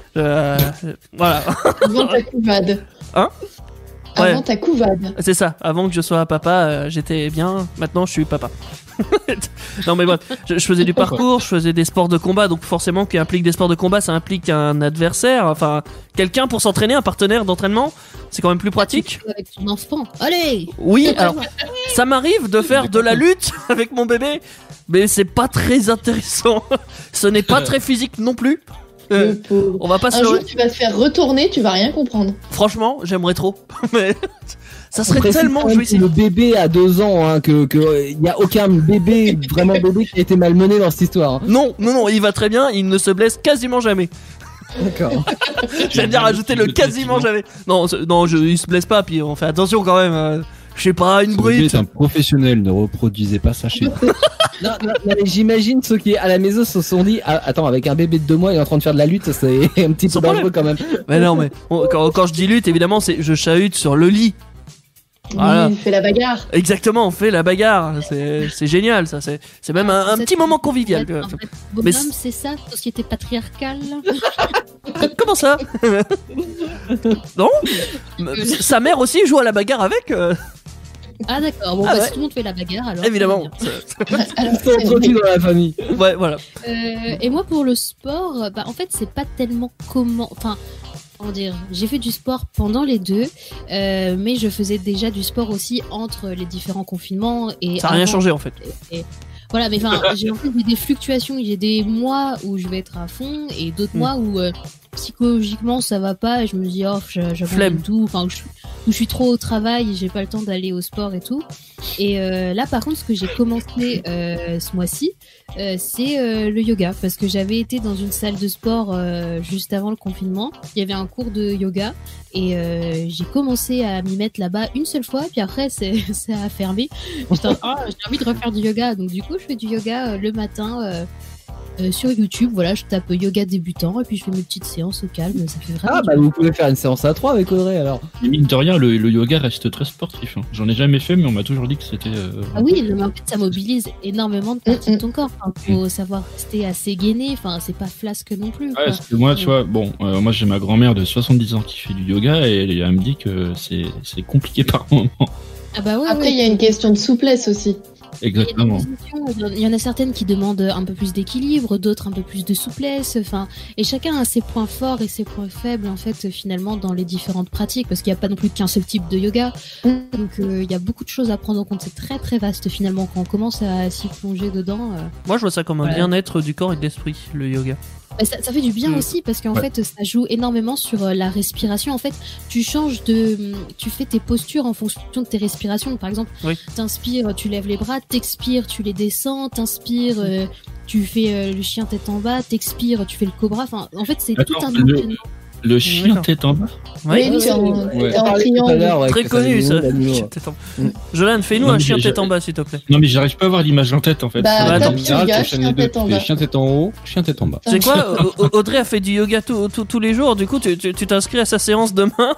Voilà. Avant ta couvade. Hein? Avant Ouais. ta couvade. C'est ça, avant que je sois papa, j'étais bien, maintenant je suis papa. Non mais bref, je faisais du parcours, je faisais des sports de combat, donc forcément qui implique des sports de combat, ça implique un adversaire, enfin quelqu'un pour s'entraîner, un partenaire d'entraînement, c'est quand même plus pratique. Avec ton enfant. Allez. Oui, alors ça m'arrive de faire de la lutte avec mon bébé, mais c'est pas très intéressant. Ce n'est pas très physique non plus. Le pauvre. On va pas se Un leurrer. jour, tu vas te faire retourner, tu vas rien comprendre. Franchement, j'aimerais trop, mais ça serait On précise tellement quand même jouissif. que le bébé à 2 ans, hein, que y a aucun bébé vraiment bébé qui a été malmené dans cette histoire. Hein. Non, il va très bien, il ne se blesse quasiment jamais. D'accord. J'aime bien rajouter le quasiment jamais. Non, il se blesse pas, puis on fait attention quand même. Je sais pas, une Ce bébé brute. est un professionnel, ne reproduisez pas ça chez vous. Non, mais j'imagine ceux qui à la maison se sont dit attends, avec un bébé de 2 mois il est en train de faire de la lutte, c'est un petit peu dangereux quand même. Mais non, mais quand je dis lutte, évidemment, c'est je chahute sur le lit. Voilà. Il fait la bagarre. Exactement, on fait la bagarre. C'est génial, ça. C'est même un petit moment convivial. En fait, Mais bonhomme, c'est ça, société patriarcale. Comment ça? Non? Sa mère aussi joue à la bagarre avec. Ah d'accord, bon, Ah bah, ouais. si tout le monde fait la bagarre, alors. Évidemment. Alors, Ils sont tranquilles dans la famille. Ouais, voilà. Et moi, pour le sport, bah, en fait, c'est pas tellement comment. Enfin, comment dire, j'ai fait du sport pendant les deux, mais je faisais déjà du sport aussi entre les différents confinements. Et Ça n'a rien avant. changé en fait. Et voilà, mais enfin, j'ai en fait des fluctuations. J'ai des mois où je vais être à fond et d'autres mois où psychologiquement ça va pas et je me dis, oh, Flemme. j'abandonne tout. Enfin, où je suis trop au travail et j'ai pas le temps d'aller au sport et tout. Et là, par contre, ce que j'ai commencé ce mois-ci, c'est le yoga, parce que j'avais été dans une salle de sport juste avant le confinement. Il y avait un cours de yoga et j'ai commencé à m'y mettre là-bas une seule fois, puis après ça a fermé. J'étais j'ai envie de refaire du yoga, donc du coup je fais du yoga le matin. Sur YouTube, voilà, je tape yoga débutant et puis je fais mes petites séances au calme, ça fait vraiment. Ah bah vous pouvez faire une séance à 3 avec Audrey alors. Et mine de rien, le yoga reste très sportif. Hein. J'en ai jamais fait, mais on m'a toujours dit que c'était. Ah oui, mais en fait, ça mobilise énormément de parties de ton corps. Enfin, faut savoir rester assez gainé. Enfin, c'est pas flasque non plus. Ouais, parce que moi, tu vois, bon, moi j'ai ma grand-mère de 70 ans qui fait du yoga et elle me dit que c'est compliqué par moment. Ah bah ouais, Après, il y a une question de souplesse aussi. Exactement. Il y en a certaines qui demandent un peu plus d'équilibre, d'autres un peu plus de souplesse. Enfin, et chacun a ses points forts et ses points faibles en fait finalement dans les différentes pratiques, parce qu'il n'y a pas non plus qu'un seul type de yoga. Donc il y a beaucoup de choses à prendre en compte. C'est très très vaste finalement quand on commence à s'y plonger dedans. Moi, je vois ça comme un bien-être du corps et de l'esprit, le yoga. Ça fait du bien aussi parce qu'en fait ça joue énormément sur la respiration. En fait, tu fais tes postures en fonction de tes respirations. Par exemple, t'inspires, tu lèves les bras, t'expires, tu les descends, t'inspires, tu fais le chien tête en bas, t'expires, tu fais le cobra. Enfin, en fait, c'est tout un entraînement. Le chien tête en bas. Oui, c'est en triangle. Très connu ça. Jolan, fais-nous un chien tête en bas s'il te plaît. Non mais j'arrive pas à avoir l'image en tête en fait. Bah, chien tête en bas. Chien tête en haut, chien tête en bas. C'est quoi Audrey a fait du yoga tous les jours, du coup tu t'inscris à sa séance demain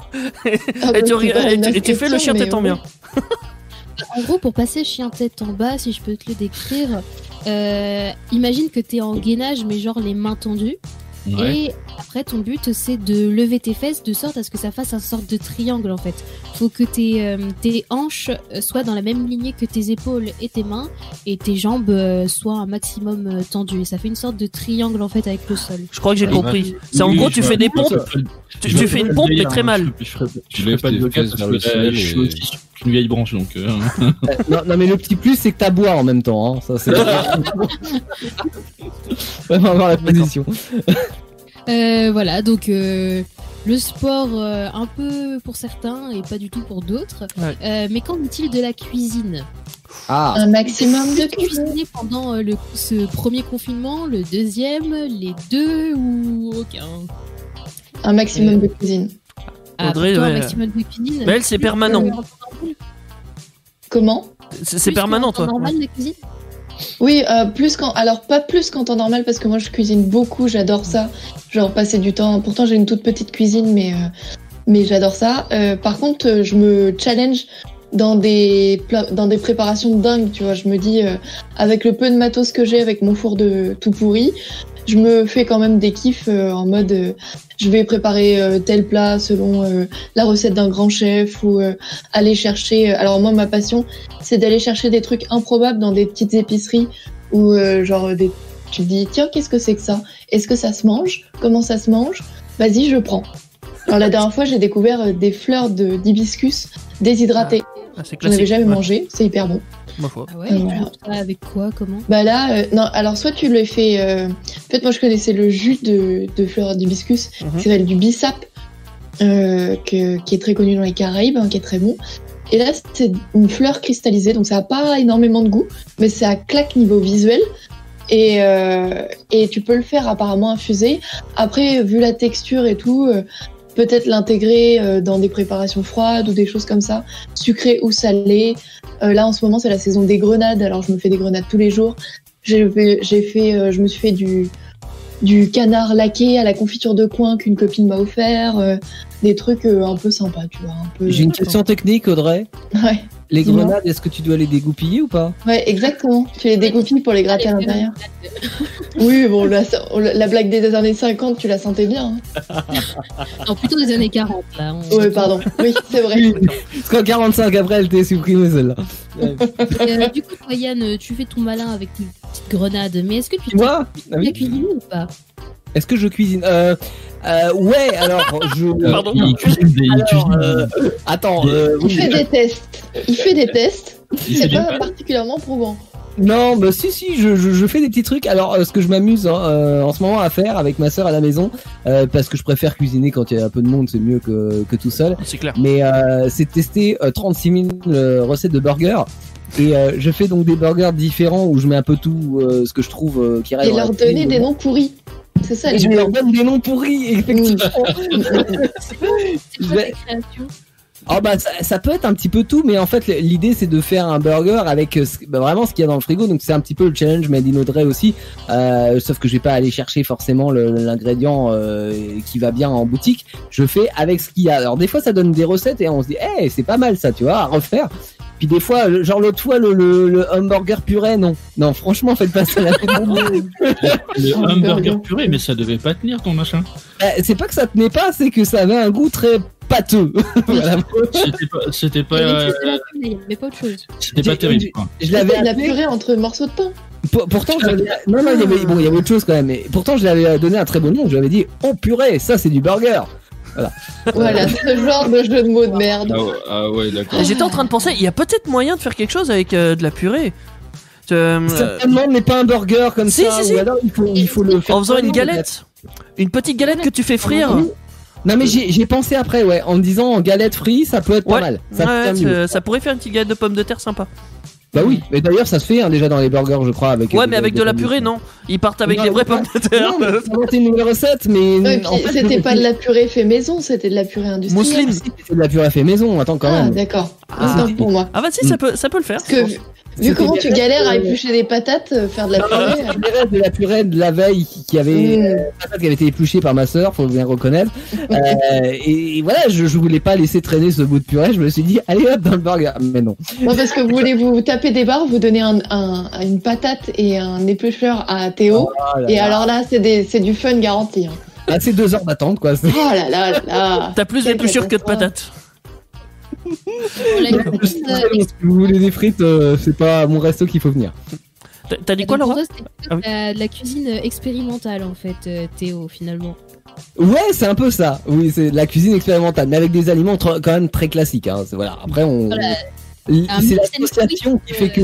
et tu fais le chien tête en bas. En gros, pour passer chien tête en bas, si je peux te le décrire, imagine que t'es en gainage mais genre les mains tendues. Ouais. Et après, ton but, c'est de lever tes fesses de sorte à ce que ça fasse un sorte de triangle, en fait. Faut que tes hanches soient dans la même lignée que tes épaules et tes mains, et tes jambes soient un maximum tendues. Et ça fait une sorte de triangle, en fait, avec le sol. Je crois que j'ai compris. C'est en gros, tu fais des pompes. Tu fais une pompe, mais très mal. Je fais pas de yoga parce que je suis aussi sur une vieille branche, donc... non, mais le petit plus, c'est que t'as boire en même temps. Hein. Ça, c'est... Vraiment avoir la position. Voilà, donc le sport un peu pour certains et pas du tout pour d'autres. Mais qu'en est-il de la cuisine? Un maximum de cuisiner pendant ce premier confinement, le deuxième, les deux ou aucun? Un maximum de cuisine. Audrey, un maximum de cuisine. Mais elle, c'est permanent. Comment? C'est permanent, toi. Normal de cuisine? Oui, pas plus qu'en temps normal, parce que moi je cuisine beaucoup, j'adore ça. Genre passer du temps. Pourtant j'ai une toute petite cuisine, mais j'adore ça. Par contre, je me challenge dans des préparations dingues, tu vois. Je me dis, avec le peu de matos que j'ai, avec mon four de tout pourri, je me fais quand même des kiffs en mode je vais préparer tel plat selon la recette d'un grand chef, ou aller chercher. Alors moi, ma passion, c'est d'aller chercher des trucs improbables dans des petites épiceries où tu te dis tiens, qu'est-ce que c'est que ça? Est-ce que ça se mange? Comment ça se mange? Vas-y, je prends. Alors la dernière fois, j'ai découvert des fleurs d'hibiscus déshydratées. Je n'avais jamais mangé, c'est hyper bon. Ah ouais, voilà. Avec quoi, comment? Bah là, non, alors soit tu le fais. En fait, moi je connaissais le jus de fleurs d'hibiscus, qui s'appelle du bissap, qui est très connu dans les Caraïbes, qui est très bon. Et là, c'est une fleur cristallisée, donc ça a pas énormément de goût, mais ça claque niveau visuel. Et tu peux le faire apparemment infusé. Après, vu la texture et tout, peut-être l'intégrer dans des préparations froides ou des choses comme ça, sucrées ou salées. Là, en ce moment, c'est la saison des grenades, alors je me fais des grenades tous les jours. Je me suis fait du canard laqué à la confiture de coin qu'une copine m'a offert, des trucs un peu sympas, tu vois. J'ai une question technique, Audrey. Ouais. Les grenades, est-ce que tu dois les dégoupiller ou pas? Ouais, exactement. Tu les dégoupilles pour les gratter à l'intérieur. Oui, bon, la blague des années 50, tu la sentais bien. Hein. Non, plutôt des années 40, là. Ouais, pardon. Oui, c'est vrai. Parce qu'en 45, après, elle t'est supprimée, celle-là. Du coup, toi, Yann, tu fais ton malin avec une petite grenade, mais est-ce que tu Moi la cuisine ou pas? Est-ce que je cuisine? Ouais, alors Pardon. Il cuisine. Attends. Il fait des tests. C'est pas particulièrement probant. Non, bah si, je fais des petits trucs. Alors, ce que je m'amuse en ce moment à faire avec ma sœur à la maison, parce que je préfère cuisiner quand il y a un peu de monde, c'est mieux que tout seul. C'est clair. Mais c'est de tester 36 000 recettes de burgers. Et je fais donc des burgers différents où je mets un peu tout ce que je trouve qui reste. Et leur donner des noms pourris. C'est ça. Je leur donne des noms pourris, effectivement. C'est quoi tes créations? Ah bah ça peut être un petit peu tout, mais en fait l'idée c'est de faire un burger avec vraiment ce qu'il y a dans le frigo, donc c'est un petit peu le challenge Made in Audrey aussi, sauf que je vais pas aller chercher forcément l'ingrédient qui va bien en boutique, je fais avec ce qu'il y a. Alors des fois ça donne des recettes et on se dit hey, c'est pas mal ça, tu vois, à refaire. Puis des fois, genre l'autre fois, le hamburger purée, non, franchement, faites pas ça. Le hamburger purée, mais ça devait pas tenir ton machin. C'est pas que ça tenait pas, c'est que ça avait un goût très pâteux. Voilà. C'était pas. Mais pas autre chose. C'était pas terrible. Quoi. Je l'avais la purée entre morceaux de pain. Pourtant, non, il y avait autre chose quand même. Mais pourtant, je l'avais donné un très bon nom. Je lui avais dit, oh purée, ça c'est du burger. Voilà, ce genre de jeu de mots de merde. Ah ouais, d'accord. J'étais en train de penser, il y a peut-être moyen de faire quelque chose avec de la purée. Certainement, mais pas un burger comme ça. Si. Ou alors il faut le faire. En faisant une galette. Une petite galette que tu fais frire. Non mais j'ai pensé après, ouais, en me disant en galette frite, ça peut être pas mal. Ça pourrait faire une petite galette de pommes de terre sympa. Bah oui, mais d'ailleurs ça se fait déjà dans les burgers, je crois, avec. Ouais, mais avec de la purée, non. Ils partent avec des vraies pommes de terre. Non, mais c'est une nouvelle recette, mais. Ouais, en fait, c'était pas de la purée fait maison, c'était de la purée industrielle. Mousseline. C'est de la purée fait maison, attends quand même. Ah d'accord. Autant pour moi. Ah bah si, ça peut le faire. Parce que vu comment tu galères à éplucher des patates, faire de la purée. Il reste de la purée de la veille qui avait été épluchée par ma sœur, faut bien reconnaître. Et voilà, je voulais pas laisser traîner ce bout de purée, je me suis dit allez hop dans le burger, mais non. Non, parce que vous voulez vous taper des barres, vous donnez une patate et un éplucheur à Théo, et alors là c'est du fun garanti. Hein. Ah, c'est 2 heures d'attente quoi. Oh là là là. T'as plus d'épluchures que de patates. Si vous voulez des frites, c'est pas mon resto qu'il faut venir. T'as dit quoi, Laura? C'est de la cuisine expérimentale en fait, Théo, finalement. Ouais, c'est un peu ça. Oui, c'est de la cuisine expérimentale, mais avec des aliments quand même très classiques. Hein. Voilà. Après, c'est l'association qui fait que.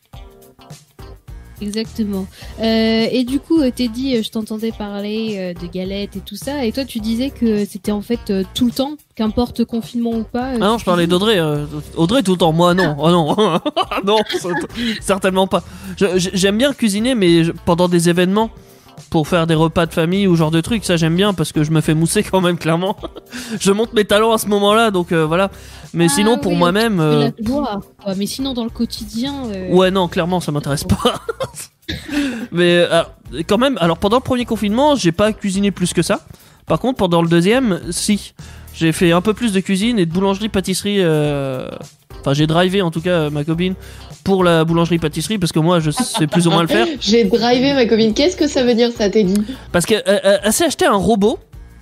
Exactement. Et du coup, Teddy, je t'entendais parler de galettes et tout ça, et toi, tu disais que c'était en fait tout le temps, qu'importe confinement ou pas. Ah non, je parlais d'Audrey. Audrey tout le temps. Moi, non. Oh non. Non, certainement pas. J'aime bien cuisiner, mais pendant des événements. Pour faire des repas de famille ou genre de trucs, ça j'aime bien parce que je me fais mousser quand même, clairement. Je monte mes talents à ce moment-là, donc voilà. Mais sinon, pour moi-même. Mais sinon, dans le quotidien. Ouais, non, clairement, ça m'intéresse pas. Mais quand même, alors pendant le premier confinement, j'ai pas cuisiné plus que ça. Par contre, pendant le deuxième, si. J'ai fait un peu plus de cuisine et de boulangerie-pâtisserie. Enfin, j'ai drivé en tout cas ma copine pour la boulangerie-pâtisserie parce que moi je sais plus ou moins le faire. J'ai drivé ma copine. Qu'est-ce que ça veut dire ça, Teddy? Parce qu'elle s'est acheté un robot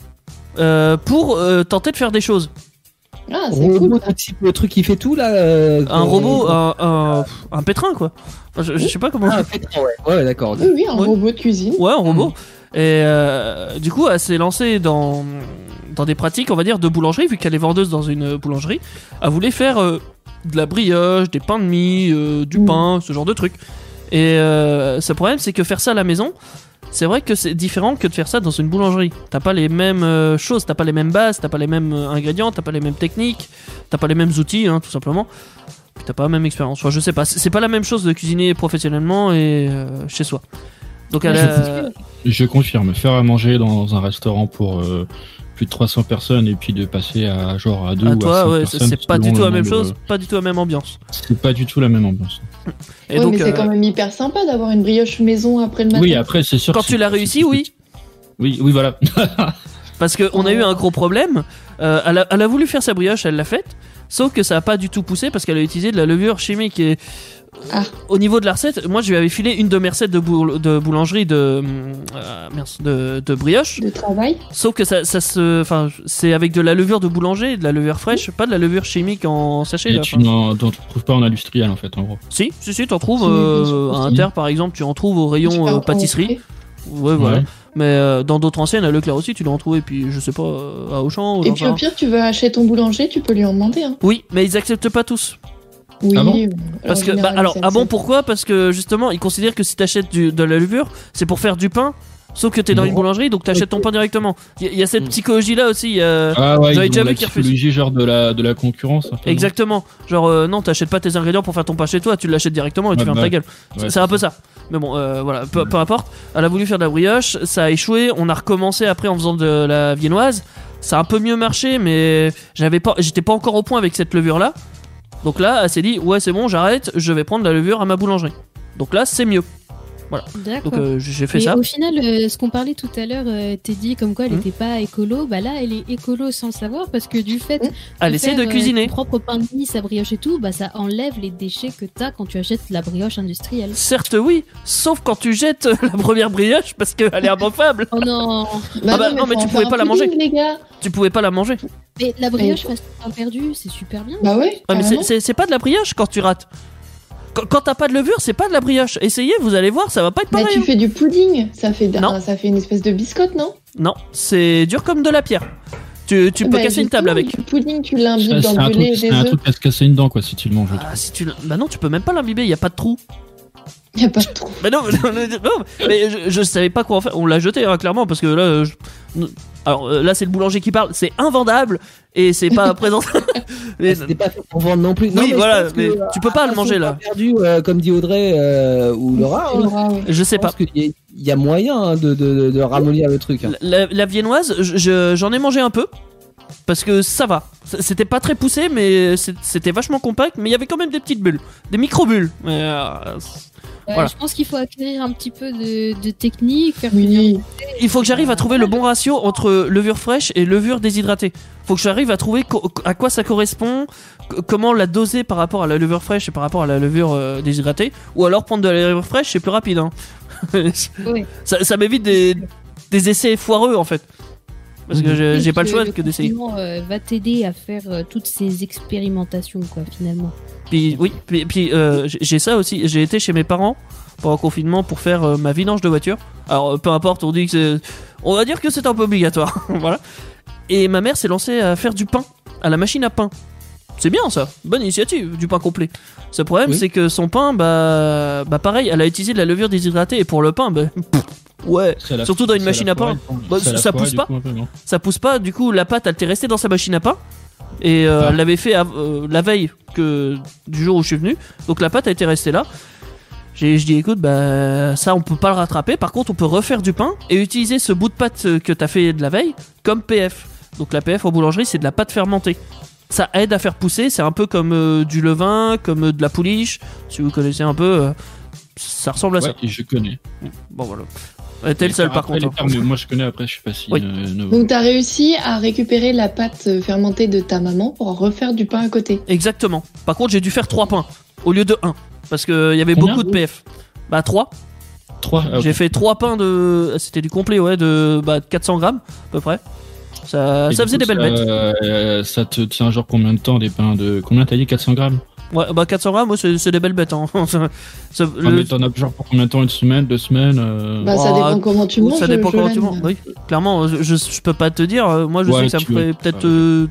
pour tenter de faire des choses. Ah, c'est cool. Le truc qui fait tout là. Un robot, un pétrin quoi. Je sais pas comment. Un pétrin, ouais, d'accord. Oui, un robot de cuisine. Ouais, un robot. Et du coup, elle s'est lancée dans des pratiques, on va dire, de boulangerie, vu qu'elle est vendeuse dans une boulangerie. Elle voulait faire de la brioche, des pains de mie, du pain, ce genre de trucs. Et ce problème, c'est que faire ça à la maison, c'est vrai que c'est différent que de faire ça dans une boulangerie. T'as pas les mêmes choses, t'as pas les mêmes bases, t'as pas les mêmes ingrédients, t'as pas les mêmes techniques, t'as pas les mêmes outils, hein, tout simplement. Puis t'as pas la même expérience. Enfin, je sais pas, c'est pas la même chose de cuisiner professionnellement et chez soi. Donc je confirme, faire à manger dans un restaurant pour plus de 300 personnes et puis de passer à genre à 2 ou à 5 personnes, c'est pas du tout la même chose, pas du tout la même ambiance. C'est pas du tout la même ambiance. Et donc, mais c'est quand même hyper sympa d'avoir une brioche maison après le matin. Oui, après c'est sûr. Quand tu l'as réussi, oui. Oui, voilà. Parce qu'on a eu un gros problème. Elle a voulu faire sa brioche, elle l'a faite. Sauf que ça a pas du tout poussé parce qu'elle a utilisé de la levure chimique et au niveau de la recette, moi je lui avais filé une de mes recettes de boulangerie de brioche. De travail. Sauf que c'est avec de la levure de boulanger, de la levure fraîche, pas de la levure chimique en sachet. Et tu n'en trouves pas en industriel en fait, en gros. Si, t'en trouves à Inter par exemple, tu en trouves au rayon pâtisserie. Ouais, voilà. Ouais. Mais dans d'autres enseignes, à Leclerc aussi, tu dois en trouver. Puis je sais pas, à Auchan. Et puis au pire, tu veux acheter ton boulanger, tu peux lui en demander. Hein. Oui, mais ils acceptent pas tous. Oui. Ah bon Parce que, pourquoi? Parce que justement, ils considèrent que si t'achètes de la levure, c'est pour faire du pain. Sauf que t'es dans une boulangerie, donc t'achètes ton pain directement. Il y a cette psychologie-là aussi. Ah ouais, j'avais ils déjà ont vu la qui refusent. psychologie genre de la concurrence. Certainement. Exactement. Genre, non, t'achètes pas tes ingrédients pour faire ton pain chez toi, tu l'achètes directement et tu fermes ta gueule. Ouais, c'est un peu ça. Mais bon, voilà, peu importe. Elle a voulu faire de la brioche, ça a échoué. On a recommencé après en faisant de la viennoise. Ça a un peu mieux marché, mais j'étais pas encore au point avec cette levure-là. Donc là, elle s'est dit, ouais, c'est bon, j'arrête, je vais prendre la levure à ma boulangerie. Donc là, c'est mieux. Voilà. D'accord. Donc j'ai fait mais ça. Au final, ce qu'on parlait tout à l'heure, t'es dit comme quoi elle était pas écolo. Bah là, elle est écolo sans le savoir parce que du fait elle essaie de cuisiner. Ton propre pain de mie, sa brioche et tout, bah ça enlève les déchets que t'as quand tu achètes la brioche industrielle. Certes oui, sauf quand tu jettes la première brioche parce qu'elle est immangeable. Oh non. Non mais tu pouvais pas la manger. Les gars. Tu pouvais pas la manger. Mais la brioche face au pain perdu, c'est super bien. Bah ouais. Mais c'est pas de la brioche quand tu rates. Quand t'as pas de levure, c'est pas de la brioche. Essayez, vous allez voir, ça va pas être pareil. Bah tu fais du pudding, ça fait une espèce de biscotte, non? Non, c'est dur comme de la pierre. Tu peux casser une table avec. Du pudding, tu l'imbibes dans du lait et des œufs. C'est un truc à se casser une dent quoi si tu le manges. Bah non, tu peux même pas l'imbiber, y a pas de trou. Y a pas de trou. Bah non, mais je savais pas quoi en faire. On l'a jeté clairement parce que là. Alors là c'est le boulanger qui parle, c'est invendable et c'est pas présent. Mais c'était pas fait pour vendre non plus. Non, oui mais voilà, mais tu peux pas le manger là. Perdu, comme dit Audrey ou Laura. Oui. Je sais pas. Parce qu'il y a moyen de ramollir le truc. Hein. La viennoise, j'en ai mangé un peu. Parce que ça va. C'était pas très poussé, mais c'était vachement compact. Mais il y avait quand même des petites bulles, des micro-bulles. Voilà. Je pense qu'il faut acquérir un petit peu de technique. Il faut que j'arrive à trouver le bon ratio entre levure fraîche et levure déshydratée. Il faut que j'arrive à trouver à quoi ça correspond, comment la doser par rapport à la levure fraîche et par rapport à la levure déshydratée. Ou alors prendre de la levure fraîche, c'est plus rapide. Hein. Oui. Ça m'évite des essais foireux en fait. Parce que j'ai pas le choix que d'essayer. Va t'aider à faire toutes ces expérimentations, quoi, finalement. Puis j'ai ça aussi. J'ai été chez mes parents pendant le confinement pour faire ma vidange de voiture. Alors peu importe, on va dire que c'est un peu obligatoire. Voilà. Et ma mère s'est lancée à faire du pain à la machine à pain. C'est bien ça, bonne initiative, du pain complet. Ce problème c'est que son pain, bah pareil, elle a utilisé de la levure déshydratée et pour le pain, ouais, surtout dans une machine à pain, ça pousse pas. Ça pousse pas, du coup la pâte elle était restée dans sa machine à pain et elle l'avait fait la veille du jour où je suis venu, donc la pâte a été restée là. Je dis écoute, ça on peut pas le rattraper, par contre on peut refaire du pain et utiliser ce bout de pâte que t'as fait de la veille comme PF. Donc la PF en boulangerie c'est de la pâte fermentée. Ça aide à faire pousser, c'est un peu comme du levain, comme de la pouliche, si vous connaissez un peu, ça ressemble à ça. Ouais, je connais. Bon voilà. T'es le seul par contre. Moi je connais, après je sais pas si... Donc t'as réussi à récupérer la pâte fermentée de ta maman pour refaire du pain à côté. Exactement. Par contre j'ai dû faire 3 pains au lieu de 1, parce qu'il y avait beaucoup de PF. 3. 3 J'ai fait 3 pains c'était du complet, de 400 grammes à peu près. Ça faisait des belles bêtes. Ça te tient genre combien de temps des pains de... Combien t'as dit, 400 grammes? Ouais, 400 grammes, c'est des belles bêtes. Hein. Mais t'en as genre pour combien de temps? Une semaine, 2 semaines ça dépend comment tu manges. Ça dépend comment tu manges, oui. Clairement, je peux pas te dire. Moi, je sais que ça me ferait peut-être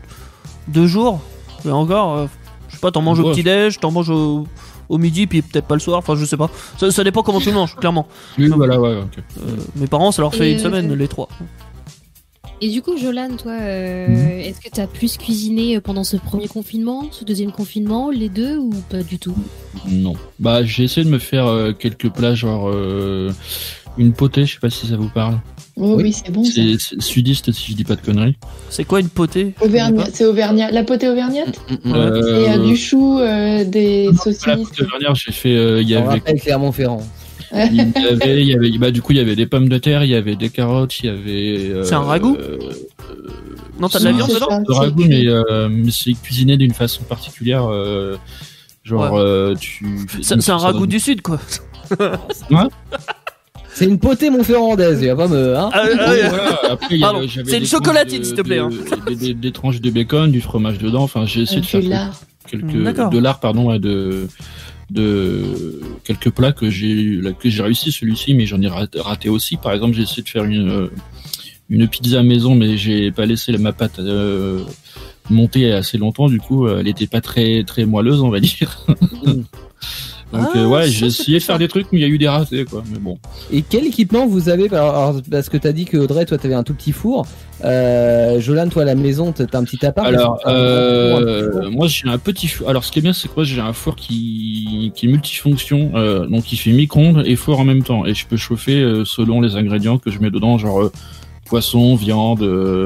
2 jours. Mais encore, je sais pas, t'en manges au petit-déj, t'en manges au midi, puis peut-être pas le soir. Enfin, je sais pas. Ça dépend comment tu le manges, clairement. Oui, voilà, ouais, ok. Mes parents, ça leur fait une semaine, les 3. Et du coup, Jolan, toi, est-ce que t'as plus cuisiné pendant ce premier confinement, ce deuxième confinement, les deux, ou pas du tout? Non. J'ai essayé de me faire quelques plats, genre une potée, je sais pas si ça vous parle. Oh, oui, c'est bon. C'est sudiste, si je dis pas de conneries. C'est quoi une potée? C'est auvergnat. La potée auvergnate. Et du chou, des saucisses. La potée auvergnate, j'ai fait... On rappelle Clermont-Ferrand. Il y avait du coup il y avait des pommes de terre, il y avait des carottes, il y avait c'est un ragoût? Non, t'as de la viande dedans? C'est un ragoût, mais c'est cuisiné d'une façon particulière, c'est un ragoût du sud, quoi. Ouais. C'est une potée montferrandaise, il y a pas me... Hein après, c'est une chocolatine, s'il te plaît. Des tranches de bacon, du fromage dedans, enfin j'ai essayé de faire de lard, pardon, de quelques plats que j'ai réussi, celui-ci, mais j'en ai raté aussi. Par exemple, j'ai essayé de faire une pizza maison, mais j'ai pas laissé ma pâte montée assez longtemps, du coup, elle était pas très très moelleuse, on va dire. Donc ouais, j'ai essayé de faire des trucs, mais il y a eu des ratés, quoi. Mais bon. Et quel équipement vous avez? Alors, parce que t'as dit que Audrey, toi, t'avais un tout petit four. Jolan, toi, à la maison, t'as un petit appart. Alors, moi, j'ai un petit four. Alors, ce qui est bien, c'est que moi, j'ai un four qui est multifonction, donc il fait micro-ondes et four en même temps, et je peux chauffer selon les ingrédients que je mets dedans, genre poisson, viande,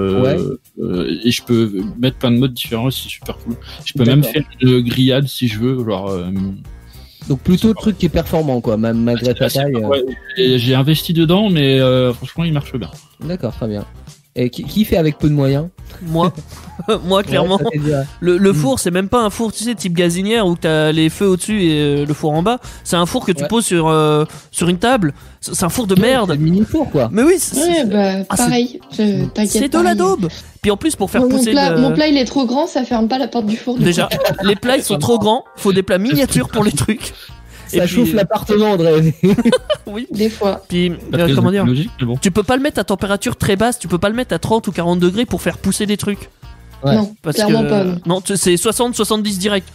et je peux mettre plein de modes différents, c'est super cool. Je peux même faire une grillade si je veux, genre. Donc plutôt le truc qui est performant, quoi, même malgré ta taille. Ouais, j'ai investi dedans, mais franchement, il marche bien. D'accord, très bien. Et qui fait avec peu de moyens? Moi, clairement. Le four, c'est même pas un four, tu sais, type gazinière où t'as les feux au-dessus et le four en bas. C'est un four que tu poses sur une table. C'est un four de merde. C'est un mini four, quoi. Mais oui. Pareil. T'inquiète. C'est de la daube. Puis en plus, pour faire pousser mon plat, il est trop grand, ça ferme pas la porte du four. Déjà, les plats, ils sont trop grands. Faut des plats miniatures pour les trucs. Ça chauffe l'appartement, Audrey. Oui, des fois. Puis, comment dire, bon. Tu peux pas le mettre à température très basse, tu peux pas le mettre à 30 ou 40 degrés pour faire pousser des trucs. Ouais. Non, clairement pas. Non, c'est 60-70 direct.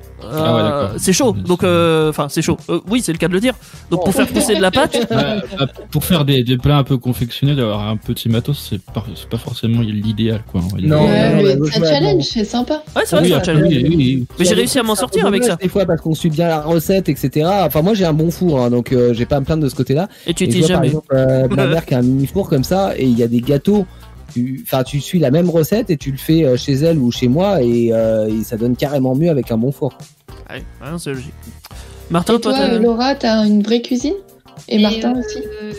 C'est chaud, donc c'est chaud. Oui, c'est le cas de le dire. Donc pour faire pousser de la pâte, pour faire des plats un peu confectionnés, d'avoir un petit matos, c'est pas forcément l'idéal, quoi. Non, mais c'est un challenge, c'est sympa. Ouais, c'est vrai, c'est un challenge. Oui. Mais j'ai réussi à m'en sortir avec ça. Des fois, parce qu'on suit bien la recette, etc. Enfin, moi, j'ai un bon four, hein, donc j'ai pas à me plaindre de ce côté-là. Et tu utilises jamais. Par exemple, ma mère qui a un mini four comme ça, et il y a des gâteaux. Tu suis la même recette et tu le fais chez elle ou chez moi, et ça donne carrément mieux avec un bon four. Ouais, c'est logique. Martin, et toi, Laura, t'as une vraie cuisine? Et Martin aussi?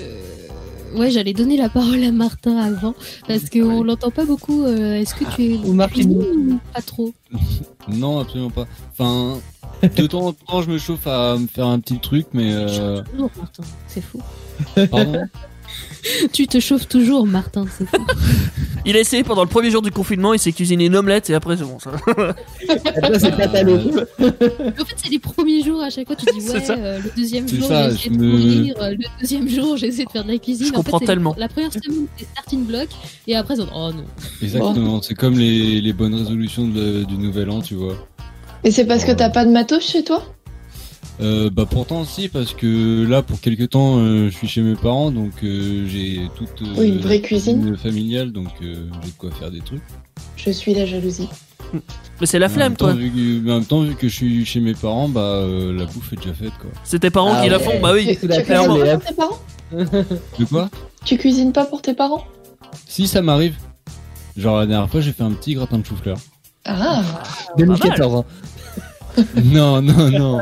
Ouais, j'allais donner la parole à Martin avant, parce qu'on l'entend pas beaucoup. Est-ce que tu es ou pas trop? Non, absolument pas. Enfin, de temps en temps, je me chauffe à me faire un petit truc, mais... toujours, Martin, c'est fou. Pardon? Tu te chauffes toujours, Martin, c'est fou. Il a essayé pendant le premier jour du confinement, il s'est cuisiné une omelette et après c'est bon ça. C'est pas talent. En fait, c'est les premiers jours à chaque fois tu dis le deuxième jour j'ai essayé de courir, le deuxième jour j'ai essayé de faire de la cuisine. Je comprends tellement. La première semaine c'est starting block et après oh non. Exactement, c'est comme les bonnes résolutions du nouvel an, tu vois. Et c'est parce que t'as pas de matos chez toi? Pourtant si, parce que là pour quelques temps je suis chez mes parents, donc j'ai toute une vraie cuisine familiale, donc j'ai de quoi faire des trucs. Je suis la jalousie. Mais c'est la flemme, toi. En même temps, vu que je suis chez mes parents, la bouffe est déjà faite, quoi. C'est tes parents qui la font? Bah oui. Tu cuisines pas pour tes parents? De quoi? Tu cuisines pas pour tes parents? Si, ça m'arrive. Genre la dernière fois j'ai fait un petit gratin de chou-fleur. Ah, 2014 hein. Non. Non,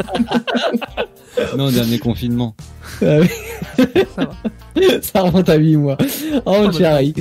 dernier confinement. Ça va. Ça remonte à 8 mois. Oh, Charlie.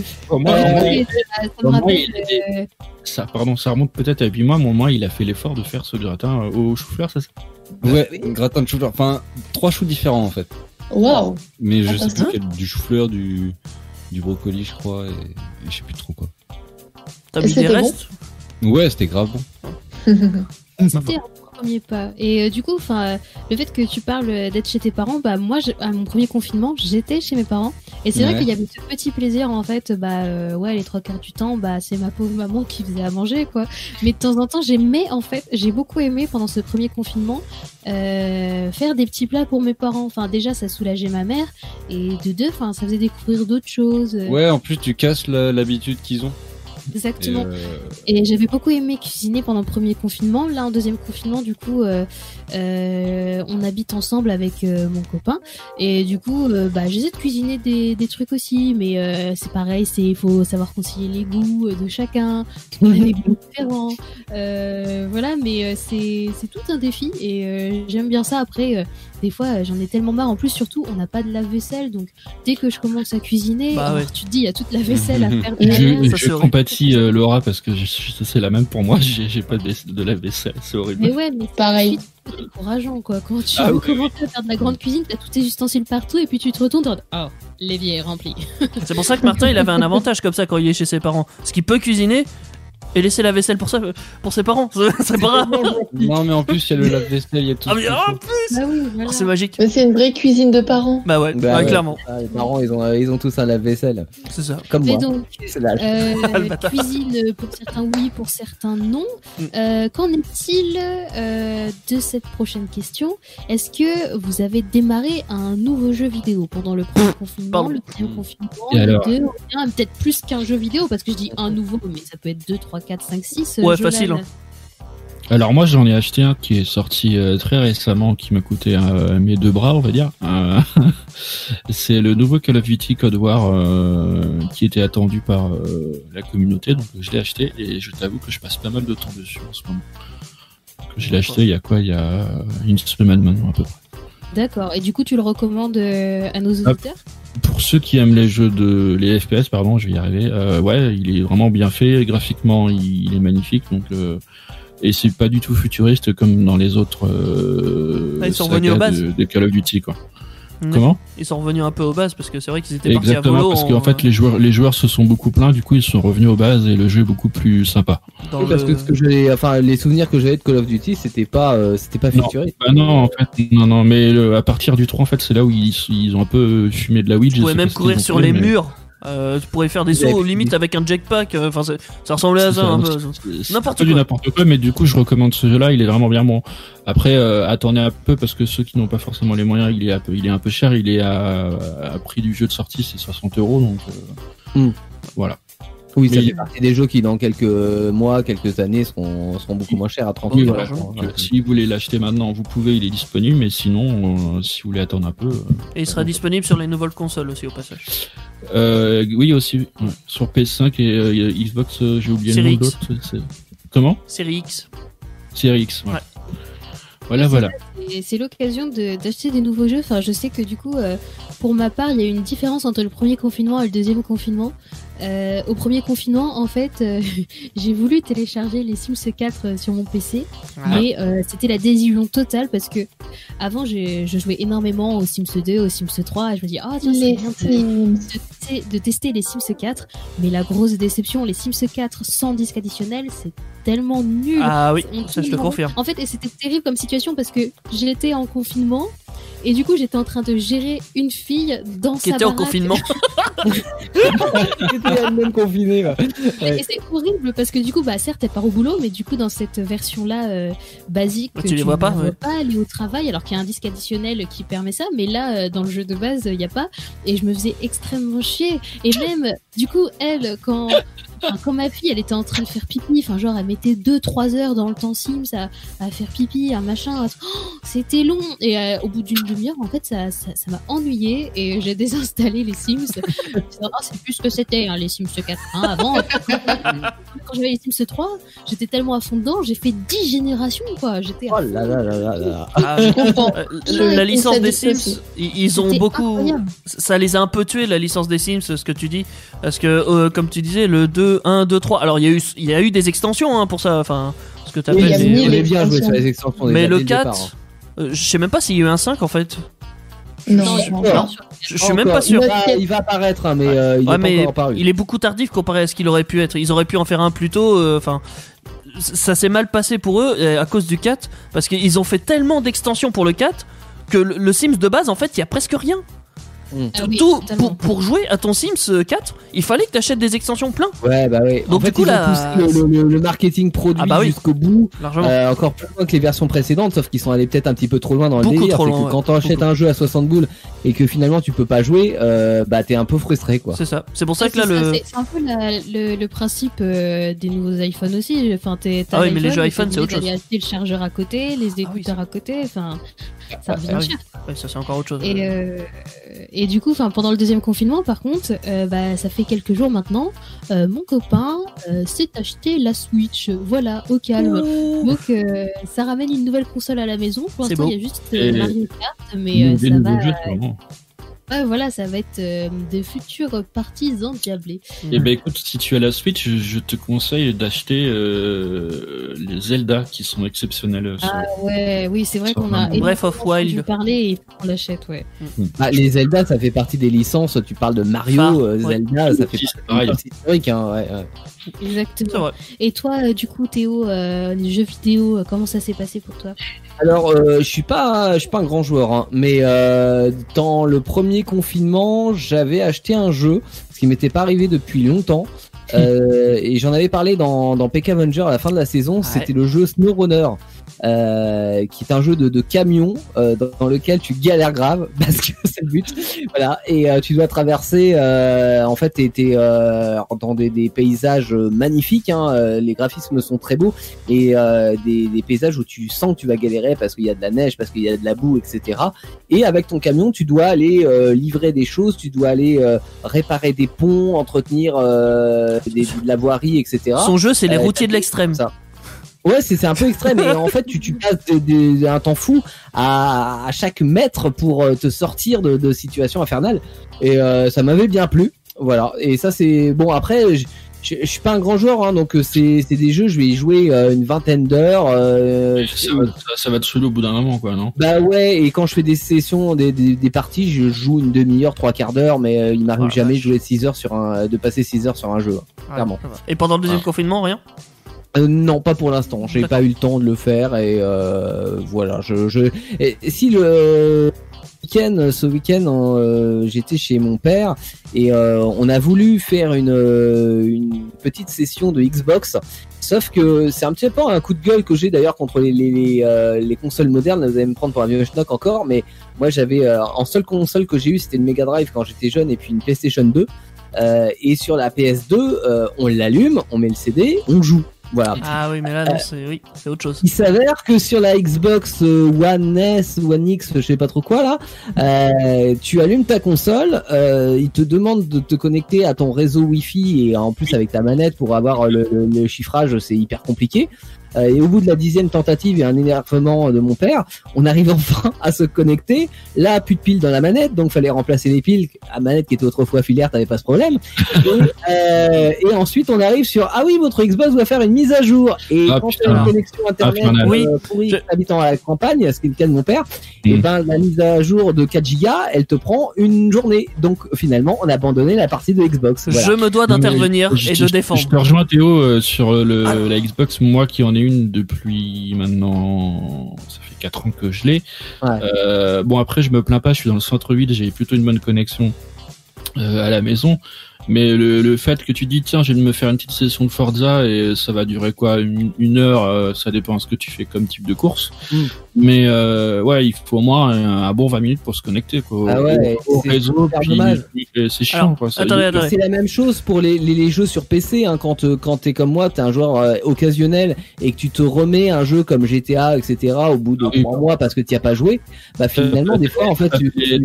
Ça remonte peut-être à 8 mois. Moi, il a fait l'effort de faire ce gratin au chou-fleur, ça? Ouais, gratin de chou-fleur. Enfin, 3 choux différents en fait. Waouh. Mais je sais plus quel, du chou-fleur, du brocoli, je crois, et je sais plus trop quoi. T'as mis des restes? Ouais, c'était grave bon. C'était un premier pas. Et du coup, le fait que tu parles d'être chez tes parents, moi, à mon premier confinement, j'étais chez mes parents. Et c'est vrai qu'il y avait ce petit plaisir, en fait, les 3/4 du temps, c'est ma pauvre maman qui faisait à manger, quoi. Mais de temps en temps, j'ai beaucoup aimé pendant ce premier confinement, faire des petits plats pour mes parents. Enfin, déjà, ça soulageait ma mère. Et de deux, ça faisait découvrir d'autres choses. Ouais, en plus, tu casses l'habitude qu'ils ont. Exactement. Et j'avais beaucoup aimé cuisiner pendant le premier confinement. Là, en deuxième confinement, du coup, on habite ensemble avec mon copain. Et du coup, j'essaie de cuisiner des trucs aussi. Mais c'est pareil, il faut savoir concilier les goûts de chacun. On a des goûts différents. Voilà, mais c'est tout un défi. Et j'aime bien ça. Après, des fois, j'en ai tellement marre. En plus, surtout, on n'a pas de lave-vaisselle. Donc, dès que je commence à cuisiner, tu te dis, il y a toute la vaisselle à faire derrière. Je compatis Laura, parce que c'est la même pour moi. J'ai pas de lave-vaisselle, c'est horrible. Mais ouais, mais pareil. C'est encourageant, quoi. Quand tu commences à faire de la grande cuisine, t'as tous tes ustensiles partout et puis tu te retournes et l'évier est rempli. C'est pour ça que Martin, il avait un avantage comme ça quand il est chez ses parents. Parce qu'il peut cuisiner, Et laisser la vaisselle pour ses parents, c'est pas grave. Non, mais en plus, il y a le lave-vaisselle, il y a tout. Ah, mais en plus, Bah oui, voilà. c'est magique. Mais c'est une vraie cuisine de parents. Bah ouais, Bah ouais, ouais. clairement, Ah, les parents, ils ont tous un lave-vaisselle. c'est ça. Comme Mais moi. donc, C'est l'âge. le bâtard. cuisine pour certains oui, pour certains non. Qu'en est-il de cette prochaine question? Est-ce que vous avez démarré un nouveau jeu vidéo pendant le premier confinement, Pardon. le deuxième confinement, Et le alors deux, ou bien peut-être plus qu'un jeu vidéo, parce que je dis un nouveau, mais ça peut être 2, 3, 4, 5, 6. Ouais, facile, hein. Alors moi j'en ai acheté un qui est sorti très récemment, qui m'a coûté mes 2 bras, on va dire. C'est le nouveau Call of Duty Cold War qui était attendu par la communauté, donc je l'ai acheté et je t'avoue que je passe pas mal de temps dessus en ce moment. Je l'ai acheté il y a une semaine maintenant à peu près. D'accord. Et du coup, tu le recommandes à nos auditeurs? Pour ceux qui aiment les FPS, pardon, je vais y arriver. Ouais, il est vraiment bien fait, graphiquement il est magnifique, donc et c'est pas du tout futuriste comme dans les autres Ils sont revenus aux bases. de Call of Duty quoi. Mm. Comment? Ils sont revenus un peu aux bases parce que c'est vrai qu'ils étaient partis à Exactement, volo. parce qu'en fait les joueurs se sont beaucoup plaints, du coup ils sont revenus aux bases et le jeu est beaucoup plus sympa. dans Parce le- que les souvenirs que j'avais de Call of Duty, c'était pas futuriste. Bah non, en fait, non, mais à partir du 3, en fait, c'est là où ils ont un peu fumé de la weed. Tu je pouvais sais même pas ce courir qu'ils ont sur fait, les mais murs. Tu pourrais faire des sauts limite avec un jetpack. Enfin, ça ressemblait à c'est ça un peu. c'est N'importe pas du quoi. n'importe quoi, mais du coup, je recommande ce jeu-là, il est vraiment bien bon. Après, attendez un peu, parce que ceux qui n'ont pas forcément les moyens, il est un peu cher, il est à prix du jeu de sortie, c'est 60 €, donc voilà. Oui, ça Mais- fait partie des jeux qui, dans quelques mois, quelques années, seront beaucoup moins chers à 30 Oui, 000. voilà. franchement. Donc, si vous voulez l'acheter maintenant, vous pouvez, il est disponible, mais sinon, si vous voulez attendre un peu... Et il sera disponible sur les nouvelles consoles aussi au passage. oui, aussi, ouais. Sur PS5 et Xbox, j'ai oublié Série le nom X. de l'autre. Comment? Série X. Série X, ouais. Ouais. Voilà. Et c'est l'occasion d'acheter des nouveaux jeux. Enfin, je sais que du coup, pour ma part, il y a eu une différence entre le premier confinement et le deuxième confinement. Au premier confinement, en fait, j'ai voulu télécharger les Sims 4 sur mon PC, mais c'était la désillusion totale parce que avant, je jouais énormément aux Sims 2, aux Sims 3, et je me dis, ah tiens, c'est Les bien Sims. de tester les Sims 4, mais la grosse déception, les Sims 4 sans disque additionnel, c'est tellement nul. Ah oui, On ça je te tourne en rond. confirme. En fait, et c'était terrible comme situation parce que j'étais en confinement et du coup j'étais en train de gérer une fille dans Qui sa était en baraque. confinement. C'était elle-même confinée. Ouais. Et c'est horrible parce que du coup, bah certes, elle part au boulot, mais du coup dans cette version-là basique, Bah, tu les vois pas, ne ouais. pas aller au travail alors qu'il y a un disque additionnel qui permet ça, mais là dans le jeu de base, il y a pas. Et je me faisais extrêmement chier. Et même du coup, elle quand ma fille elle était en train de faire pipi, enfin genre elle mettait 2-3 heures dans le temps Sims à faire pipi, un machin, c'était long et au bout d'une demi-heure en fait ça m'a ennuyé et j'ai désinstallé les Sims. C'est plus ce que c'était les Sims 4 avant. Quand j'avais les Sims 3, j'étais tellement à fond dedans, j'ai fait 10 générations quoi, j'étais à Oh fond. là là là là là. Ah, Je comprends. la licence des Concept Sims, aussi. ils ont C'était beaucoup. incroyable. Ça les a un peu tués la licence des Sims, ce que tu dis. Parce que, comme tu disais, le 2, 1, 2, 3. Alors, il y a eu des extensions hein, pour ça. Enfin, ce que tu Oui, il y a appelles. mille On est bien joué extensions. sur les extensions. Mais déjà, le dès 4, départ, hein. je sais même pas s'il y a eu un 5 en fait. Non, Non, non. Non. Je suis même pas Encore. sûr. Il va apparaître, hein, mais il Ouais, est mais pas encore apparu. il est beaucoup tardif comparé à ce qu'il aurait pu être. Ils auraient pu en faire un plus tôt. Enfin, ça s'est mal passé pour eux à cause du 4 parce qu'ils ont fait tellement d'extensions pour le 4 que le Sims de base en fait il y a presque rien. Ah oui, Tout totalement. pour jouer à ton Sims 4, il fallait que tu achètes des extensions plein. Ouais, bah ouais. Donc, en fait, du coup, ils ont là, poussé le marketing produit Ah bah oui. jusqu'au bout, Largement. encore plus loin que les versions précédentes, sauf qu'ils sont allés peut-être un petit peu trop loin dans le Beaucoup délire. trop C'est loin, que ouais. quand t'achètes Beaucoup. un jeu à 60 boules et que finalement tu peux pas jouer, bah t'es un peu frustré quoi. C'est ça. C'est pour ça Ouais, que là c'est le. c'est un peu le principe des nouveaux iPhones aussi. Enfin, t'as Ah oui, mais l'iPhone, les jeux t'es iPhone, c'est obligé autre d'aller acheter le chargeur à côté, les écouteurs à côté. Enfin, ça revient Ah oui. cher. Ouais, ça c'est encore autre chose. Et du coup, enfin, pendant le deuxième confinement, par contre, bah, ça fait quelques jours maintenant, mon copain s'est acheté la Switch. Voilà, au calme. Donc, ça ramène une nouvelle console à la maison. Pour C'est l'instant, beau. il y a juste Et Mario Kart, mais ça Des nouveaux va. jeux, vraiment. Ouais, voilà, ça va être de futures parties endiablées. Et ben écoute, si tu as la Switch, je te conseille d'acheter les Zelda qui sont exceptionnels. Ouais, oui, c'est vrai qu'on a Breath of Wild parler et on l'achète, ouais. Les Zelda, ça fait partie des licences. Tu parles de Mario, Zelda, ça fait partie historique, hein, ouais. Exactement. Et toi, du coup, Théo, les jeux vidéo, comment ça s'est passé pour toi? Alors, je suis pas un grand joueur, hein, mais dans le premier confinement, j'avais acheté un jeu, ce qui m'était pas arrivé depuis longtemps, et j'en avais parlé dans PK Avenger à la fin de la saison. C'était le jeu SnowRunner. Qui est un jeu de camion dans lequel tu galères grave parce que c'est le but, voilà, et tu dois traverser en fait t'es dans des paysages magnifiques, hein, les graphismes sont très beaux et des paysages où tu sens que tu vas galérer parce qu'il y a de la neige, parce qu'il y a de la boue, etc. Et avec ton camion tu dois aller livrer des choses, tu dois aller réparer des ponts, entretenir de la voirie, etc. Son jeu c'est les routiers de l'extrême. Ça. Ouais, c'est un peu extrême et en fait tu passes un temps fou à chaque mètre pour te sortir de situations infernales et ça m'avait bien plu, voilà. Et ça c'est bon. Après je suis pas un grand joueur, hein, donc c'est des jeux, je vais y jouer une vingtaine d'heures. Ça va te saouler au bout d'un moment, quoi, non? Bah ouais, et quand je fais des sessions, des parties, je joue une demi-heure, 3/4 d'heure, mais il m'arrive jamais de jouer 6 heures de passer 6 heures sur un jeu, clairement. Et pendant le deuxième confinement, rien? Non, pas pour l'instant. J'ai pas eu le temps de le faire et voilà. Si ce week-end, j'étais chez mon père et on a voulu faire une petite session de Xbox. Sauf que c'est un petit peu un coup de gueule que j'ai d'ailleurs contre les consoles modernes. Vous allez me prendre pour un vieux schnock encore, mais moi j'avais en seule console que j'ai eu, c'était une Mega Drive quand j'étais jeune et puis une PlayStation 2. Et sur la PS2, on l'allume, on met le CD, on joue. Voilà. Ah oui, mais là, non, c'est autre chose. Il s'avère que sur la Xbox One S, One X, je sais pas trop quoi là, tu allumes ta console, il te demande de te connecter à ton réseau Wi-Fi et en plus avec ta manette pour avoir le chiffrage, c'est hyper compliqué. Et au bout de la 10e tentative et un énervement de mon père, on arrive enfin à se connecter. Là, plus de piles dans la manette, donc fallait remplacer les piles. La manette qui était autrefois filaire, t'avais pas ce problème. Et ensuite, on arrive sur ah oui, votre Xbox doit faire une mise à jour. Et quand tu as une connexion internet pourrie, habitant à la campagne, ce qui est le cas de mon père, et ben la mise à jour de 4 Go, elle te prend une journée. Donc finalement, on a abandonné la partie de Xbox. Voilà. Je me dois d'intervenir et de défendre. Je te rejoins Théo sur la Xbox, moi qui en ai une depuis maintenant, ça fait 4 ans que je l'ai. Ouais. Bon après je me plains pas, je suis dans le centre-ville, j'ai plutôt une bonne connexion à la maison. Mais le fait que tu dis tiens je vais me faire une petite session de Forza et ça va durer quoi une heure, ça dépend de ce que tu fais comme type de course. Mais ouais il faut au moins un bon 20 minutes pour se connecter quoi, au réseau. C'est chiant. Alors, attendez. C'est la même chose pour les jeux sur PC. Hein, quand t'es comme moi, t'es un joueur occasionnel et que tu te remets un jeu comme GTA etc. au bout de 3 mois parce que t'y as pas joué, bah finalement des fois en fait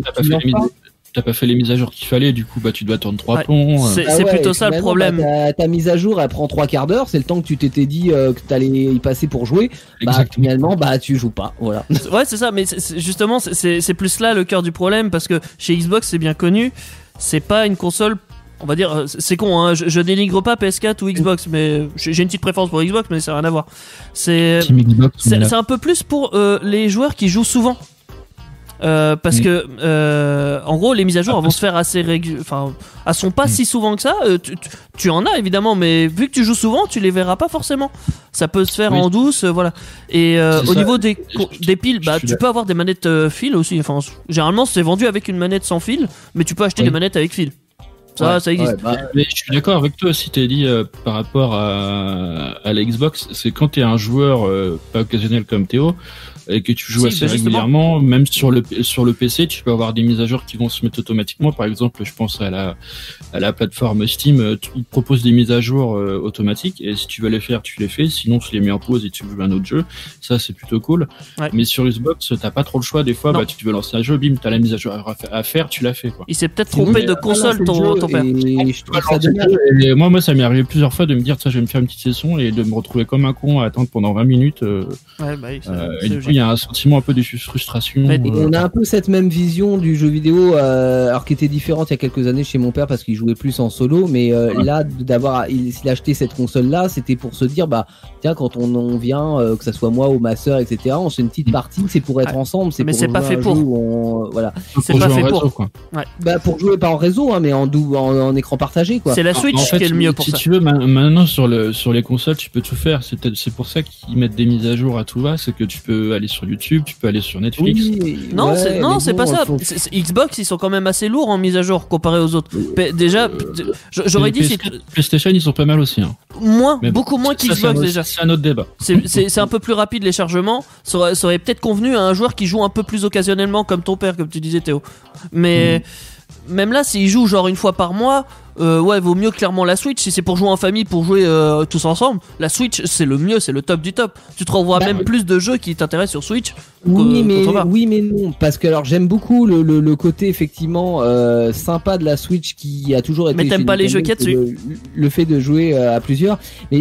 t'as pas fait les mises à jour qu'il fallait, du coup bah tu dois attendre 3 plombs. C'est plutôt ça le problème. Ta mise à jour elle prend 3/4 d'heure, c'est le temps que tu t'étais dit que t'allais y passer pour jouer. Bah finalement bah tu joues pas, voilà. Ouais c'est ça, mais justement c'est plus là le cœur du problème parce que chez Xbox c'est bien connu, c'est pas une console. On va dire, c'est con, hein, je dénigre pas PS4 ou Xbox, mais j'ai une petite préférence pour Xbox, mais ça n'a rien à voir. C'est un peu plus pour les joueurs qui jouent souvent. Parce que en gros les mises à jour vont se faire assez enfin elles sont pas si souvent que ça. Tu en as évidemment, mais vu que tu joues souvent tu les verras pas forcément, ça peut se faire en douce, voilà. Et au niveau des piles, bah tu peux avoir des manettes fil aussi, enfin généralement c'est vendu avec une manette sans fil, mais tu peux acheter des manettes avec fil. Ça existe. Mais je suis d'accord avec toi si t'as dit par rapport à la Xbox, c'est quand t'es un joueur pas occasionnel comme Théo et que tu joues assez régulièrement, même sur le PC, tu peux avoir des mises à jour qui vont se mettre automatiquement. Par exemple, je pense à la plateforme Steam, ils te proposent des mises à jour automatiques et si tu veux les faire, tu les fais. Sinon, tu les mets en pause et tu joues un autre jeu. Ça, c'est plutôt cool. Ouais. Mais sur Xbox, t'as pas trop le choix. Des fois, bah tu veux lancer un jeu, bim, t'as la mise à jour à faire, tu l'as fait quoi. Il s'est peut-être trompé de console ton ton père. Et je trouve ça dommage. Et moi, ça m'est arrivé plusieurs fois de me dire, ça, je vais me faire une petite session et de me retrouver comme un con à attendre pendant 20 minutes. Ouais, bah oui, et du coup, il y a un sentiment un peu de frustration. On a un peu cette même vision du jeu vidéo, alors qui était différente il y a quelques années chez mon père parce qu'il jouait plus en solo, mais là, s'il a acheté cette console-là, c'était pour se dire, bah, tiens, quand on vient, que ça soit moi ou ma sœur, etc., on fait une petite partie, c'est pour être ensemble, mais c'est pas fait pour. Voilà. C'est pas fait pour. Quoi. Ouais. Bah, pour jouer pas en réseau, hein, mais en écran partagé, quoi. C'est la Switch qui est le mieux pour ça. Si tu veux, maintenant sur les consoles, tu peux tout faire. C'est pour ça qu'ils mettent des mises à jour à tout va, c'est que tu peux aller sur YouTube, tu peux aller sur Netflix. Oui, non, c'est pas ça. Xbox, ils sont quand même assez lourds en mise à jour comparé aux autres. Déjà, j'aurais dit PlayStation, ils sont pas mal aussi. Hein. Beaucoup moins qu'Xbox déjà. C'est un autre débat. C'est un peu plus rapide les chargements. Ça aurait peut-être convenu à un joueur qui joue un peu plus occasionnellement, comme ton père, comme tu disais Théo. Mais même là, s'il joue genre une fois par mois, vaut mieux clairement la Switch. Si c'est pour jouer en famille, pour jouer tous ensemble, la Switch c'est le mieux, c'est le top du top. Tu trouveras même plus de jeux qui t'intéressent sur Switch. Oui mais non, parce que alors j'aime beaucoup le côté effectivement sympa de la Switch qui a toujours été. Mais t'aimes pas les jeux qu'il y a dessus. Le fait de jouer à plusieurs, mais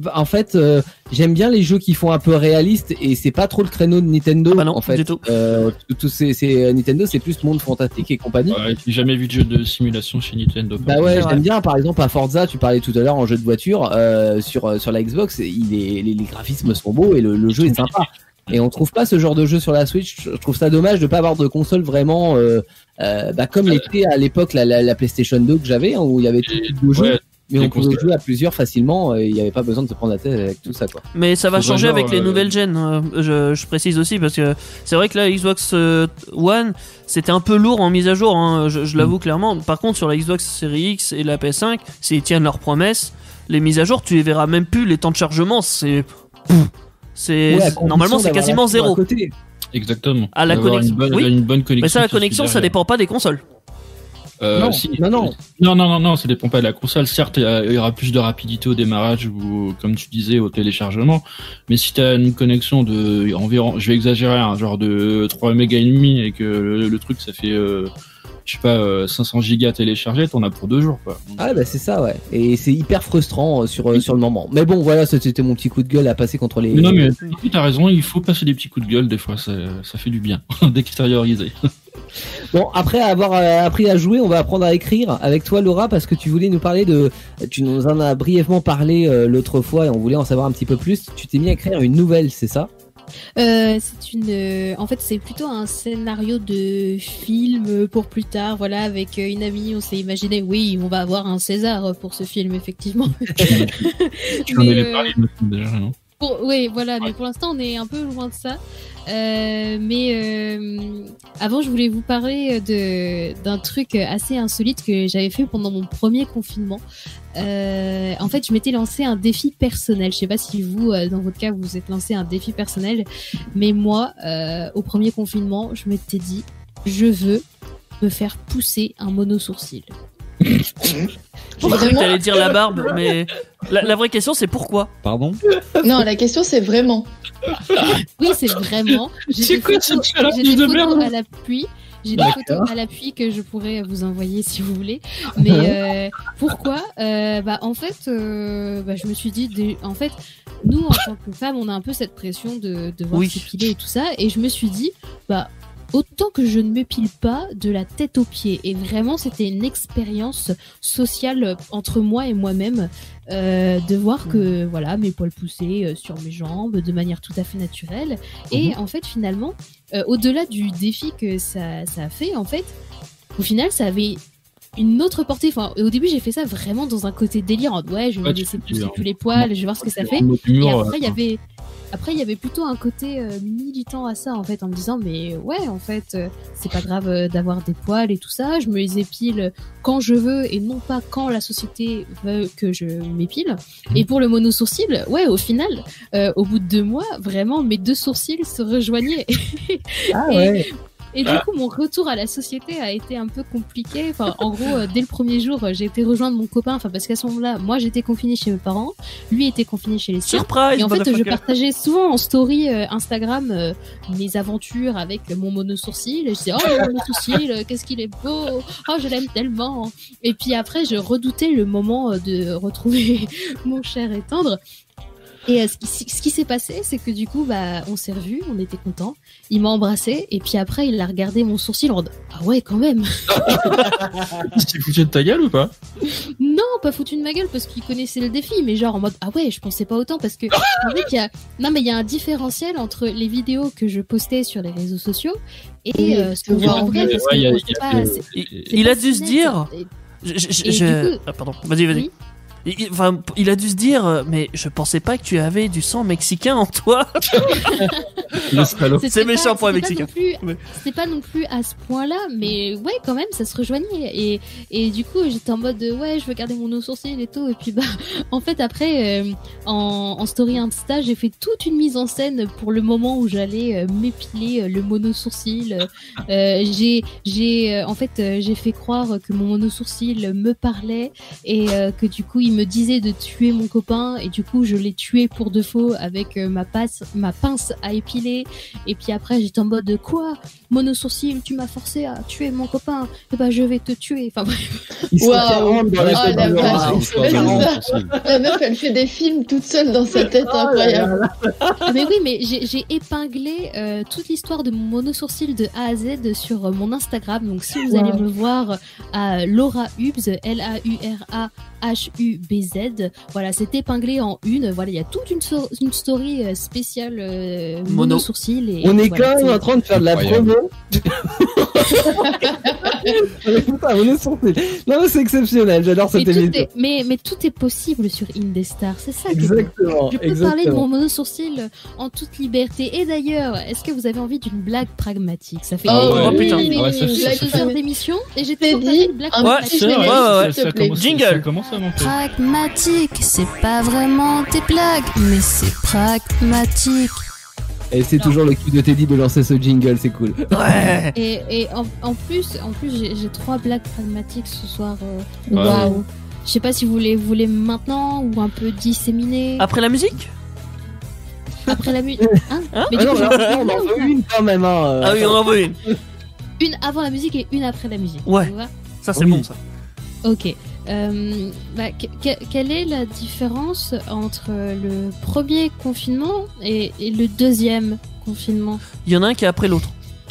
j'aime bien les jeux qui font un peu réaliste et c'est pas trop le créneau de Nintendo. Ah bah non, en fait. Du tout. Nintendo, c'est plus monde fantastique et compagnie. Ouais, j'ai jamais vu de jeu de simulation chez Nintendo. Bah ouais, j'aime bien par exemple à Forza, tu parlais tout à l'heure en jeu de voiture sur la Xbox, les graphismes sont beaux et le jeu est sympa. Et on trouve pas ce genre de jeu sur la Switch. Je trouve ça dommage de pas avoir de console vraiment comme l'était à l'époque la PlayStation 2 que j'avais, hein, où il y avait tous les jeux. Mais on pouvait jouer à plusieurs facilement et il n'y avait pas besoin de se prendre la tête avec tout ça, quoi. Mais ça va changer avec les nouvelles gen, je précise aussi, parce que c'est vrai que la Xbox One c'était un peu lourd en mise à jour, hein, je l'avoue clairement. Par contre sur la Xbox Series X et la PS5, s'ils tiennent leurs promesses, les mises à jour tu les verras même plus, les temps de chargement normalement c'est quasiment zéro. Exactement. À la connexion, une bonne connexion. Mais ça, la connexion, ça dépend pas des consoles. Non, ça dépend pas de la console. Certes, il y aura plus de rapidité au démarrage ou, comme tu disais, au téléchargement. Mais si t'as une connexion de environ, je vais exagérer, genre de 3 mégas et demi et que le truc ça fait, 500 gigas téléchargés, t'en as pour 2 jours, quoi. Ah bah c'est ça, ouais. Et c'est hyper frustrant sur le moment. Mais bon, voilà, c'était mon petit coup de gueule à passer contre les. Non mais t'as raison, il faut passer des petits coups de gueule des fois, ça fait du bien d'extérioriser. Bon, après avoir appris à jouer, on va apprendre à écrire avec toi, Laura, parce que tu voulais nous parler tu nous en as brièvement parlé l'autre fois et on voulait en savoir un petit peu plus. Tu t'es mis à écrire une nouvelle, c'est ça? En fait, c'est plutôt un scénario de film pour plus tard. Voilà, avec une amie, on s'est imaginé, oui, on va avoir un César pour ce film, effectivement. Tu en avais parlé déjà, non? Oui, voilà, mais pour l'instant, on est un peu loin de ça. Avant, je voulais vous parler d'un truc assez insolite que j'avais fait pendant mon premier confinement. En fait, je m'étais lancé un défi personnel. Je sais pas si vous, dans votre cas, vous êtes lancé un défi personnel, mais moi, au premier confinement, je m'étais dit, je veux me faire pousser un mono-sourcil. Je pensais que t'allais dire la barbe, mais la vraie question c'est pourquoi? Pardon? Non, la question c'est vraiment. Oui, c'est vraiment. J'ai des photos à l'appui. J'ai des photos à l'appui que je pourrais vous envoyer si vous voulez. Mais pourquoi? En fait, je me suis dit, en fait, nous en tant que femmes, on a un peu cette pression de devoir s'épiler et tout ça, et je me suis dit, autant que je ne m'épile pas de la tête aux pieds. Et vraiment, c'était une expérience sociale entre moi et moi-même, de voir que voilà, mes poils poussaient sur mes jambes de manière tout à fait naturelle. Et en fait, finalement, au-delà du défi que ça a fait, en fait, au final, ça avait une autre portée. Enfin, au début, j'ai fait ça vraiment dans un côté délire. Ouais, je vais me laisser pousser tous les poils, je vais voir ce que ça fait. Et après, il y avait plutôt un côté militant à ça, en fait, en me disant, mais ouais, en fait, c'est pas grave d'avoir des poils et tout ça, je me les épile quand je veux et non pas quand la société veut que je m'épile. Et pour le mono-sourcil, ouais, au final, au bout de 2 mois, vraiment, mes 2 sourcils se rejoignaient. Ah ouais. Et du coup, mon retour à la société a été un peu compliqué. Enfin, en gros, dès le premier jour, j'ai été rejoindre mon copain. Enfin, parce qu'à ce moment-là, moi, j'étais confinée chez mes parents. Lui était confiné chez les siens. Surprise! Et en fait, je partageais souvent en story Instagram mes aventures avec mon mono-sourcil. Et je disais, oh, mon mono-sourcil, qu'est-ce qu'il est beau! Oh, je l'aime tellement! Et puis après, je redoutais le moment de retrouver mon cher et tendre. Et ce qui s'est passé, c'est que du coup, bah, on s'est revus, on était contents. Il m'a embrassé, et puis après, il a regardé mon sourcil en mode, ah ouais, quand même. Tu t'es foutu de ta gueule ou pas? Non, pas foutu de ma gueule, parce qu'il connaissait le défi, mais genre en mode, ah ouais, je pensais pas autant, parce que, en fait, il y a un différentiel entre les vidéos que je postais sur les réseaux sociaux et ce que voit en vrai, parce que il a dû se dire, ah, pardon, vas-y. Oui. Enfin, il a dû se dire, mais je pensais pas que tu avais du sang mexicain en toi. C'est méchant pour un Mexicain. C'était pas non plus à ce point-là, mais ouais, quand même, ça se rejoignait. Et du coup, j'étais en mode, ouais, je veux garder mon sourcil et tout. Et puis, bah, en fait, après, en story Insta, j'ai fait toute une mise en scène pour le moment où j'allais m'épiler le mono-sourcil. En fait, j'ai fait croire que mon mono-sourcil me parlait et que du coup, il me disait de tuer mon copain et du coup je l'ai tué pour de faux avec ma pince à épiler. Et puis après j'étais en mode quoi, mono sourcil, tu m'as forcé à tuer mon copain, et bah je vais te tuer. Enfin bref. Waouh, la meuf elle fait des films toute seule dans sa tête, incroyable. Mais oui, mais j'ai épinglé toute l'histoire de mon mono sourcil de A à Z sur mon Instagram. Donc si vous allez me voir à Laura Hubs, LAURAHUBZ, voilà, c'est épinglé en une. Voilà, il y a toute une story spéciale mono sourcil. Et on est voilà, quand même en train de faire de la promo. Non, mais c'est exceptionnel. J'adore cette émission. Mais tout est possible sur Indestar. C'est ça. Exactement. Je peux parler de mon mono sourcil en toute liberté. Et d'ailleurs, est-ce que vous avez envie d'une blague pragmatique? Ça fait putain. Une 2 heures d'émission et j'ai toujours pas dit une blague pragmatique. Jingle. Pragmatique, c'est pas vraiment des blagues, mais c'est pragmatique. Et c'est toujours le cul de Teddy de lancer ce jingle, c'est cool. Ouais. Et en plus j'ai 3 blagues pragmatiques ce soir. Waouh. Je sais pas si vous voulez maintenant ou un peu disséminer. Après la musique? Après la musique. Hein Mais du coup, on en veut une quand même. Ah oui, on en veut une. Une avant la musique et une après la musique. Ouais. Ça c'est bon ça. Ok. Quelle est la différence entre le premier confinement et le deuxième confinement? Il y en a un qui est après l'autre.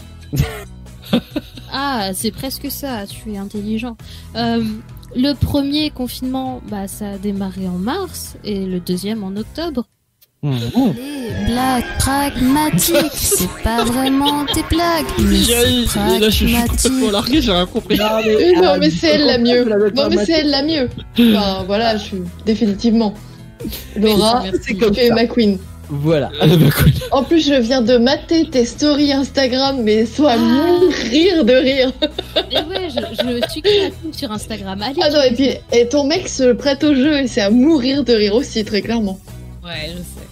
Ah, c'est presque ça, tu es intelligent. Le premier confinement, bah, ça a démarré en mars et le deuxième en octobre. Les blagues pragmatiques, c'est pas vraiment des blagues, mais c'est pragmatique. Là, je suis complètement largué, j'ai rien compris. Non, mais c'est elle la mieux. Non, mais c'est elle la mieux. Enfin, voilà, je suis définitivement. Laura, tu es ma queen. Voilà. En plus, je viens de mater tes stories Instagram, mais soit mourir de rire. Et ouais, je suis créative sur Instagram. Allez, ah non, et ton mec se prête au jeu et c'est à mourir de rire aussi, très clairement. Ouais, je sais.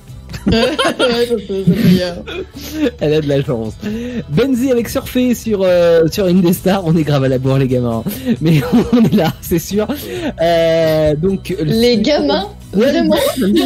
Elle a de la chance. Benzi avec Surfer sur Indestar, on est grave à la bourre les gamins, mais on est là, c'est sûr. Donc les gamins, vraiment.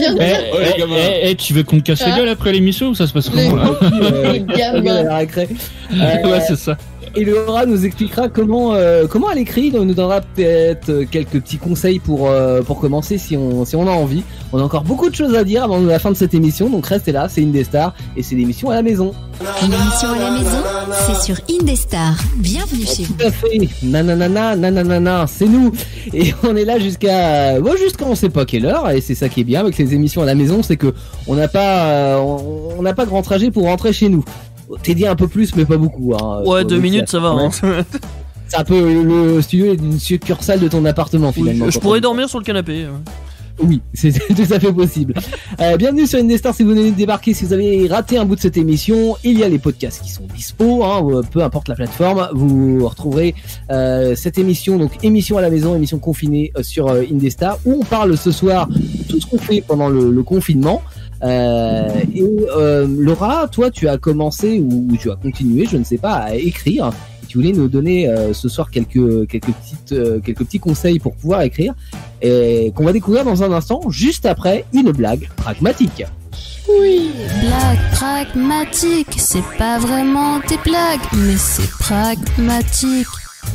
Tu veux qu'on te casse la gueule après l'émission ou ça se passe comment là? Les gamins. Ouais, c'est ça. Et Laura nous expliquera comment elle écrit, nous donnera peut-être quelques petits conseils pour commencer si on a envie. On a encore beaucoup de choses à dire avant la fin de cette émission, donc restez là, c'est Indestar et c'est l'émission à la maison. L'émission à la maison, c'est sur Indestar. Bienvenue chez vous. Tout à fait. Nanana, c'est nous. Et on est là jusqu'à on sait pas quelle heure, et c'est ça qui est bien avec les émissions à la maison, c'est que on n'a pas grand trajet pour rentrer chez nous. T'es dit un peu plus, mais pas beaucoup. Hein. Ouais, 2 minutes, ça va. Hein. C'est un peu le studio est une succursale de ton appartement finalement. Oui, je pourrais dormir sur le canapé. Oui, c'est tout à fait possible. Bienvenue sur Indestar si vous venez de débarquer. Si vous avez raté un bout de cette émission, il y a les podcasts qui sont dispo. Peu importe la plateforme, vous retrouverez cette émission, donc émission à la maison, émission confinée sur Indestar, où on parle ce soir de tout ce qu'on fait pendant le confinement. Laura, toi, tu as commencé ou tu as continué, je ne sais pas, à écrire. Tu voulais nous donner ce soir quelques petits conseils pour pouvoir écrire, et qu'on va découvrir dans un instant, juste après une blague pragmatique. Oui. Blague pragmatique, c'est pas vraiment tes blagues, mais c'est pragmatique.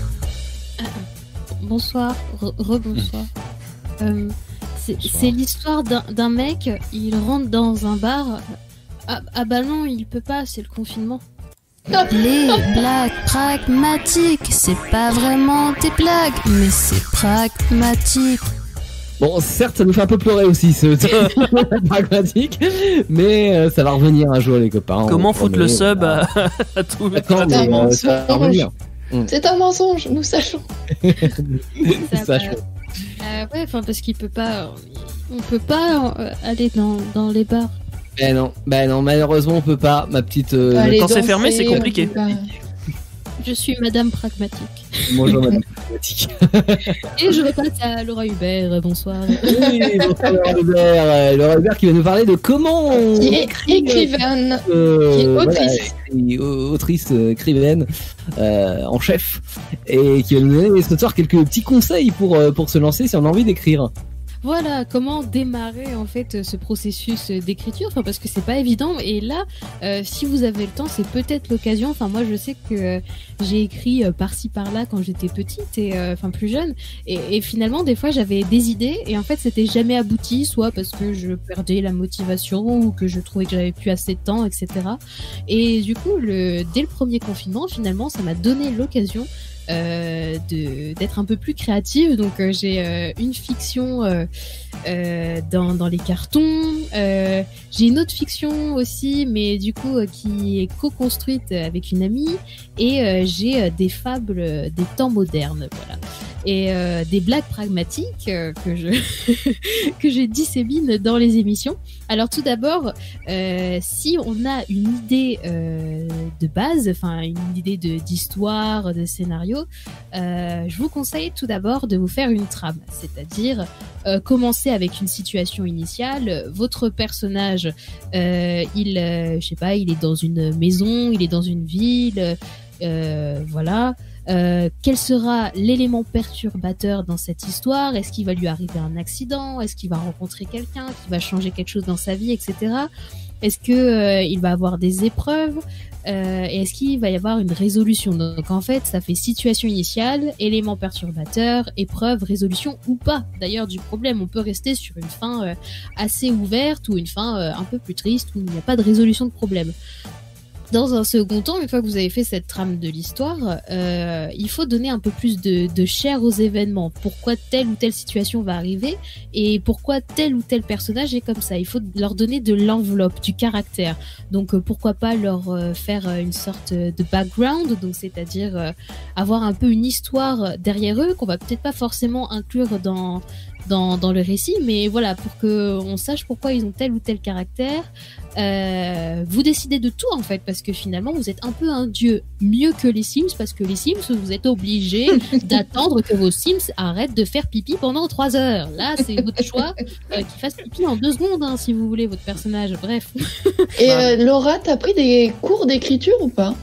Bonsoir, rebonsoir. C'est l'histoire d'un mec, il rentre dans un bar. Ah bah non, il peut pas, c'est le confinement. Les blagues pragmatiques, c'est pas vraiment tes blagues, mais c'est pragmatique. Bon, certes, ça nous fait un peu pleurer aussi, ce pragmatique, mais ça va revenir un jour, les copains. Comment foutre le sub à tout le temps. Ça va revenir. C'est un mensonge, nous sachons. Ouais, enfin parce qu'il peut pas, on peut pas aller dans les bars. Ben non, malheureusement on peut pas, ma petite. Quand c'est fermé, c'est compliqué. Je suis Madame Pragmatique. Bonjour Madame Pragmatique. Et je repasse à Laura Hubert. Bonsoir. Oui, bonsoir Laura Hubert. Laura Hubert qui va nous parler de comment. Qui est écrivaine, qui est autrice. Autrice, écrivaine, en chef, et qui va nous donner ce soir quelques petits conseils pour se lancer si on a envie d'écrire. Voilà, comment démarrer en fait ce processus d'écriture, enfin parce que c'est pas évident, et là si vous avez le temps, c'est peut-être l'occasion. Enfin moi je sais que j'ai écrit par-ci par-là quand j'étais petite et enfin plus jeune, et finalement des fois j'avais des idées et en fait c'était jamais abouti, soit parce que je perdais la motivation ou que je trouvais que j'avais plus assez de temps, etc. Et du coup dès le premier confinement finalement ça m'a donné l'occasion d'être un peu plus créative. Donc j'ai une fiction dans les cartons, j'ai une autre fiction aussi, mais du coup qui est co-construite avec une amie, et j'ai des fables des temps modernes, voilà, et des blagues pragmatiques que je dissémine dans les émissions. Alors tout d'abord, si on a une idée de base, enfin une idée d'histoire, de scénario, je vous conseille tout d'abord de vous faire une trame, c'est-à-dire commencer avec une situation initiale. Votre personnage, il est dans une maison, il est dans une ville, voilà. Quel sera l'élément perturbateur dans cette histoire? Est-ce qu'il va lui arriver un accident? Est-ce qu'il va rencontrer quelqu'un qui va changer quelque chose dans sa vie, etc. Est-ce que il va avoir des épreuves, et est-ce qu'il va y avoir une résolution? Donc en fait, ça fait situation initiale, élément perturbateur, épreuve, résolution ou pas. D'ailleurs, du problème, on peut rester sur une fin assez ouverte ou une fin un peu plus triste où il n'y a pas de résolution de problème. Dans un second temps, une fois que vous avez fait cette trame de l'histoire, il faut donner un peu plus de chair aux événements. Pourquoi telle ou telle situation va arriver et pourquoi tel ou tel personnage est comme ça. Il faut leur donner de l'enveloppe, du caractère. Donc pourquoi pas leur faire une sorte de background, donc c'est-à-dire avoir un peu une histoire derrière eux qu'on va peut-être pas forcément inclure dans le récit, mais voilà, pour que on sache pourquoi ils ont tel ou tel caractère. Vous décidez de tout en fait, parce que finalement vous êtes un peu un dieu, mieux que les Sims, parce que les Sims vous êtes obligés d'attendre que vos Sims arrêtent de faire pipi pendant 3 heures. Là c'est votre choix, qu'ils fassent pipi en 2 secondes hein, si vous voulez, votre personnage, bref. Et Laura, t'as pris des cours d'écriture ou pas?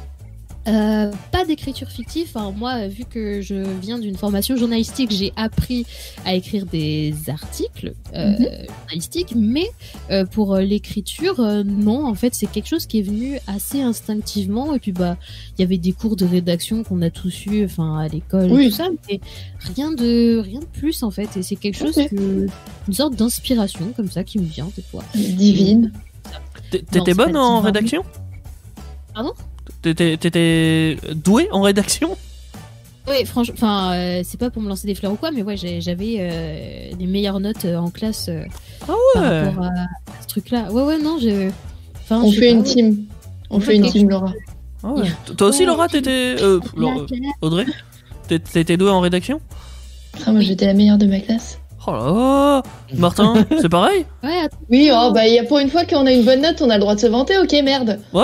Pas d'écriture fictive. Enfin, moi, vu que je viens d'une formation journalistique, j'ai appris à écrire des articles journalistiques, mais pour l'écriture, non. En fait, c'est quelque chose qui est venu assez instinctivement. Et puis, bah, il y avait des cours de rédaction qu'on a tous eu, enfin, à l'école, et tout ça, mais rien de plus en fait. Et c'est quelque chose une sorte d'inspiration comme ça qui me vient des fois. Divine. T'étais bonne en rédaction? Pardon? T'étais douée en rédaction? Oui, franchement, enfin, c'est pas pour me lancer des fleurs ou quoi, mais ouais, j'avais les meilleures notes en classe par rapport à ce truc-là. Ouais, non, on fait une team. On fait une team, Laura. Ah ouais. Toi aussi, Laura, t'étais... Audrey, t'étais douée en rédaction? Ah, moi, j'étais la meilleure de ma classe. Oh là là. Martin, c'est pareil? Ouais. Oui, il y a pour une fois qu'on a une bonne note, on a le droit de se vanter, ok, merde. Ouais.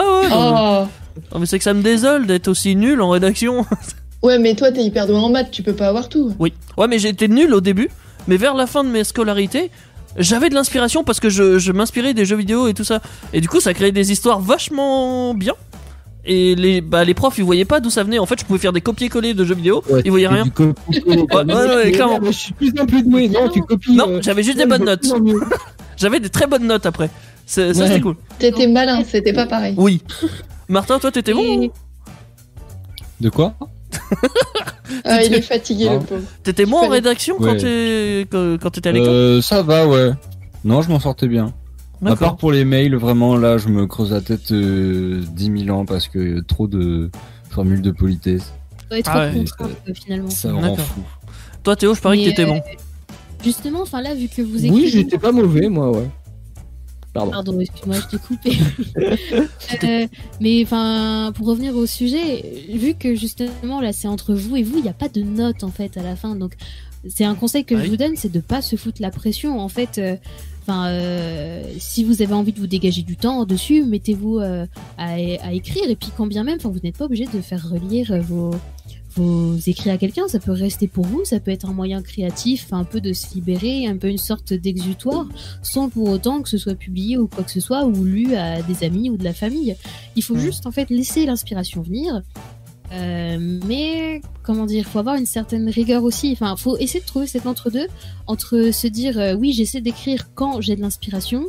Non, mais c'est que ça me désole d'être aussi nul en rédaction. Ouais, mais toi, t'es hyper doué en maths, tu peux pas avoir tout. Oui. Ouais, mais j'étais nul au début, mais vers la fin de mes scolarités, j'avais de l'inspiration parce que je m'inspirais des jeux vidéo et tout ça. Et du coup, ça créait des histoires vachement bien. Et les profs, ils voyaient pas d'où ça venait. En fait, je pouvais faire des copier-coller de jeux vidéo, ils voyaient rien. Ouais, clairement. Je suis plus un peu doué. Non, tu copies. Non, j'avais juste des bonnes notes. J'avais des très bonnes notes après. Ça, c'était cool. T'étais malin, c'était pas pareil. Oui. Martin, toi, t'étais bon? De quoi? Il est fatigué, le pauvre. T'étais bon en rédaction quand t'étais à l'école? Ça va, ouais. Non, je m'en sortais bien. À part pour les mails, vraiment, là, je me creuse la tête 10 000 ans parce que trop de formules de politesse. Ouais, trop de contraintes, finalement. Ça rend fou. Toi, Théo, je parie que t'étais bon. Justement, enfin là, vu que vous écrivez... Oui, j'étais pas mauvais, moi, ouais. Pardon, excuse-moi, je t'ai coupé. Mais enfin, pour revenir au sujet, vu que justement là c'est entre vous et vous, il n'y a pas de notes en fait à la fin. Donc c'est un conseil que je vous donne, c'est de pas se foutre la pression. En fait, si vous avez envie de vous dégager du temps dessus, mettez-vous à écrire. Et puis quand bien même, vous n'êtes pas obligé de faire relire vos écrits à quelqu'un, ça peut rester pour vous, ça peut être un moyen créatif, un peu de se libérer, un peu une sorte d'exutoire, sans pour autant que ce soit publié ou quoi que ce soit, ou lu à des amis ou de la famille. Il faut juste en fait laisser l'inspiration venir, mais comment dire, faut avoir une certaine rigueur aussi. Enfin, faut essayer de trouver cet entre-deux, entre se dire oui, j'essaie d'écrire quand j'ai de l'inspiration,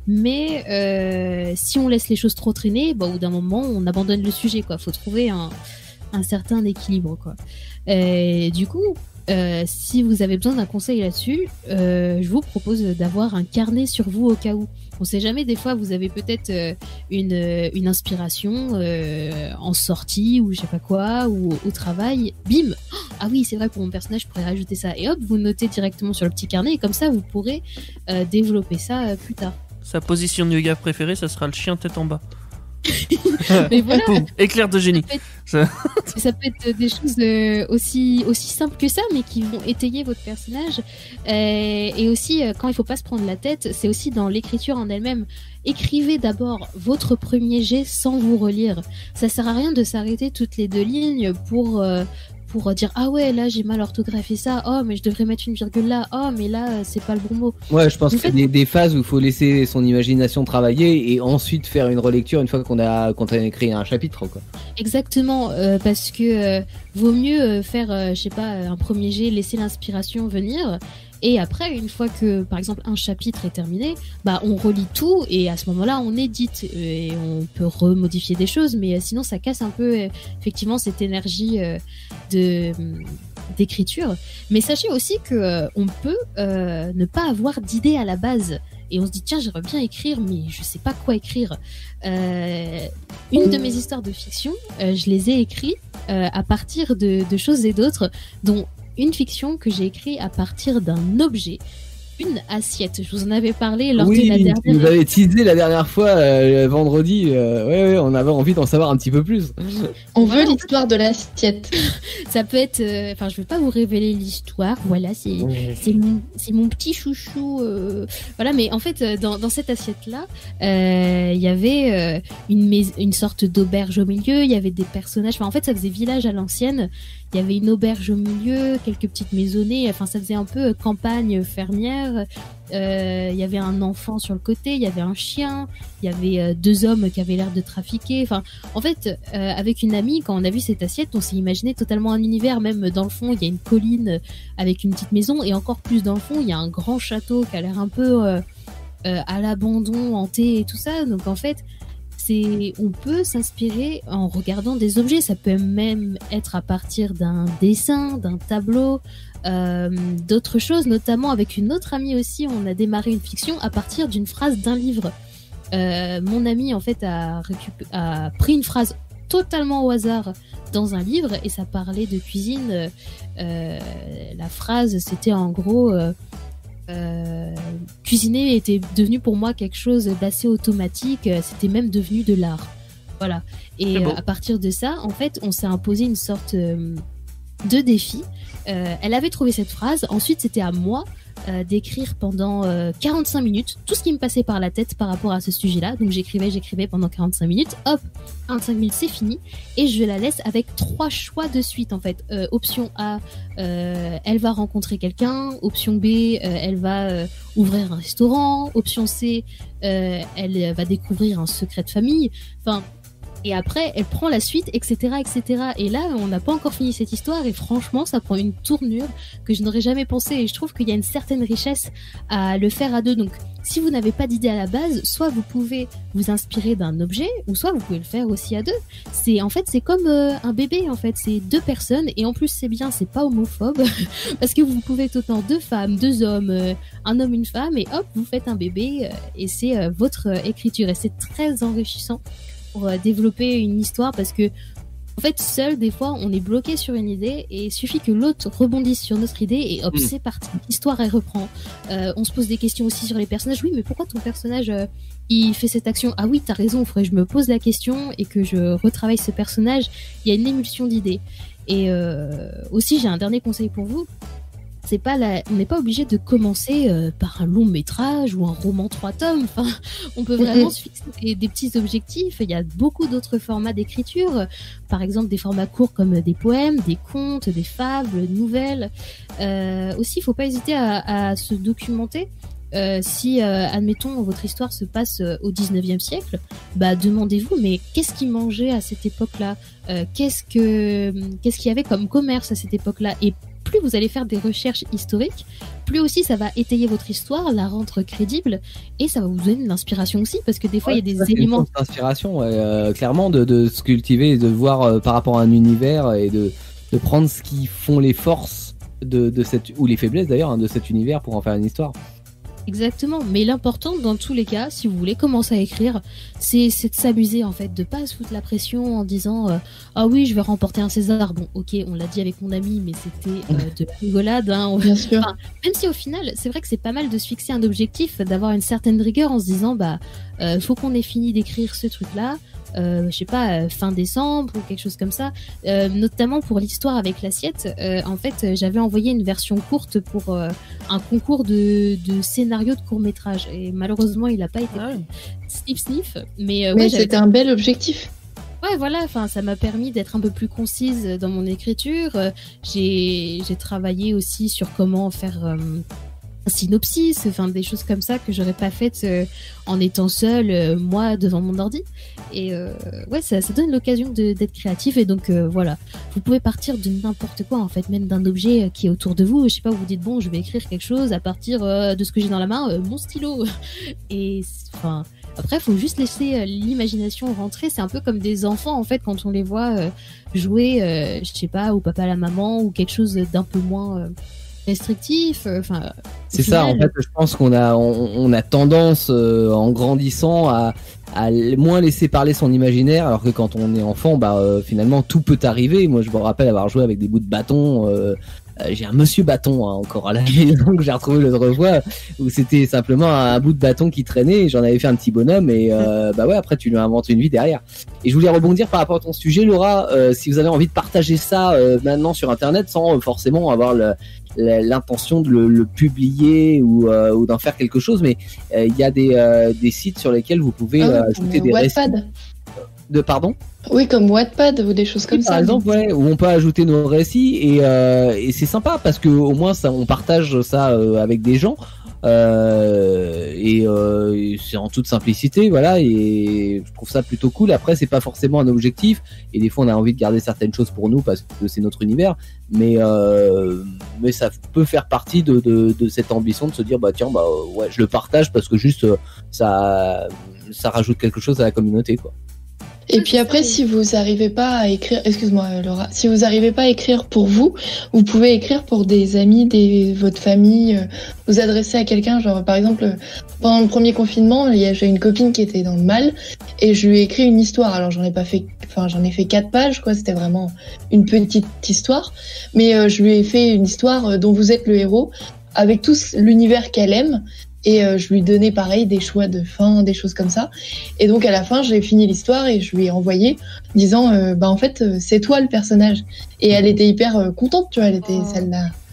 mais si on laisse les choses trop traîner, au bout d'un moment, on abandonne le sujet, quoi. Faut trouver un certain équilibre, quoi. Du coup, si vous avez besoin d'un conseil là-dessus, je vous propose d'avoir un carnet sur vous au cas où. On sait jamais, des fois vous avez peut-être une inspiration en sortie ou je sais pas quoi, ou au travail, bim, ah oui c'est vrai, pour mon personnage je pourrais rajouter ça, et hop, vous notez directement sur le petit carnet, et comme ça vous pourrez développer ça plus tard. Sa position de yoga préférée, ça sera le chien tête en bas. Mais voilà. Éclair de génie. Ça peut être des choses aussi simples que ça, mais qui vont étayer votre personnage. Et aussi, quand il faut pas se prendre la tête, c'est aussi dans l'écriture en elle-même. Écrivez d'abord votre premier jet sans vous relire. Ça sert à rien de s'arrêter toutes les 2 lignes pour dire ah ouais là j'ai mal orthographié ça, oh mais je devrais mettre une virgule là, oh mais là c'est pas le bon mot. Ouais, je pense qu'il y a des phases où il faut laisser son imagination travailler et ensuite faire une relecture une fois qu'on a écrit un chapitre, quoi. Exactement, parce que vaut mieux faire je sais pas, un premier jet, laisser l'inspiration venir. Et après, une fois que, par exemple, un chapitre est terminé, on relit tout et à ce moment-là, on édite et on peut remodifier des choses, mais sinon, ça casse un peu, effectivement, cette énergie d'écriture. Mais sachez aussi que on peut ne pas avoir d'idée à la base. Et on se dit, tiens, j'aimerais bien écrire, mais je sais pas quoi écrire. Une de mes histoires de fiction, je les ai écrites à partir de choses et d'autres, dont une fiction que j'ai écrite à partir d'un objet, une assiette. Je vous en avais parlé lors de la dernière. Tu nous avais teasé la dernière fois, vendredi. Ouais, on avait envie d'en savoir un petit peu plus. On veut l'histoire de l'assiette. Ça peut être. Enfin, je vais pas vous révéler l'histoire. Voilà, c'est mon petit chouchou. Voilà, mais en fait, dans cette assiette-là, il y avait une sorte d'auberge au milieu. Il y avait des personnages. Enfin, en fait, ça faisait village à l'ancienne. Il y avait une auberge au milieu, quelques petites maisonnées. Enfin, ça faisait un peu campagne fermière. Il y avait un enfant sur le côté, il y avait un chien, il y avait 2 hommes qui avaient l'air de trafiquer. Enfin, en fait, avec une amie, quand on a vu cette assiette, on s'est imaginé totalement un univers. Même dans le fond, il y a une colline avec une petite maison, et encore plus dans le fond, il y a un grand château qui a l'air un peu à l'abandon, hanté et tout ça. Donc en fait, on peut s'inspirer en regardant des objets. Ça peut même être à partir d'un dessin, d'un tableau, d'autres choses. Notamment avec une autre amie aussi, on a démarré une fiction à partir d'une phrase d'un livre. Mon amie en fait a pris une phrase totalement au hasard dans un livre et ça parlait de cuisine. La phrase c'était en gros cuisiner était devenu pour moi quelque chose d'assez automatique, c'était même devenu de l'art. Voilà. Et à partir de ça, en fait, on s'est imposé une sorte de défi. Elle avait trouvé cette phrase, ensuite c'était à moi d'écrire pendant 45 minutes tout ce qui me passait par la tête par rapport à ce sujet-là. Donc j'écrivais pendant 45 minutes. Hop, 45 minutes c'est fini. Et je la laisse avec 3 choix de suite en fait. Option A, elle va rencontrer quelqu'un. Option B, elle va ouvrir un restaurant. Option C, elle va découvrir un secret de famille. Enfin... Et après, elle prend la suite, etc., etc. Et là, on n'a pas encore fini cette histoire et franchement, ça prend une tournure que je n'aurais jamais pensé. Et je trouve qu'il y a une certaine richesse à le faire à deux. Donc, si vous n'avez pas d'idée à la base, soit vous pouvez vous inspirer d'un objet, ou soit vous pouvez le faire aussi à deux. C'est comme un bébé, en fait. C'est 2 personnes et en plus, c'est bien, c'est pas homophobe parce que vous pouvez être autant 2 femmes, 2 hommes, un homme, une femme et hop, vous faites un bébé et c'est votre écriture et c'est très enrichissant pour développer une histoire parce que en fait seul des fois on est bloqué sur une idée et il suffit que l'autre rebondisse sur notre idée et hop c'est parti, l'histoire elle reprend. On se pose des questions aussi sur les personnages. Oui mais pourquoi ton personnage il fait cette action? Ah oui t'as raison, il faudrait que je me pose la question et que je retravaille ce personnage. Il y a une émulsion d'idées. Et aussi j'ai un dernier conseil pour vous. On n'est pas obligé de commencer par un long métrage ou un roman 3 tomes. Enfin, on peut vraiment se fixer des petits objectifs. Il y a beaucoup d'autres formats d'écriture. Par exemple, des formats courts comme des poèmes, des contes, des fables, nouvelles. Aussi, il faut pas hésiter à se documenter. Si, admettons, votre histoire se passe au 19e siècle, bah demandez-vous, mais qu'est-ce qu'ils mangeaient à cette époque-là? Qu'est-ce qu'il y avait comme commerce à cette époque-là? Et plus vous allez faire des recherches historiques, plus aussi ça va étayer votre histoire, la rendre crédible, et ça va vous donner de l'inspiration aussi, parce que des fois il y a des éléments d'inspiration, clairement, de se cultiver et de voir par rapport à un univers et de prendre ce qui font les forces de cette, ou les faiblesses d'ailleurs, de cet univers pour en faire une histoire. Exactement, mais l'important dans tous les cas, si vous voulez commencer à écrire, c'est de s'amuser en fait, de pas se foutre la pression en disant ah oui je vais remporter un César. Bon ok, on l'a dit avec mon ami, mais c'était de la rigolade. Hein. Bien sûr. Enfin, même si au final, c'est vrai que c'est pas mal de se fixer un objectif, d'avoir une certaine rigueur en se disant bah faut qu'on ait fini d'écrire ce truc là. Je sais pas, fin décembre ou quelque chose comme ça. Notamment pour l'histoire avec l'assiette. En fait, j'avais envoyé une version courte pour un concours de scénario de court-métrage. Et malheureusement, il a pas été pris. Sniff. Mais ouais, c'était un bel objectif. Ouais, voilà. Enfin, ça m'a permis d'être un peu plus concise dans mon écriture. J'ai travaillé aussi sur comment faire un synopsis, enfin des choses comme ça que j'aurais pas faites en étant seule moi devant mon ordi. Et ouais, ça donne l'occasion d'être créatif. Et donc voilà, vous pouvez partir de n'importe quoi en fait, même d'un objet qui est autour de vous. Je sais pas, vous vous dites bon, je vais écrire quelque chose à partir de ce que j'ai dans la main, mon stylo. Et enfin après, faut juste laisser l'imagination rentrer. C'est un peu comme des enfants en fait quand on les voit jouer, je sais pas, au papa à la maman ou quelque chose d'un peu moins restrictif. Enfin, c'est ça. En fait, je pense qu'on a tendance en grandissant à moins laisser parler son imaginaire, alors que quand on est enfant, finalement tout peut arriver. Moi, je me rappelle avoir joué avec des bouts de bâton. J'ai un monsieur bâton encore à la maison que j'ai retrouvé l'autre fois, où c'était simplement un bout de bâton qui traînait. Et j'en avais fait un petit bonhomme et ouais, après tu lui inventes une vie derrière. Et je voulais rebondir par rapport à ton sujet, Laura. Si vous avez envie de partager ça maintenant sur Internet sans forcément avoir l'intention de le publier ou d'en faire quelque chose, mais il y a des sites sur lesquels vous pouvez ajouter des Wattpad. récits. Pardon? Oui, comme Wattpad ou des choses comme ça. Par exemple, ouais, où on peut ajouter nos récits et c'est sympa parce que au moins ça, on partage ça avec des gens et c'est en toute simplicité, voilà. Et je trouve ça plutôt cool. Après, c'est pas forcément un objectif et des fois on a envie de garder certaines choses pour nous parce que c'est notre univers, mais ça peut faire partie de cette ambition de se dire tiens ouais, je le partage parce que juste ça rajoute quelque chose à la communauté, quoi. Et puis après, si vous n'arrivez pas à écrire, excuse-moi Laura, si vous n'arrivez pas à écrire pour vous, vous pouvez écrire pour des amis, votre famille, vous adresser à quelqu'un, genre par exemple, pendant le premier confinement, j'ai une copine qui était dans le mal, et je lui ai écrit une histoire. Alors j'en ai fait 4 pages, quoi, c'était vraiment une petite histoire, mais je lui ai fait une histoire dont vous êtes le héros, avec tout l'univers qu'elle aime. Et je lui donnais pareil des choix de fin, des choses comme ça. Et donc à la fin, j'ai fini l'histoire et je lui ai envoyé disant en fait c'est toi le personnage. Et elle était hyper contente, tu vois, elle était celle-là.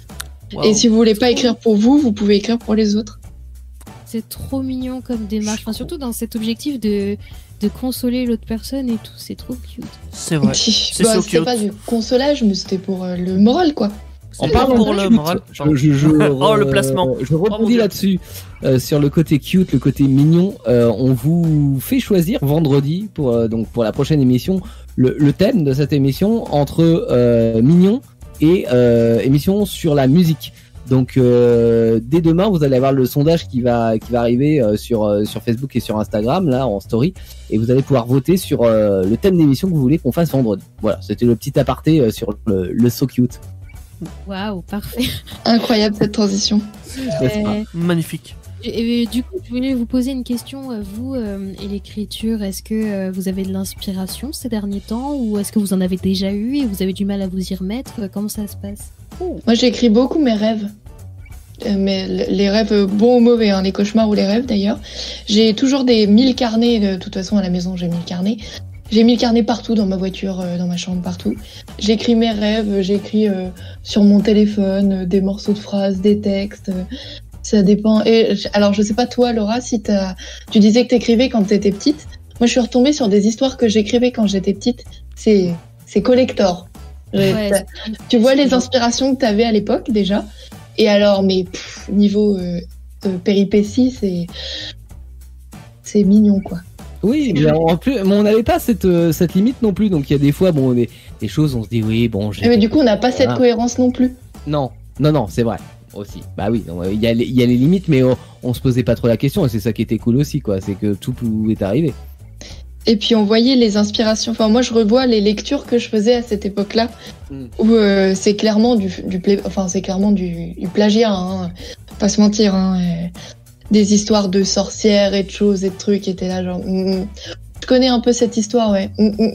Wow. Et si vous voulez pas écrire pour vous, vous pouvez écrire pour les autres. C'est trop mignon comme démarche, enfin, surtout dans cet objectif de consoler l'autre personne et tout, c'est trop cute. C'est vrai. C'est Bah, so c'était cute. pas du consolage, mais c'était pour le moral, quoi. En C'est parlant pour de le cute, moral. Oh, le placement. Je mon rebondis Dieu. là-dessus sur le côté cute, le côté mignon. On vous fait choisir vendredi donc pour la prochaine émission le thème de cette émission entre mignon et émission sur la musique. Donc dès demain, vous allez avoir le sondage qui va arriver sur Facebook et sur Instagram là en story, et vous allez pouvoir voter sur le thème d'émission que vous voulez qu'on fasse vendredi. Voilà, c'était le petit aparté sur le so cute. Waouh, parfait. Incroyable cette transition. Magnifique. Et du coup, je voulais vous poser une question, vous et l'écriture, est-ce que vous avez de l'inspiration ces derniers temps, ou est-ce que vous en avez déjà eu et vous avez du mal à vous y remettre? Comment ça se passe? Moi, j'écris beaucoup mes rêves. Mais les rêves bons ou mauvais, hein, les cauchemars ou les rêves d'ailleurs. J'ai toujours des 1000 carnets, de toute façon à la maison j'ai 1000 carnets. J'ai 1000 carnets partout, dans ma voiture, dans ma chambre, partout. J'écris mes rêves, j'écris sur mon téléphone des morceaux de phrases, des textes. Ça dépend. Et alors je sais pas toi Laura, si tu disais que t'écrivais quand t'étais petite. Moi je suis retombée sur des histoires que j'écrivais quand j'étais petite. C'est collector. Ouais, Tu vois les inspirations que t'avais à l'époque déjà. Et alors, mais niveau péripéties, c'est mignon quoi. Oui, mais en plus, mais on n'avait pas cette limite non plus. Donc il y a des fois, bon, des choses, on se dit oui, bon. Mais du coup, on n'a pas cette cohérence non plus. Non, c'est vrai aussi. Bah oui, il y a les limites, mais on se posait pas trop la question, et c'est ça qui était cool aussi, quoi. C'est que tout pouvait arriver. Et puis on voyait les inspirations. Enfin, moi, je revois les lectures que je faisais à cette époque-là, où c'est clairement du plagiat. Hein. Faut pas se mentir. Hein. Des histoires de sorcières et de choses et de trucs étaient là, genre. Je connais un peu cette histoire, ouais.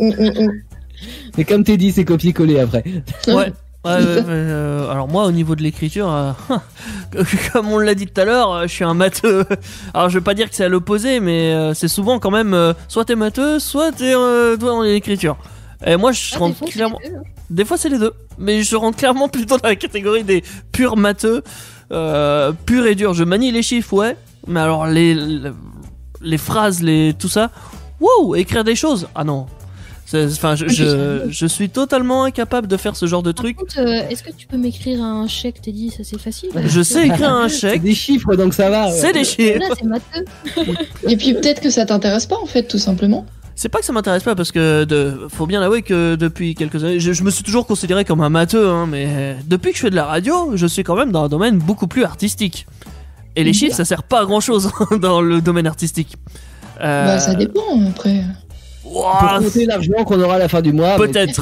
Mais comme t'es dit, c'est copier-coller après. Ouais. Alors moi au niveau de l'écriture, comme on l'a dit tout à l'heure, je suis un matheux. Alors je veux pas dire que c'est à l'opposé, mais c'est souvent quand même soit t'es matheux, soit t'es dans l'écriture. Et moi je rentre clairement. Des fois c'est les deux, mais je rentre clairement plutôt dans la catégorie des purs matheux, purs et durs. Je manie les chiffres, ouais, mais alors les phrases, tout ça, wow, écrire des choses, ah non. Enfin, je suis totalement incapable de faire ce genre de truc. Par contre, est-ce que tu peux m'écrire un chèque, Teddy? Ça c'est facile. Je sais écrire un chèque. C'est des chiffres, donc ça va. Ouais. C'est des chiffres. Là, c'est matheux. Et puis peut-être que ça t'intéresse pas en fait, tout simplement. C'est pas que ça m'intéresse pas, parce que faut bien l'avouer que depuis quelques années, je me suis toujours considéré comme un matheux, hein, mais depuis que je fais de la radio, je suis quand même dans un domaine beaucoup plus artistique. Et les chiffres, ça sert pas à grand chose dans le domaine artistique. Bah ça dépend après. Pour compter l'argent qu'on aura à la fin du mois. Peut-être.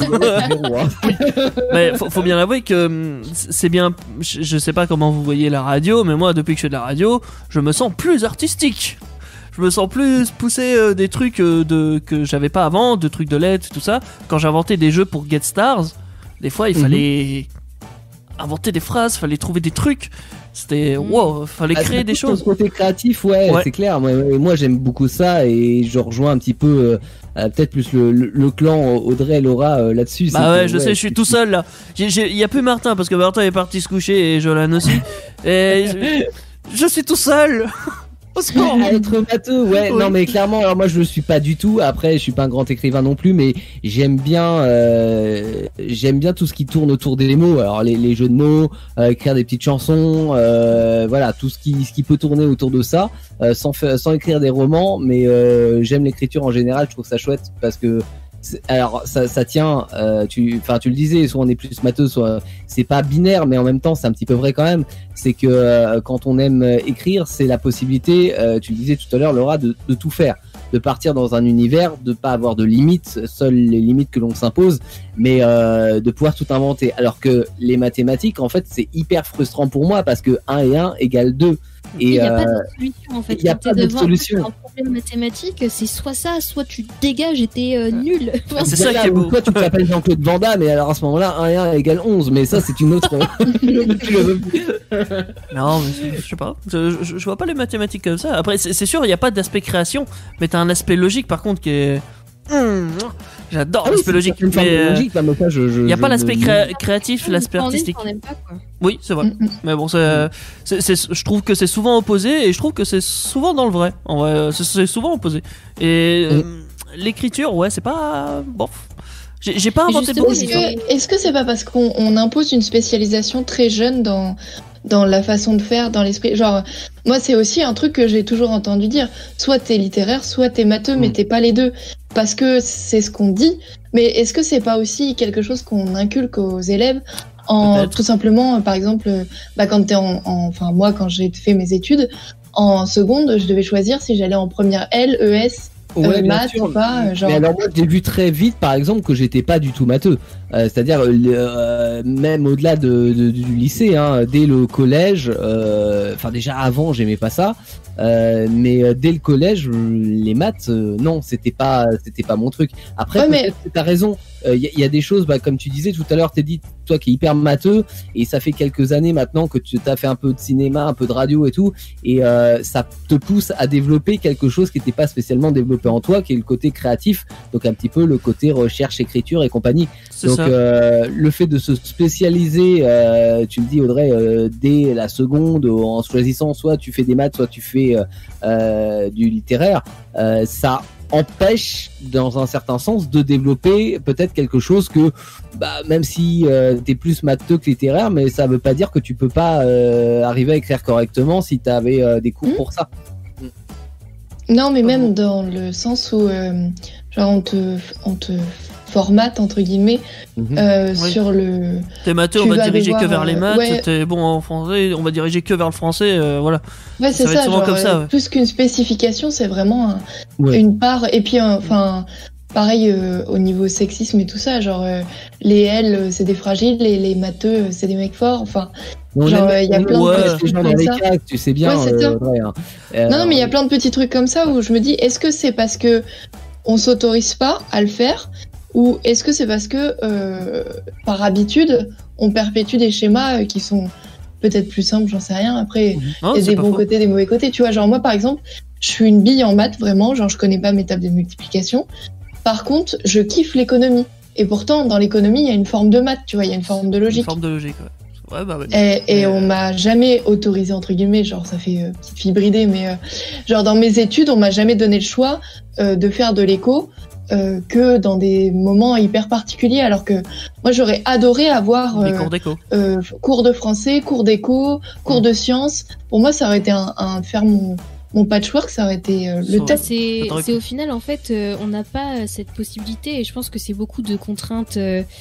Mais faut bien avouer que c'est bien. Je sais pas comment vous voyez la radio, mais moi, depuis que je fais de la radio, je me sens plus artistique. Je me sens plus pousser des trucs que j'avais pas avant, de trucs de lettres, tout ça. Quand j'inventais des jeux pour Get Stars, des fois il fallait inventer des phrases, fallait trouver des trucs. C'était wow, fallait créer des choses. Côté créatif, ouais. C'est clair. Moi j'aime beaucoup ça, et je rejoins un petit peu peut-être plus le clan Audrey et Laura là-dessus. Bah ouais, je sais, je suis tout seul là. Il y a plus Martin parce que Martin est parti se coucher et Jolan aussi. Et je suis tout seul. À être matheux, ouais. Oui. Non, mais clairement, alors moi je le suis pas du tout. Après, je suis pas un grand écrivain non plus, mais j'aime bien tout ce qui tourne autour des mots. Alors les jeux de mots, écrire des petites chansons, voilà, tout ce qui peut tourner autour de ça, sans écrire des romans. Mais j'aime l'écriture en général. Je trouve ça chouette parce que alors ça tient. Tu le disais, soit on est plus matheux, soit c'est pas binaire, mais en même temps c'est un petit peu vrai quand même. C'est que quand on aime écrire, c'est la possibilité, tu le disais tout à l'heure Laura, de tout faire, de partir dans un univers, de pas avoir de limites, seules les limites que l'on s'impose, mais de pouvoir tout inventer. Alors que les mathématiques, en fait, c'est hyper frustrant pour moi parce que 1 et 1 égale 2. Et il n'y a pas d'autre solution en fait. Il n'y a pas d'autre solution. Un problème mathématique, c'est soit ça, soit tu dégages et t'es nul. C'est ça qui est beau. Toi, tu t'appelles Jean-Claude Van Damme, mais alors à ce moment-là, 1 et 1 égale 11. Mais ça, c'est une autre philosophie. Non, mais je sais pas. Je vois pas les mathématiques comme ça. Après, c'est sûr, il n'y a pas d'aspect création, mais t'as un aspect logique par contre qui est. J'adore Ah oui, l'aspect logique. une forme de Mais logique, mais ça, il n'y a pas l'aspect créatif, Ouais, l'aspect quand on aime, artistique. on aime pas, quoi. Oui, c'est vrai. Mais bon, je trouve que c'est souvent opposé et je trouve que c'est souvent dans le vrai. En vrai, c'est souvent opposé. Et l'écriture, ouais, c'est pas. Bon. J'ai pas inventé justement, beaucoup. Est-ce que c'est pas parce qu'on impose une spécialisation très jeune dans la façon de faire, dans l'esprit? Genre, moi, c'est aussi un truc que j'ai toujours entendu dire. Soit t'es littéraire, soit t'es matheux, mais t'es pas les deux. Parce que c'est ce qu'on dit. Mais est-ce que c'est pas aussi quelque chose qu'on inculque aux élèves tout simplement, par exemple, quand t'es enfin, moi, quand j'ai fait mes études, en seconde, je devais choisir si j'allais en première L, ES, maths ou pas. Genre... Mais alors moi j'ai vu très vite par exemple que j'étais pas du tout matheux, c'est-à-dire même au-delà du lycée, hein, dès le collège, enfin déjà avant j'aimais pas ça, mais dès le collège les maths non c'était pas mon truc. Après ouais, peut-être que t'as raison, il y a des choses comme tu disais tout à l'heure, t'es dit toi qui est hyper matheux et ça fait quelques années maintenant que tu t'as fait un peu de cinéma, un peu de radio et tout, et ça te pousse à développer quelque chose qui n'était pas spécialement développé en toi, qui est le côté créatif, donc un petit peu le côté recherche, écriture et compagnie. Donc le fait de se spécialiser, tu me dis Audrey, dès la seconde, en choisissant soit tu fais des maths, soit tu fais du littéraire, ça empêche dans un certain sens de développer peut-être quelque chose que même si t'es plus matheux que littéraire, mais ça veut pas dire que tu peux pas arriver à écrire correctement si t'avais des cours pour ça. Non, mais même dans le sens où genre on te formate entre guillemets sur le. T'es matheux, on va diriger que vers les maths. T'es bon en français, on va diriger que vers le français. Voilà. Ouais, c'est ça. Genre, comme ça, ouais. Plus qu'une spécification, c'est vraiment une part. Et puis, enfin, pareil au niveau sexisme et tout ça. Genre, les L, c'est des fragiles, et les matheux, c'est des mecs forts. Enfin. Genre, il y a plein de petits trucs comme ça. Tu sais bien. Ouais, non, mais il y a plein de petits trucs comme ça où je me dis, est-ce que c'est parce que on s'autorise pas à le faire, ou est-ce que c'est parce que par habitude on perpétue des schémas qui sont peut-être plus simples, j'en sais rien. Après, il y a des bons côtés, des mauvais côtés. Tu vois, genre moi par exemple, je suis une bille en maths vraiment. Genre je connais pas mes tables de multiplication. Par contre, je kiffe l'économie. Et pourtant, dans l'économie, il y a une forme de maths. Tu vois, il y a une forme de logique. Une forme de logique. Ouais. Ouais. Et on m'a jamais autorisé, entre guillemets, genre ça fait petite fille bridée, mais genre dans mes études, on m'a jamais donné le choix de faire de l'éco que dans des moments hyper particuliers, alors que moi j'aurais adoré avoir cours d'éco, cours de français, cours d'éco, cours de sciences. Pour moi, ça aurait été faire mon patchwork, ça aurait été le top. C'est au final, en fait, on n'a pas cette possibilité, et je pense que c'est beaucoup de contraintes.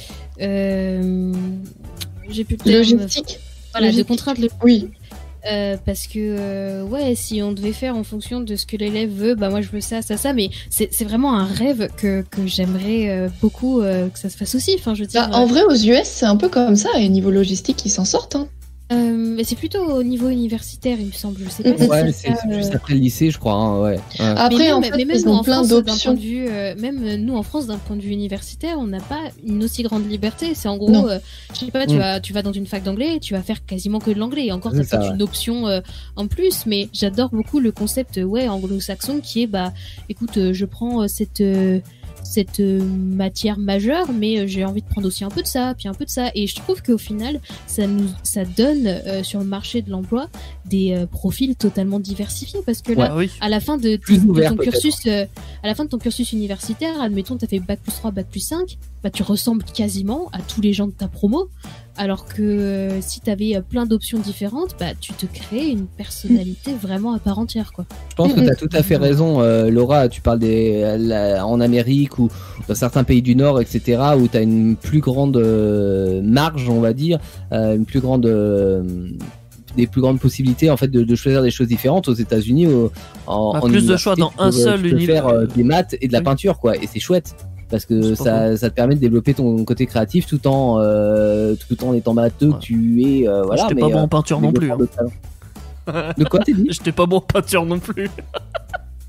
J'ai plus le terme. Logistique. Voilà, de contraintes. Oui. Parce que si on devait faire en fonction de ce que l'élève veut, moi je veux ça, mais c'est vraiment un rêve que j'aimerais beaucoup que ça se fasse aussi. Enfin, je veux dire. En vrai, aux US, c'est un peu comme ça, et niveau logistique, ils s'en sortent. Hein. Mais c'est plutôt au niveau universitaire, il me semble. Je sais pas. C'est juste après le lycée, je crois. Hein, ouais. Après, en fait, ils ont plein d'options. Même nous en France, d'un point de vue universitaire, on n'a pas une aussi grande liberté. C'est en gros, je sais pas, tu vas dans une fac d'anglais, tu vas faire quasiment que de l'anglais. Et encore, t'as peut-être une option en plus. Mais j'adore beaucoup le concept, anglo-saxon, qui est, écoute, je prends cette matière majeure, mais j'ai envie de prendre aussi un peu de ça, puis un peu de ça, et je trouve qu'au final ça donne sur le marché de l'emploi des profils totalement diversifiés, parce que là à la fin de ton cursus universitaire, admettons t'as fait bac+3, bac+5, tu ressembles quasiment à tous les gens de ta promo, alors que si t'avais plein d'options différentes, tu te crées une personnalité vraiment à part entière, quoi. Je pense que t'as tout à fait raison, Laura. Tu parles en Amérique ou dans certains pays du Nord, etc., où t'as une plus grande marge, on va dire, une plus grande des plus grandes possibilités en fait de choisir des choses différentes. Aux États-Unis, en plus de choix dans un seul univers, faire des maths et de la peinture, quoi, et c'est chouette. Parce que ça te permet de développer ton côté créatif tout en étant matheux que tu es. Voilà, j'étais pas bon en peinture non plus. De quoi t'es dit? J'étais pas bon en peinture non plus.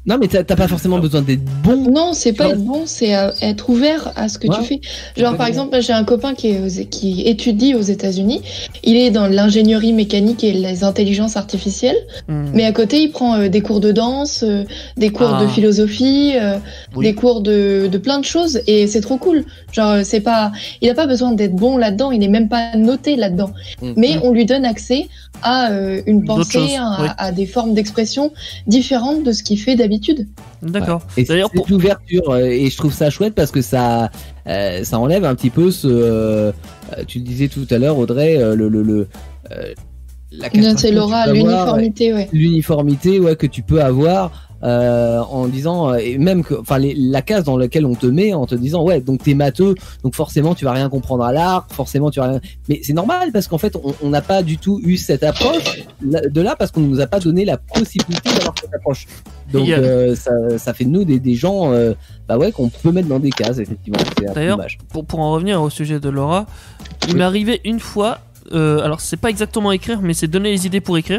Non, mais t'as pas forcément besoin d'être bon. Non, c'est pas être bon, c'est être ouvert à ce que tu fais. Genre, par exemple, j'ai un copain qui étudie aux États-Unis. Il est dans l'ingénierie mécanique et les intelligences artificielles. Mais à côté, il prend des cours de danse, des cours de philosophie, des cours de plein de choses. Et c'est trop cool. Genre, il a pas besoin d'être bon là-dedans. Il n'est même pas noté là-dedans. Mais on lui donne accès à une pensée, à des formes d'expression différentes de ce qu'il fait d'habitude. D'accord. Ouais. Et d'ailleurs, c'est l'ouverture, et je trouve ça chouette parce que ça enlève un petit peu ce. Tu le disais tout à l'heure, Audrey, c'est Laura, l'uniformité, l'uniformité, que tu peux avoir. En disant et même que la case dans laquelle on te met en te disant donc t'es matheux, donc forcément tu vas rien comprendre à l'art, forcément tu vas rien, mais c'est normal parce qu'en fait on n'a pas du tout eu cette approche de là parce qu'on nous a pas donné la possibilité d'avoir cette approche, donc ça fait de nous des gens qu'on peut mettre dans des cases, effectivement. C'est d'ailleurs pour en revenir au sujet de Laura, il m'est arrivé une fois, alors c'est pas exactement écrire mais c'est donner les idées pour écrire.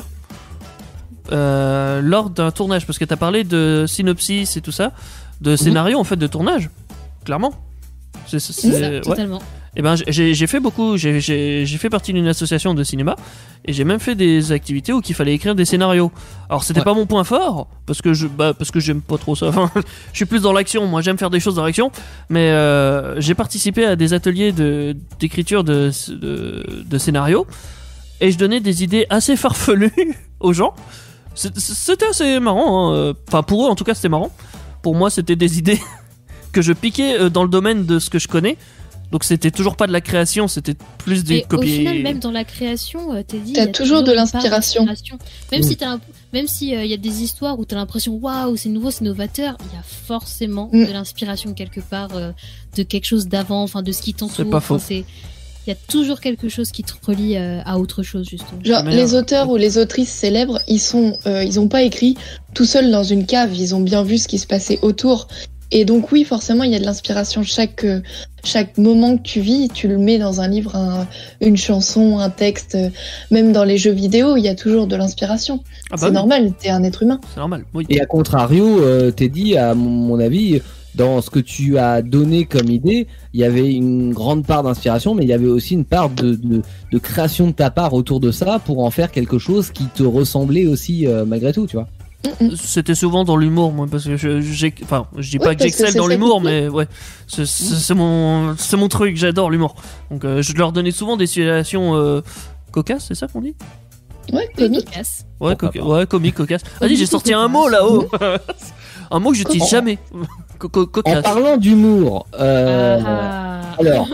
Lors d'un tournage, parce que t'as parlé de synopsis et tout ça, de scénario en fait de tournage, clairement. Totalement. Et ben j'ai fait beaucoup, j'ai fait partie d'une association de cinéma et j'ai même fait des activités où il fallait écrire des scénarios. Alors c'était pas mon point fort parce que j'aime pas trop ça. Enfin, je suis plus dans l'action. Moi j'aime faire des choses dans l'action, mais j'ai participé à des ateliers d'écriture de scénarios et je donnais des idées assez farfelues aux gens. C'était assez marrant, hein. Enfin pour eux en tout cas c'était marrant. Pour moi c'était des idées que je piquais dans le domaine de ce que je connais. Donc c'était toujours pas de la création, c'était plus des copies. Au final, même dans la création, t'as toujours de l'inspiration. Même si y a des histoires où t'as l'impression waouh c'est nouveau, c'est novateur, il y a forcément de l'inspiration quelque part, de quelque chose d'avant, enfin de ce qui t'entoure. C'est pas faux. Il y a toujours quelque chose qui te relie à autre chose, justement. Genre, les auteurs ou les autrices célèbres, ils ont pas écrit tout seuls dans une cave, ils ont bien vu ce qui se passait autour. Et donc oui, forcément, il y a de l'inspiration. Chaque moment que tu vis, tu le mets dans un livre, une chanson, un texte. Même dans les jeux vidéo, il y a toujours de l'inspiration. C'est normal, t'es un être humain. C'est normal, oui. Et à contrario, Teddy, à mon avis, dans ce que tu as donné comme idée, il y avait une grande part d'inspiration, mais il y avait aussi une part de création de ta part autour de ça pour en faire quelque chose qui te ressemblait aussi malgré tout, tu vois. C'était souvent dans l'humour, moi, parce que je dis pas que j'excelle dans l'humour, mais c'est mon truc, j'adore l'humour. Donc je leur donnais souvent des situations cocasses, c'est ça qu'on dit? Ouais, comique. Comique, cocasse. Vas-y, j'ai sorti un mot là-haut. Un mot que j'utilise jamais. En parlant d'humour, alors,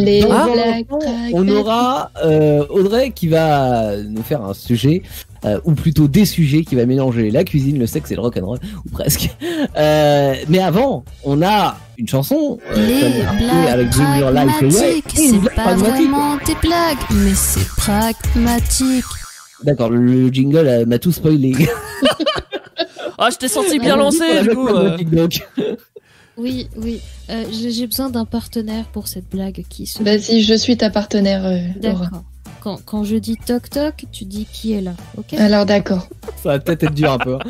on aura Audrey qui va nous faire un sujet, ou plutôt des sujets qui va mélanger la cuisine, le sexe et le rock'n'roll, ou presque. Mais avant, on a une chanson avec Bring Your Life Away. C'est pas vraiment des blagues, mais c'est pragmatique. D'accord, le jingle m'a tout spoilé. Ah, je t'ai senti bien lancé, du coup. Oui, j'ai besoin d'un partenaire pour cette blague qui se... Vas-y, je suis ta partenaire, Laura. D'accord. Quand je dis toc toc, tu dis qui est là, ok? Alors d'accord. Ça va peut-être être dur un peu.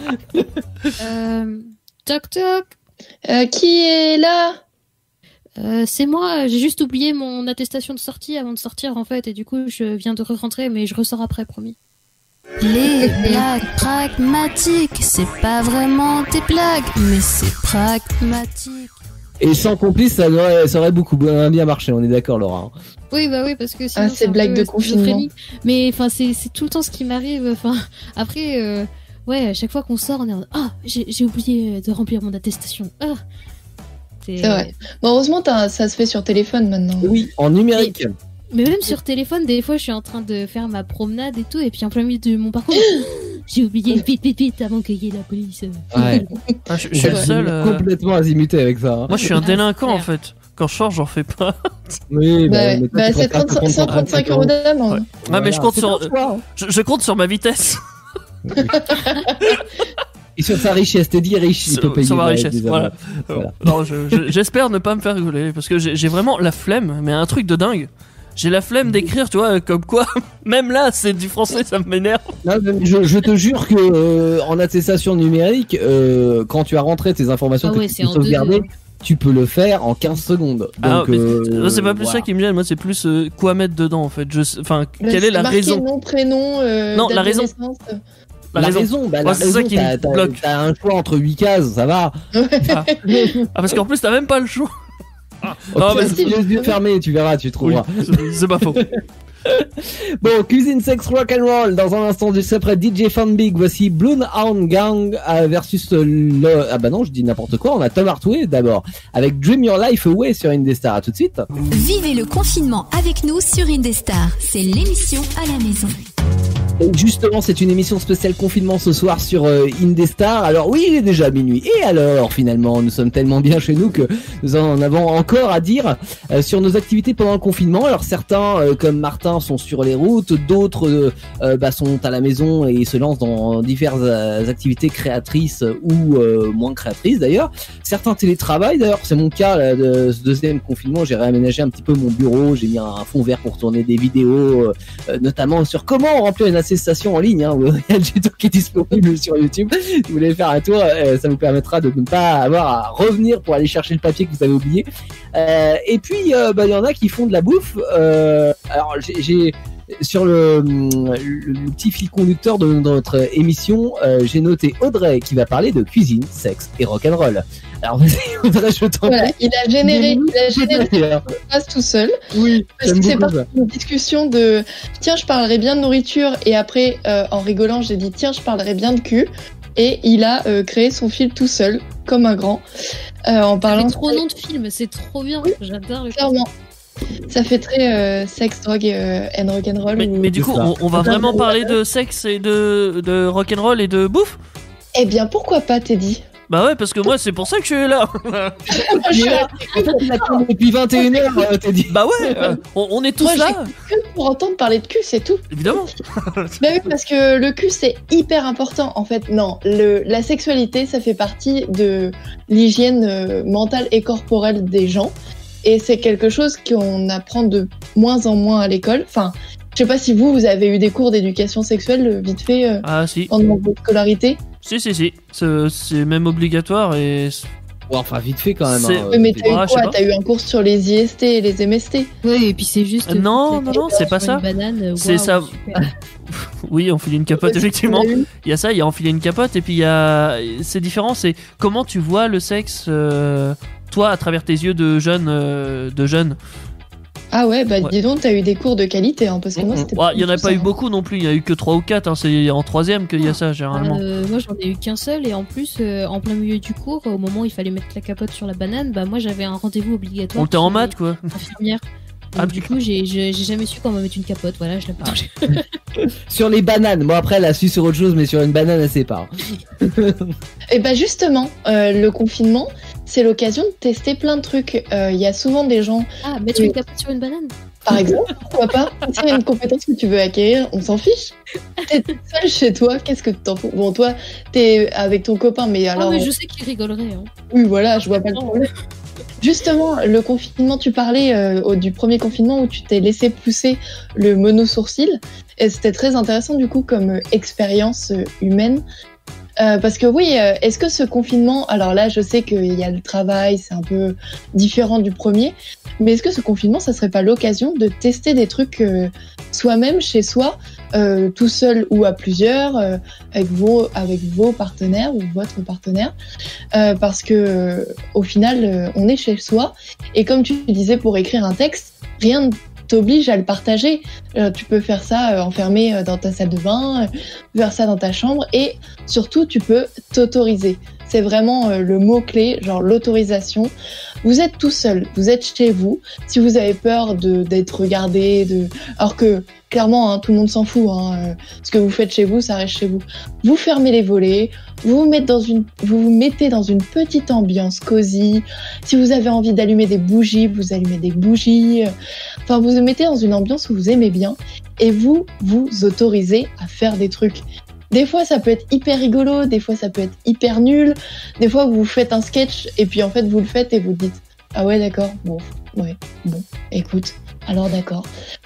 Toc toc. Qui est là? C'est moi, j'ai juste oublié mon attestation de sortie avant de sortir en fait, et du coup je viens de re-rentrer, mais je ressors après, promis. Les blagues pragmatiques, c'est pas vraiment des blagues, mais c'est pragmatique. Et sans complice, ça aurait beaucoup bien marché, on est d'accord, Laura. Oui, parce que sinon c'est blague de confinement. Mais enfin, c'est tout le temps ce qui m'arrive. Enfin, après, à chaque fois qu'on sort, on est en... j'ai oublié de remplir mon attestation. C'est vrai. Bon, heureusement, ça se fait sur téléphone maintenant. Oui, en numérique. Mais même sur téléphone, des fois, je suis en train de faire ma promenade et tout, et puis en plein milieu de mon parcours, j'ai oublié vite avant qu'il y ait la police. Ouais. Je suis le seul. Complètement azimuté avec ça. Hein. Moi, je suis un délinquant en fait. Quand je sors, j'en fais pas. Oui, c'est 135 € d'amende. Ouais, mais je compte je compte sur ma vitesse. Et sur sa richesse, t'es dit riche, il peut payer. Sur ma richesse, voilà. Non, j'espère ne pas me faire rigoler, parce que j'ai vraiment la flemme, mais un truc de dingue. J'ai la flemme d'écrire, tu vois, comme quoi, même là, c'est du français, ça m'énerve. Non, je te jure que en attestation numérique, quand tu as rentré tes informations que tu peux sauvegarder, tu peux le faire en 15 secondes. Donc, c'est pas plus ça qui me gêne, moi c'est plus quoi mettre dedans en fait. Enfin, quelle est la raison? Nom, prénom, non, la raison. La raison, c'est ça qui bloque. T'as un choix entre 8 cases, ça va. Parce qu'en plus t'as même pas le choix. Non, mais si les yeux fermés, tu verras, tu trouveras. Oui, c'est pas faux. Bon, cuisine, sexe, rock and roll. Dans un instant, juste après DJ Funbig, voici Bloodhound Gang versus ah bah non, je dis n'importe quoi. On a Tom Hartway d'abord avec Dream Your Life Away sur Indestar. À tout de suite. Vivez le confinement avec nous sur Indestar. C'est l'émission à la maison. Et justement, c'est une émission spéciale confinement ce soir sur Indestar. Alors oui, il est déjà minuit. Et alors, finalement, nous sommes tellement bien chez nous que nous en avons encore à dire sur nos activités pendant le confinement. Alors certains, comme Martin, sont sur les routes, d'autres sont à la maison et se lancent dans diverses activités créatrices ou moins créatrices d'ailleurs. Certains télétravaillent d'ailleurs, c'est mon cas là, de ce deuxième confinement. J'ai réaménagé un petit peu mon bureau, j'ai mis un fond vert pour tourner des vidéos, notamment sur comment remplir une station en ligne, où il y a le tuto qui est disponible sur YouTube. Si vous voulez faire un tour, ça vous permettra de ne pas avoir à revenir pour aller chercher le papier que vous avez oublié. Et puis il y en a qui font de la bouffe. Alors j'ai sur le petit fil conducteur de notre émission, j'ai noté Audrey qui va parler de cuisine, sexe et rock'n'roll. Alors vas-y Audrey, je t'en prie. Il a généré passe tout seul. Oui, parce que c'est pas une discussion de tiens, je parlerai bien de nourriture, et après en rigolant j'ai dit tiens, je parlerai bien de cul, et il a créé son film tout seul comme un grand en parlant. C'est trop nom de film, c'est trop bien. J'adore le clairement. Ça fait très sexe, drogue and rock'n'roll. Mais du coup, on va vraiment parler de sexe et de rock'n'roll et de bouffe? Eh bien, pourquoi pas, Teddy? Bah ouais, parce que moi, c'est pour ça que je suis là. En fait, il attend depuis 21h, Teddy. Bah ouais, on est tous moi, là. Que pour entendre parler de cul, c'est tout. Évidemment. Bah oui, parce que le cul, c'est hyper important. En fait, non, la sexualité, ça fait partie de l'hygiène mentale et corporelle des gens. Et c'est quelque chose qu'on apprend de moins en moins à l'école. Enfin, je sais pas si vous avez eu des cours d'éducation sexuelle vite fait pendant votre scolarité. Si. C'est même obligatoire et... Ouais, enfin, vite fait quand même. Oui, mais t'as eu quoi? T'as eu un cours sur les IST et les MST? Oui, et puis c'est juste... Non, c'est pas ça. Une banane, c'est ça. Oui, enfiler une capote, effectivement. Il y a ça, il y a enfiler une capote, et puis il y a... C'est différent, c'est comment tu vois le sexe, toi, à travers tes yeux de jeune. Ah ouais, bah dis donc, t'as eu des cours de qualité, hein, parce que moi c'était... Il y en a pas eu beaucoup non plus, il y a eu que 3 ou 4, c'est en 3ème qu'il y a ça généralement. Moi j'en ai eu qu'un seul, et en plus, en plein milieu du cours, au moment où il fallait mettre la capote sur la banane, bah moi j'avais un rendez-vous obligatoire. On était en maths quoi. Infirmière. Donc, du coup, j'ai jamais su comment mettre une capote, voilà, je l'ai pas. Sur les bananes, moi après elle a su sur autre chose, mais sur une banane elle sait pas. Et bah justement, le confinement, c'est l'occasion de tester plein de trucs. Il y a souvent des gens... Ah, mettre une capote sur une banane? Par exemple, pourquoi pas? Si il y a une compétence que tu veux acquérir, on s'en fiche. T'es seule chez toi, qu'est-ce que t'en fous? Bon, toi, t'es avec ton copain, mais alors... Oh, mais je sais qu'il rigolerait. Hein. Oui, voilà, je vois pas le problème. Justement, le confinement, tu parlais du premier confinement où tu t'es laissé pousser le mono-sourcil. Et c'était très intéressant, du coup, comme expérience humaine. Parce que oui, est-ce que ce confinement... Alors là, je sais qu'il y a le travail, c'est un peu différent du premier. Mais est-ce que ce confinement, ça serait pas l'occasion de tester des trucs soi-même, chez soi, tout seul ou à plusieurs, avec vos partenaires ou votre partenaire, parce que au final, on est chez soi. Et comme tu disais, pour écrire un texte, rien ne t'oblige à le partager. Tu peux faire ça enfermé dans ta salle de bain, faire ça dans ta chambre, et surtout, tu peux t'autoriser. C'est vraiment le mot-clé, genre l'autorisation. Vous êtes tout seul, vous êtes chez vous. Si vous avez peur d'être regardé, alors que clairement, hein, tout le monde s'en fout. Ce que vous faites chez vous, ça reste chez vous. Vous fermez les volets, vous vous mettez dans une petite ambiance cosy. Si vous avez envie d'allumer des bougies, vous allumez des bougies. Enfin, vous vous mettez dans une ambiance où vous aimez bien, et vous vous autorisez à faire des trucs. Des fois, ça peut être hyper rigolo, des fois, ça peut être hyper nul. Des fois, vous faites un sketch et puis en fait, vous le faites et vous dites « Ah ouais, d'accord, bon, écoute. » Alors d'accord.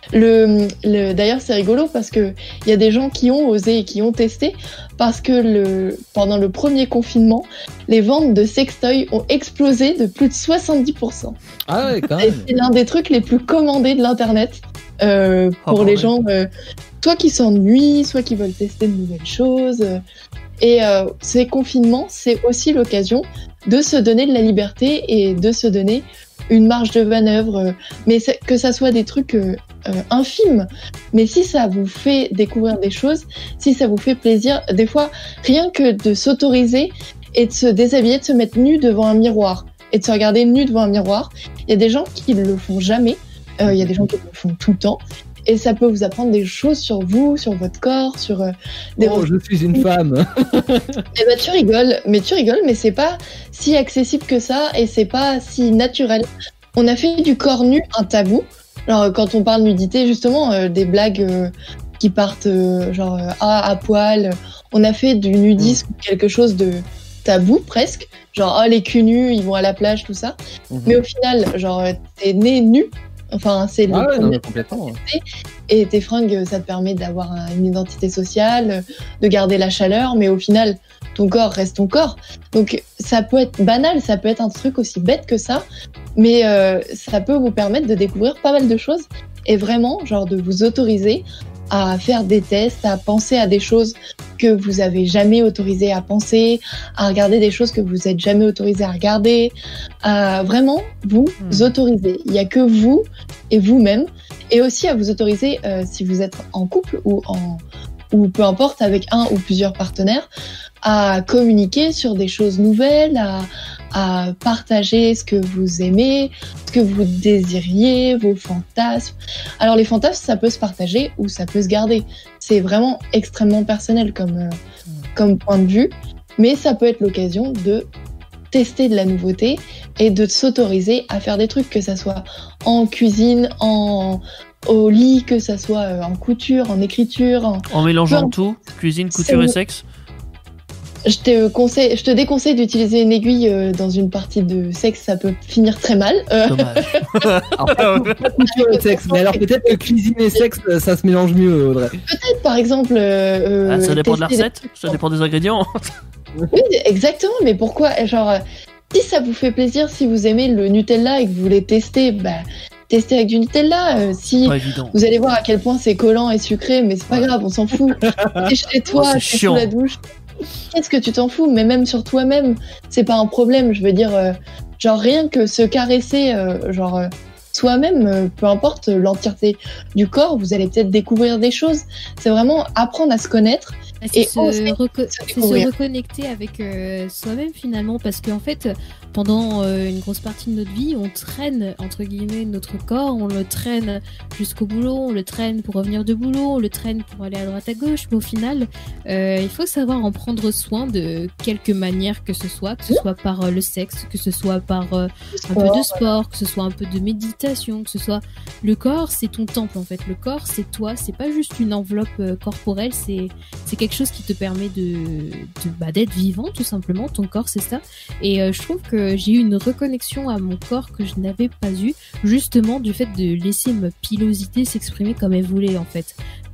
D'ailleurs, c'est rigolo parce que il y a des gens qui ont osé et qui ont testé parce que pendant le premier confinement, les ventes de sextoys ont explosé de plus de 70%. Ah ouais, quand même. C'est l'un des trucs les plus commandés de l'internet pour les gens, soit qui s'ennuient, soit qui veulent tester de nouvelles choses. Et ces confinements, c'est aussi l'occasion de se donner de la liberté et de se donner une marge de manœuvre, mais que ça soit des trucs infimes. Mais si ça vous fait découvrir des choses, si ça vous fait plaisir, des fois, rien que de s'autoriser et de se déshabiller, de se mettre nu devant un miroir et de se regarder nu devant un miroir, il y a des gens qui ne le font jamais, il y a des gens qui le font tout le temps. Et ça peut vous apprendre des choses sur vous, sur votre corps, sur des... Oh, je suis une femme. Et bah tu rigoles, mais c'est pas si accessible que ça et c'est pas si naturel. On a fait du corps nu un tabou. Alors quand on parle nudité, justement, des blagues qui partent à poil. On a fait du nudisme quelque chose de tabou presque. Genre les culs nus, ils vont à la plage, tout ça. Mais au final, t'es né nu. Enfin, c'est complètement. Et tes fringues, ça te permet d'avoir une identité sociale, de garder la chaleur, mais au final, ton corps reste ton corps. Donc, ça peut être banal, ça peut être un truc aussi bête que ça, mais ça peut vous permettre de découvrir pas mal de choses et vraiment, de vous autoriser à faire des tests, à penser à des choses que vous avez jamais autorisé à penser, à regarder des choses que vous êtes jamais autorisé à regarder, à vraiment vous autoriser. Il y a que vous et vous-même, et aussi à vous autoriser si vous êtes en couple ou peu importe avec un ou plusieurs partenaires, à communiquer sur des choses nouvelles, à partager ce que vous aimez, ce que vous désiriez, vos fantasmes. Alors les fantasmes, ça peut se partager ou ça peut se garder. C'est vraiment extrêmement personnel comme point de vue, mais ça peut être l'occasion de tester de la nouveauté et de s'autoriser à faire des trucs, que ça soit en cuisine, au lit, que ça soit en couture, en écriture. En mélangeant tout, cuisine, couture et sexe. Je te déconseille d'utiliser une aiguille dans une partie de sexe, ça peut finir très mal. Dommage. Alors, pas couture et sexe, mais alors peut-être que cuisine et sexe, ça se mélange mieux, Audrey. Peut-être, par exemple... ça dépend de la recette, ça dépend des ingrédients. Oui, exactement, mais pourquoi si ça vous fait plaisir, si vous aimez le Nutella et que vous voulez tester, testez avec du Nutella. Si vous allez voir à quel point c'est collant et sucré, mais c'est pas grave, on s'en fout. T'es chez toi, t'es sous la douche. Qu'est-ce que tu t'en fous? Mais même sur toi-même, c'est pas un problème. Je veux dire, rien que se caresser, soi-même, peu importe l'entièreté du corps, vous allez peut-être découvrir des choses. C'est vraiment apprendre à se connaître. C'est se reconnecter avec soi-même finalement, parce qu'en fait, pendant une grosse partie de notre vie, on traîne entre guillemets notre corps, on le traîne jusqu'au boulot, on le traîne pour revenir de boulot, on le traîne pour aller à droite à gauche, mais au final, il faut savoir en prendre soin de quelque manière que ce soit par le sexe, que ce soit par un peu de sport, que ce soit un peu de méditation, que ce soit le corps, c'est ton temple en fait. Le corps, c'est toi, c'est pas juste une enveloppe corporelle, c'est quelque chose qui te permet d'être vivant tout simplement. Ton corps, c'est ça. Et je trouve que j'ai eu une reconnexion à mon corps que je n'avais pas eu, justement du fait de laisser ma pilosité s'exprimer comme elle voulait en fait,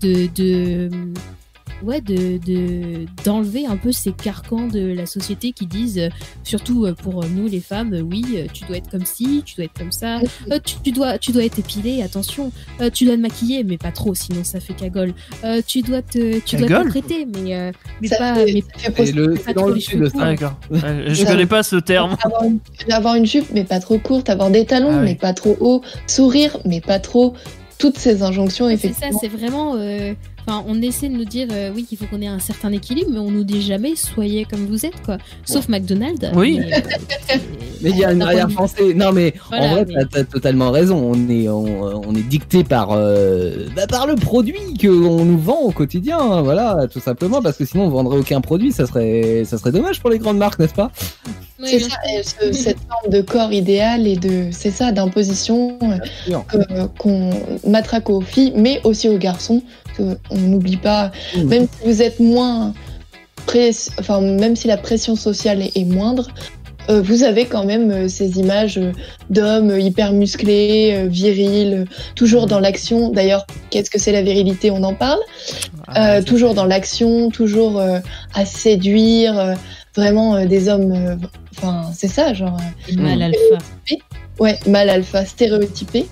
d'enlever un peu ces carcans de la société qui disent, surtout pour nous les femmes, oui, tu dois être comme ci, tu dois être comme ça, tu dois être épilée, attention, tu dois te maquiller, mais pas trop, sinon ça fait cagole, tu dois t'apprêter, mais pas trop les cheveux courts. D'accord. Je connais pas ce terme. Avoir une jupe, mais pas trop courte, avoir des talons, mais pas trop haut, sourire, mais pas trop. Toutes ces injonctions, effectivement. C'est ça, c'est vraiment... on essaie de nous dire oui qu'il faut qu'on ait un certain équilibre, mais on nous dit jamais soyez comme vous êtes, quoi. Sauf McDonald's. Oui. Mais il y a une arrière-pensée. Non, mais voilà, en vrai, t'as totalement raison. On est dicté par le produit qu'on nous vend au quotidien. Hein, voilà, tout simplement, parce que sinon on vendrait aucun produit. Ça serait dommage pour les grandes marques, n'est-ce pas? Oui, c'est ça, cette forme de corps idéal et d'imposition qu'on matraque aux filles, mais aussi aux garçons. On n'oublie pas, même si vous êtes même si la pression sociale est moindre, vous avez quand même ces images d'hommes hyper musclés, virils, toujours dans l'action. D'ailleurs, qu'est-ce que c'est la virilité? On en parle. Toujours dans l'action, toujours à séduire, vraiment des hommes. Enfin, c'est ça, genre. Mal alpha. Ouais, mal alpha, stéréotypé.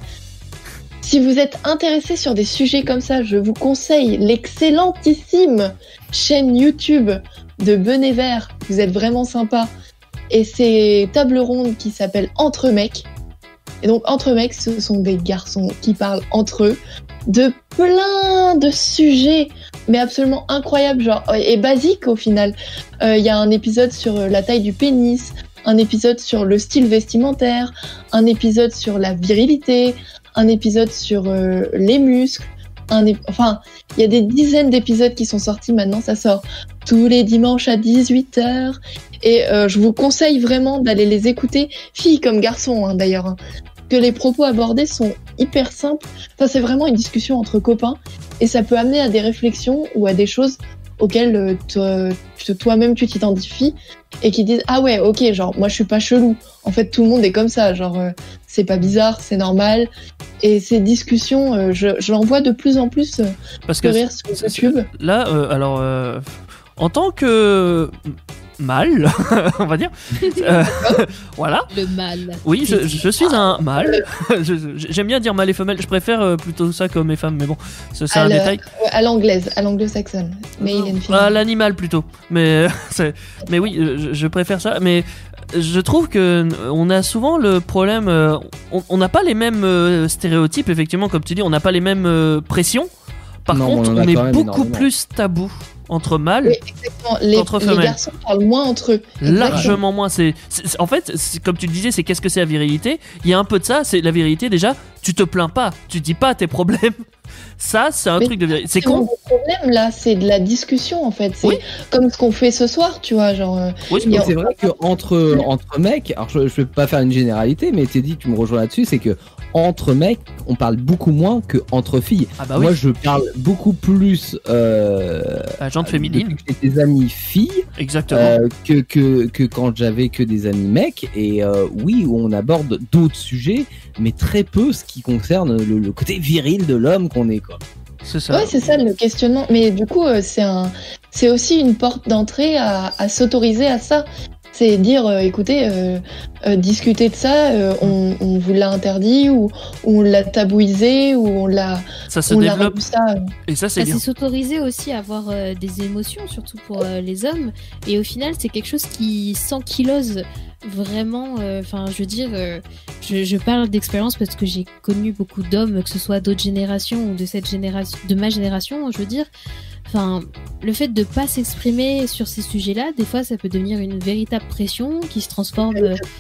Si vous êtes intéressé sur des sujets comme ça, je vous conseille l'excellentissime chaîne YouTube de Benevert. Vous êtes vraiment sympa. Et c'est table ronde qui s'appelle Entre mecs. Et donc Entre mecs, ce sont des garçons qui parlent entre eux de plein de sujets, mais absolument incroyables, genre et basiques au final. Il y a un épisode sur la taille du pénis, un épisode sur le style vestimentaire, un épisode sur la virilité, un épisode sur les muscles. Enfin, il y a des dizaines d'épisodes qui sont sortis maintenant, ça sort tous les dimanches à 18h. Et je vous conseille vraiment d'aller les écouter, filles comme garçons d'ailleurs, hein, que les propos abordés sont hyper simples. Enfin, c'est vraiment une discussion entre copains et ça peut amener à des réflexions ou à des choses auxquelles toi-même tu t'identifies et qui disent ah ouais, ok, genre moi je suis pas chelou. En fait, tout le monde est comme ça, genre c'est pas bizarre, c'est normal. Et ces discussions, je l'en vois de plus en plus fleurir sur YouTube. Là, alors, en tant que mâle, on va dire, voilà. Le mâle. Oui, je suis un mâle. J'aime bien dire mâle et femelle. Je préfère plutôt ça comme les femmes, mais bon, c'est un détail. À l'anglaise, à l'anglo-saxonne. À l'animal plutôt. Mais oui, je préfère ça. Mais je trouve que on a souvent le problème. On n'a pas les mêmes stéréotypes, effectivement, comme tu dis. On n'a pas les mêmes pressions. Par contre, on est beaucoup plus tabou entre mâles, oui, exactement. Entre femelles. Les garçons parlent moins entre eux. Largement moins. En fait, comme tu le disais, c'est qu'est-ce que c'est la virilité? Il y a un peu de ça. C'est la virilité déjà. Tu te plains pas. Tu dis pas tes problèmes. Ça, c'est un truc de virilité. C'est con. Le problème là, c'est de la discussion en fait. C'est comme ce qu'on fait ce soir, tu vois, genre. Oui, c'est vrai que entre mecs, alors je vais pas faire une généralité, mais t'es dit, tu me rejoins là-dessus, c'est que entre mecs, on parle beaucoup moins que entre filles. Ah bah moi, je parle beaucoup plus gente féminine. J'ai des amis filles, exactement, que quand j'avais que des amis mecs. Et oui, où on aborde d'autres sujets, mais très peu ce qui concerne le côté viril de l'homme qu'on est, quoi. C'est ça. Ouais, c'est ça le questionnement. Mais du coup, c'est aussi une porte d'entrée à s'autoriser à ça. C'est dire, écoutez, discuter de ça, on vous l'a interdit, ou on l'a tabouisé, ou on l'a. Ça se développe. Et ça, c'est s'autoriser aussi à avoir des émotions, surtout pour les hommes. Et au final, c'est quelque chose qui s'ankylose vraiment. Enfin, je veux dire, je parle d'expérience parce que j'ai connu beaucoup d'hommes, que ce soit d'autres générations ou de cette génération, de ma génération, je veux dire. Enfin, le fait de pas s'exprimer sur ces sujets-là, des fois, ça peut devenir une véritable pression qui se transforme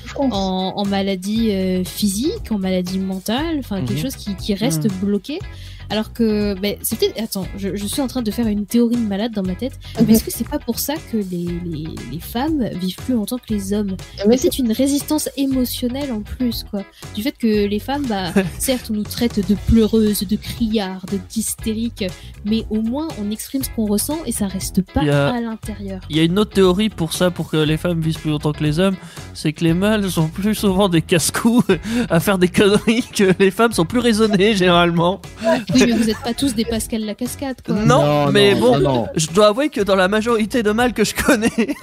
en maladie physique, en maladie mentale, enfin quelque chose qui reste bloqué. Alors que, c'est peut-être. Attends, je suis en train de faire une théorie de malade dans ma tête. Mais est-ce que c'est pas pour ça que les femmes vivent plus longtemps que les hommes? Mais c'est une résistance émotionnelle en plus, quoi. Du fait que les femmes, certes, on nous traite de pleureuses, de criardes, d'hystériques, mais au moins on exprime ce qu'on ressent et ça reste pas à l'intérieur. Il y a une autre théorie pour ça, pour que les femmes vivent plus longtemps que les hommes, c'est que les mâles sont plus souvent des casse-cous à faire des conneries, que les femmes sont plus raisonnées généralement. Oui, mais vous n'êtes pas tous des Pascal la cascade, quoi. Non, mais bon, je dois avouer que dans la majorité de mâles que je connais,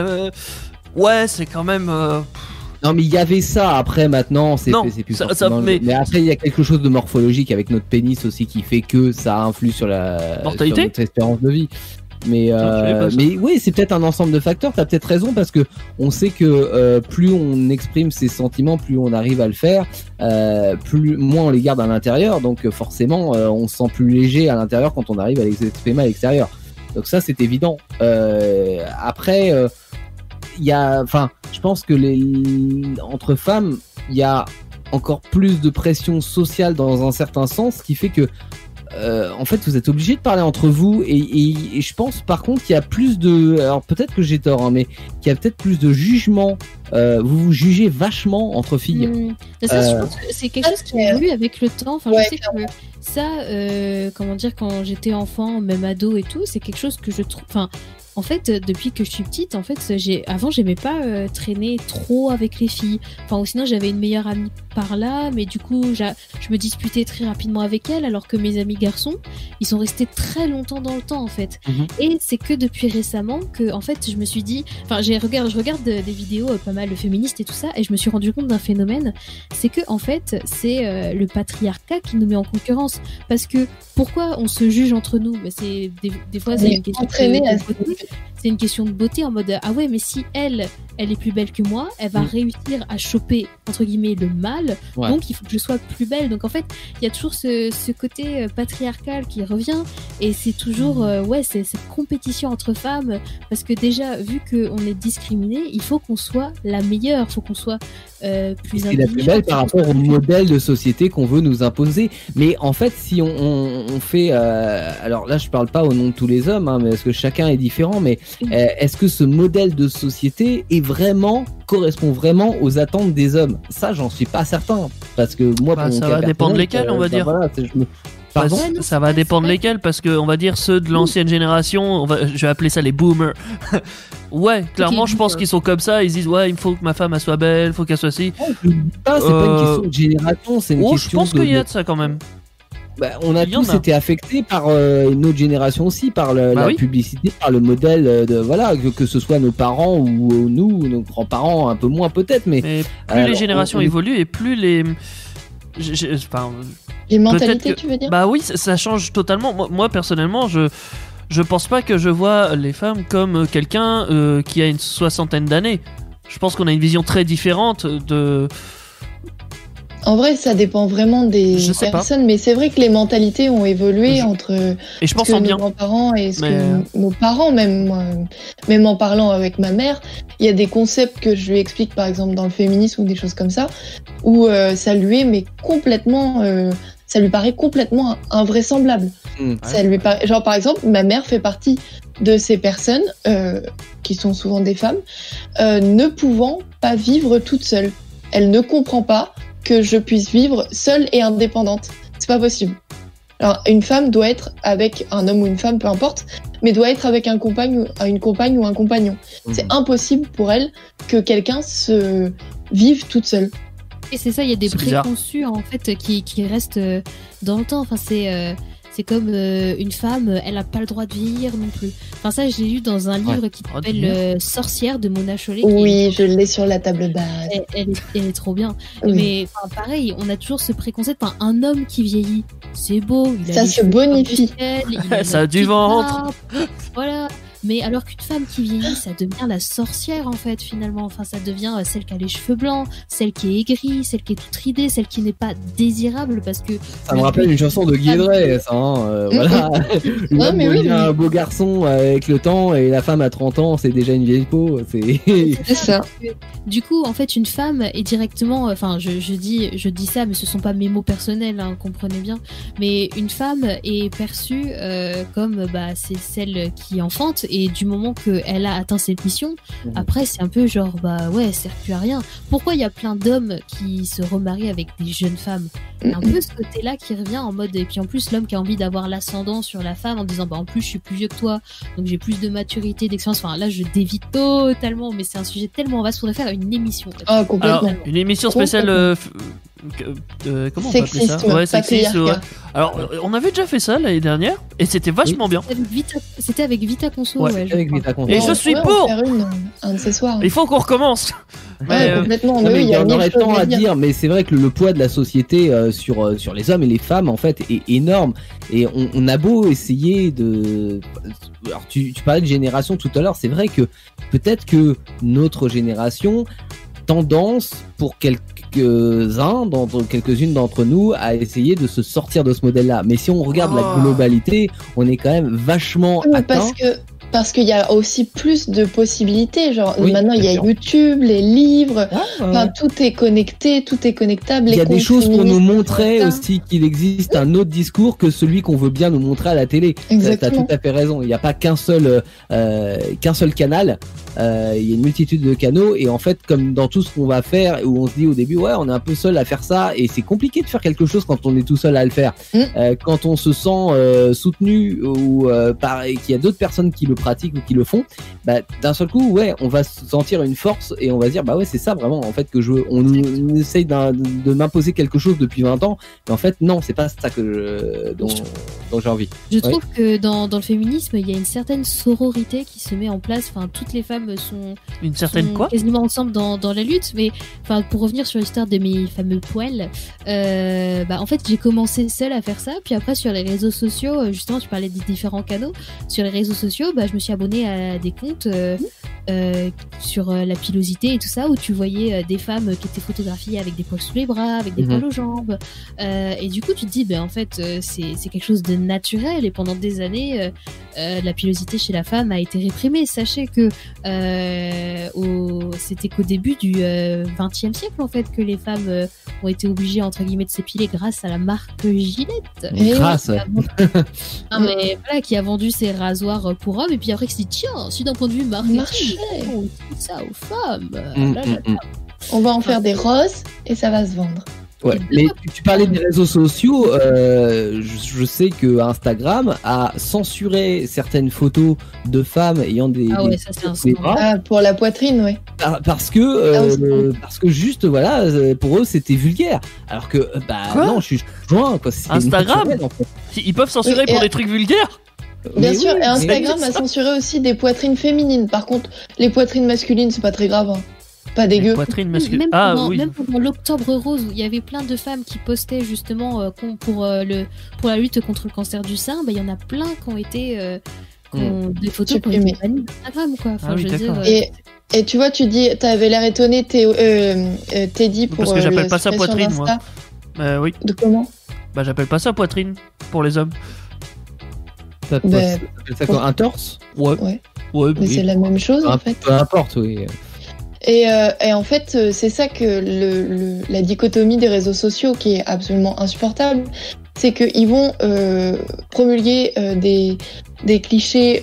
ouais, c'est quand même. Non, mais il y avait ça. Après, maintenant, c'est plus forcément. Mais après, il y a quelque chose de morphologique avec notre pénis aussi qui fait que ça influe sur mortalité, sur notre espérance de vie. Mais oui, c'est peut-être un ensemble de facteurs. T'as peut-être raison, parce que on sait que plus on exprime ses sentiments, plus on arrive à le faire, moins on les garde à l'intérieur. Donc forcément, on se sent plus léger à l'intérieur quand on arrive à les exprimer à l'extérieur. Donc ça, c'est évident. Après, je pense que entre femmes, il y a encore plus de pression sociale dans un certain sens, ce qui fait que en fait, vous êtes obligés de parler entre vous, et je pense par contre qu'il y a plus de, alors peut-être que j'ai tort, mais qu'il y a peut-être plus de jugement. Vous jugez vachement entre filles. Ça, je pense que c'est quelque chose qui évolue avec le temps. Enfin, je sais que ça, comment dire, quand j'étais enfant, même ado et tout, c'est quelque chose que je trouve. Enfin, en fait, depuis que je suis petite, en fait, avant, j'aimais pas traîner trop avec les filles. Enfin, ou sinon, j'avais une meilleure amie par là, mais du coup, je me disputais très rapidement avec elle, alors que mes amis garçons, ils sont restés très longtemps dans le temps, en fait. Et c'est que depuis récemment que, en fait, je me suis dit, enfin, je regarde des vidéos pas mal féministes et tout ça, et je me suis rendu compte d'un phénomène, c'est que, en fait, c'est le patriarcat qui nous met en concurrence. Parce que pourquoi on se juge entre nous? C'est des fois, c'est une question de beauté. C'est une question de beauté en mode ah ouais, mais si elle est plus belle que moi, elle va réussir à choper entre guillemets le mâle, donc il faut que je sois plus belle. Donc en fait, il y a toujours ce côté patriarcal qui revient, et c'est toujours c'est cette compétition entre femmes, parce que déjà vu qu'on est discriminé, il faut qu'on soit la meilleure, il faut qu'on soit plus la plus belle par rapport au modèle de société qu'on veut nous imposer. Mais en fait, si on fait alors là je parle pas au nom de tous les hommes, hein, mais parce que chacun est différent, mais est-ce que ce modèle de société correspond vraiment aux attentes des hommes? Ça, j'en suis pas certain, parce que moi, ça va dépendre lesquels, on va dire. Pardon, ça va dépendre lesquels, parce que on va dire ceux de l'ancienne génération, je vais appeler ça les boomers. Ouais, clairement, je pense qu'ils sont comme ça. Ils disent il me faut que ma femme elle soit belle, il faut qu'elle soit ci. C'est pas une question de génération, c'est une question. Je pense qu'il y a de ça quand même. On a tous été affectés par notre génération aussi, par la publicité, par le modèle de que ce soit nos parents ou nous, nos grands-parents, un peu moins peut-être, mais plus les générations évoluent et plus les les mentalités, tu veux dire? Bah oui, ça change totalement. Moi personnellement, je pense pas que je vois les femmes comme quelqu'un qui a une 60aine d'années. Je pense qu'on a une vision très différente de. En vrai, ça dépend vraiment des personnes, mais c'est vrai que les mentalités ont évolué entre nos grands-parents et nos parents, même en parlant avec ma mère, il y a des concepts que je lui explique, par exemple dans le féminisme ou des choses comme ça, où ça lui paraît complètement invraisemblable. Ça lui paraît, genre par exemple, ma mère fait partie de ces personnes qui sont souvent des femmes, ne pouvant pas vivre toute seule. Elle ne comprend pas que je puisse vivre seule et indépendante. C'est pas possible. Alors, une femme doit être avec un homme ou une femme, peu importe, mais doit être avec une compagne ou un compagnon. C'est impossible pour elle que quelqu'un se vive toute seule. Et c'est ça, il y a des préconçus en fait qui restent dans le temps. Enfin, c'est comme une femme, elle a pas le droit de vieillir non plus. Enfin ça, j'ai lu dans un livre qui s'appelle Sorcière de Mona Chollet. Oui, je l'ai sur la table basse. Elle est trop bien. Oui. Mais pareil, on a toujours ce préconcept. Un homme qui vieillit, c'est beau. Ça se bonifie. Ça a du ventre. Voilà. Mais alors qu'une femme qui vieillit, ça devient la sorcière en fait finalement. Enfin, ça devient celle qui a les cheveux blancs, celle qui est aigrie, celle qui est toute ridée, celle qui n'est pas désirable parce que. Ça me rappelle une chanson de Guy Drey, ça. Voilà. L'homme devient un beau garçon avec le temps et la femme à 30 ans, c'est déjà une vieille peau. C'est ça. Du coup, en fait, une femme est directement. Enfin, je dis ça, mais ce sont pas mes mots personnels, hein, comprenez bien. Mais une femme est perçue comme c'est celle qui enfante. Et du moment qu'elle a atteint cette mission, après c'est un peu genre elle sert plus à rien. Pourquoi il y a plein d'hommes qui se remarient avec des jeunes femmes? Un peu ce côté-là qui revient en mode, et puis en plus l'homme qui a envie d'avoir l'ascendant sur la femme en disant en plus je suis plus vieux que toi, donc j'ai plus de maturité, d'expérience. Enfin là je dévie totalement, mais c'est un sujet tellement vaste, faudrait faire une émission. Ah, complètement. Alors, une émission spéciale comment on peut appeler ça? Ouais, sexiste. Ouais. Alors, on avait déjà fait ça l'année dernière et c'était vachement bien. C'était avec Vita Conso. Et je suis pour. Un de ces soirs. Il faut qu'on recommence. Complètement. Il y en aurait tant à dire, mais c'est vrai que le poids de la société sur les hommes et les femmes en fait est énorme. Et on a beau essayer de. Alors, tu parlais de génération tout à l'heure. C'est vrai que peut-être que notre génération tendance pour quelques-unes d'entre nous à essayer de se sortir de ce modèle-là. Mais si on regarde la globalité, on est quand même vachement atteint. Parce qu'il y a aussi plus de possibilités. Genre, maintenant, il y a YouTube, les livres, tout est connecté, tout est connectable. Il y a des choses pour nous montrer aussi qu'il existe un autre discours que celui qu'on veut bien nous montrer à la télé. T'as tout à fait raison. Il n'y a pas qu'un seul canal. Il y a une multitude de canaux. Et en fait, comme dans tout ce qu'on va faire, où on se dit au début, on est un peu seul à faire ça. Et c'est compliqué de faire quelque chose quand on est tout seul à le faire. Quand on se sent soutenu ou qu'il y a d'autres personnes qui le pratiquent ou qui le font, bah d'un seul coup, ouais, on va sentir une force et on va se dire bah ouais, c'est ça vraiment en fait que je veux. On essaye de m'imposer quelque chose depuis 20 ans, mais en fait non, c'est pas ça que dont j'ai envie. Je trouve que dans le féminisme, il y a une certaine sororité qui se met en place. Enfin, toutes les femmes sont quasiment ensemble dans la lutte. Mais enfin, pour revenir sur l'histoire de mes fameux poils, en fait, j'ai commencé seule à faire ça. Puis après, sur les réseaux sociaux, justement, tu parlais des différents canaux. Sur les réseaux sociaux, je me suis abonnée à des comptes sur la pilosité et tout ça, où tu voyais des femmes qui étaient photographiées avec des poils sous les bras, avec des poils aux jambes. Et du coup, tu te dis, en fait, c'est quelque chose de naturel. Et pendant des années, la pilosité chez la femme a été réprimée. Sachez que c'était qu'au début du XXe siècle, en fait, que les femmes ont été obligées, entre guillemets, de s'épiler grâce à la marque Gillette. Qui a vendu ses rasoirs pour hommes, et puis après, qui s'est dit, tiens, si d'un point de vue marketing, on dit ça aux femmes. On va en faire des roses et ça va se vendre. Ouais, mais tu parlais des réseaux sociaux, je sais que Instagram a censuré certaines photos de femmes ayant des bras pour la poitrine, ouais. Parce que juste voilà, pour eux c'était vulgaire. Alors que non, je suis joint quoi. Instagram, en fait. Ils peuvent censurer pour des trucs vulgaires. Bien sûr, et Instagram a censuré aussi des poitrines féminines. Par contre, les poitrines masculines, c'est pas très grave. Hein. Pas dégueu. Même pendant l'Octobre Rose, où il y avait plein de femmes qui postaient justement pour la lutte contre le cancer du sein, il y en a plein qui ont été des photos qui ont été bannies d'Instagram, quoi. Enfin, je veux dire, et tu vois, tu dis, t'avais l'air étonné, Teddy, pour parce que j'appelle pas ça poitrine, moi. Oui. De comment? J'appelle pas ça poitrine pour les hommes. T'appelles ça quoi, un torse? Ouais, mais c'est la même chose en fait. Peu importe, oui. Et en fait, c'est ça que la dichotomie des réseaux sociaux qui est absolument insupportable, c'est qu'ils vont promulguer des clichés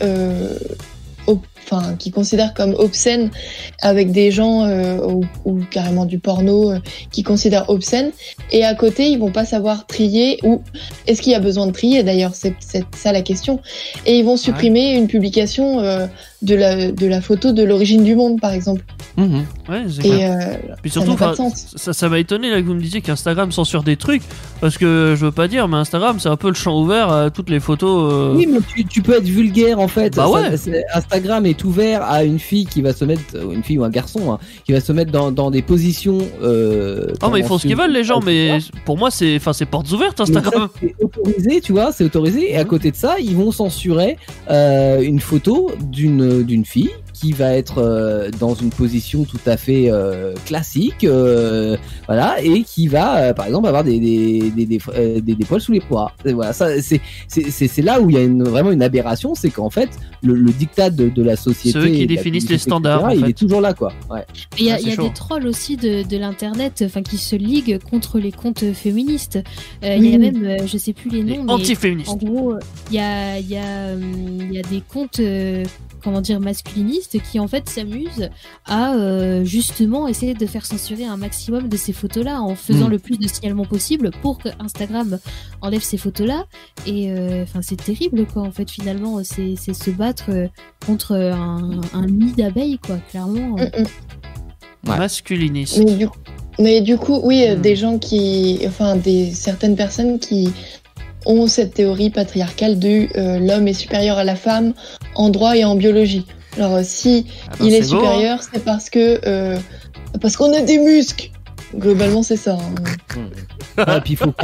qui considèrent comme obscènes avec des gens ou carrément du porno qui considèrent obscène, et à côté ils vont pas savoir trier, ou est-ce qu'il y a besoin de trier d'ailleurs, c'est ça la question, et ils vont supprimer une publication de la photo de l'origine du monde par exemple. Ouais, puis surtout, ça m'a étonné là que vous me disiez qu'Instagram censure des trucs, parce que je veux pas dire, mais Instagram c'est un peu le champ ouvert à toutes les photos. Oui, mais tu peux être vulgaire en fait. Ouais. Instagram est ouvert à une fille qui va se mettre, une fille ou un garçon, qui va se mettre dans des positions. Mais ils font ce qu'ils veulent les gens, mais pour moi c'est portes ouvertes Instagram. C'est autorisé, tu vois, c'est autorisé. Et à côté de ça, ils vont censurer une photo d'une fille qui va être dans une position tout à fait classique, voilà, et qui va par exemple avoir des poils sous les bras. Voilà, ça c'est là où il y a vraiment une aberration, c'est qu'en fait le diktat de la société, ceux qui définissent les standards, etc., il est toujours là, quoi. Ouais. Il y a des trolls aussi de l'internet, qui se liguent contre les comptes féministes. Il y a même, je sais plus les noms, mais anti-féministes. En gros, il y a des comptes masculinistes qui en fait s'amusent à justement essayer de faire censurer un maximum de ces photos-là en faisant le plus de signalements possible pour que Instagram enlève ces photos-là. Et c'est terrible, quoi. En fait, finalement, c'est se battre contre un nid d'abeilles, quoi, clairement. Ouais. Masculiniste. Mais du coup, oui, des gens certaines personnes qui ont cette théorie patriarcale de l'homme est supérieur à la femme en droit et en biologie. Alors si il est supérieur, c'est parce qu'on a des muscles. Globalement, c'est ça. Et puis faut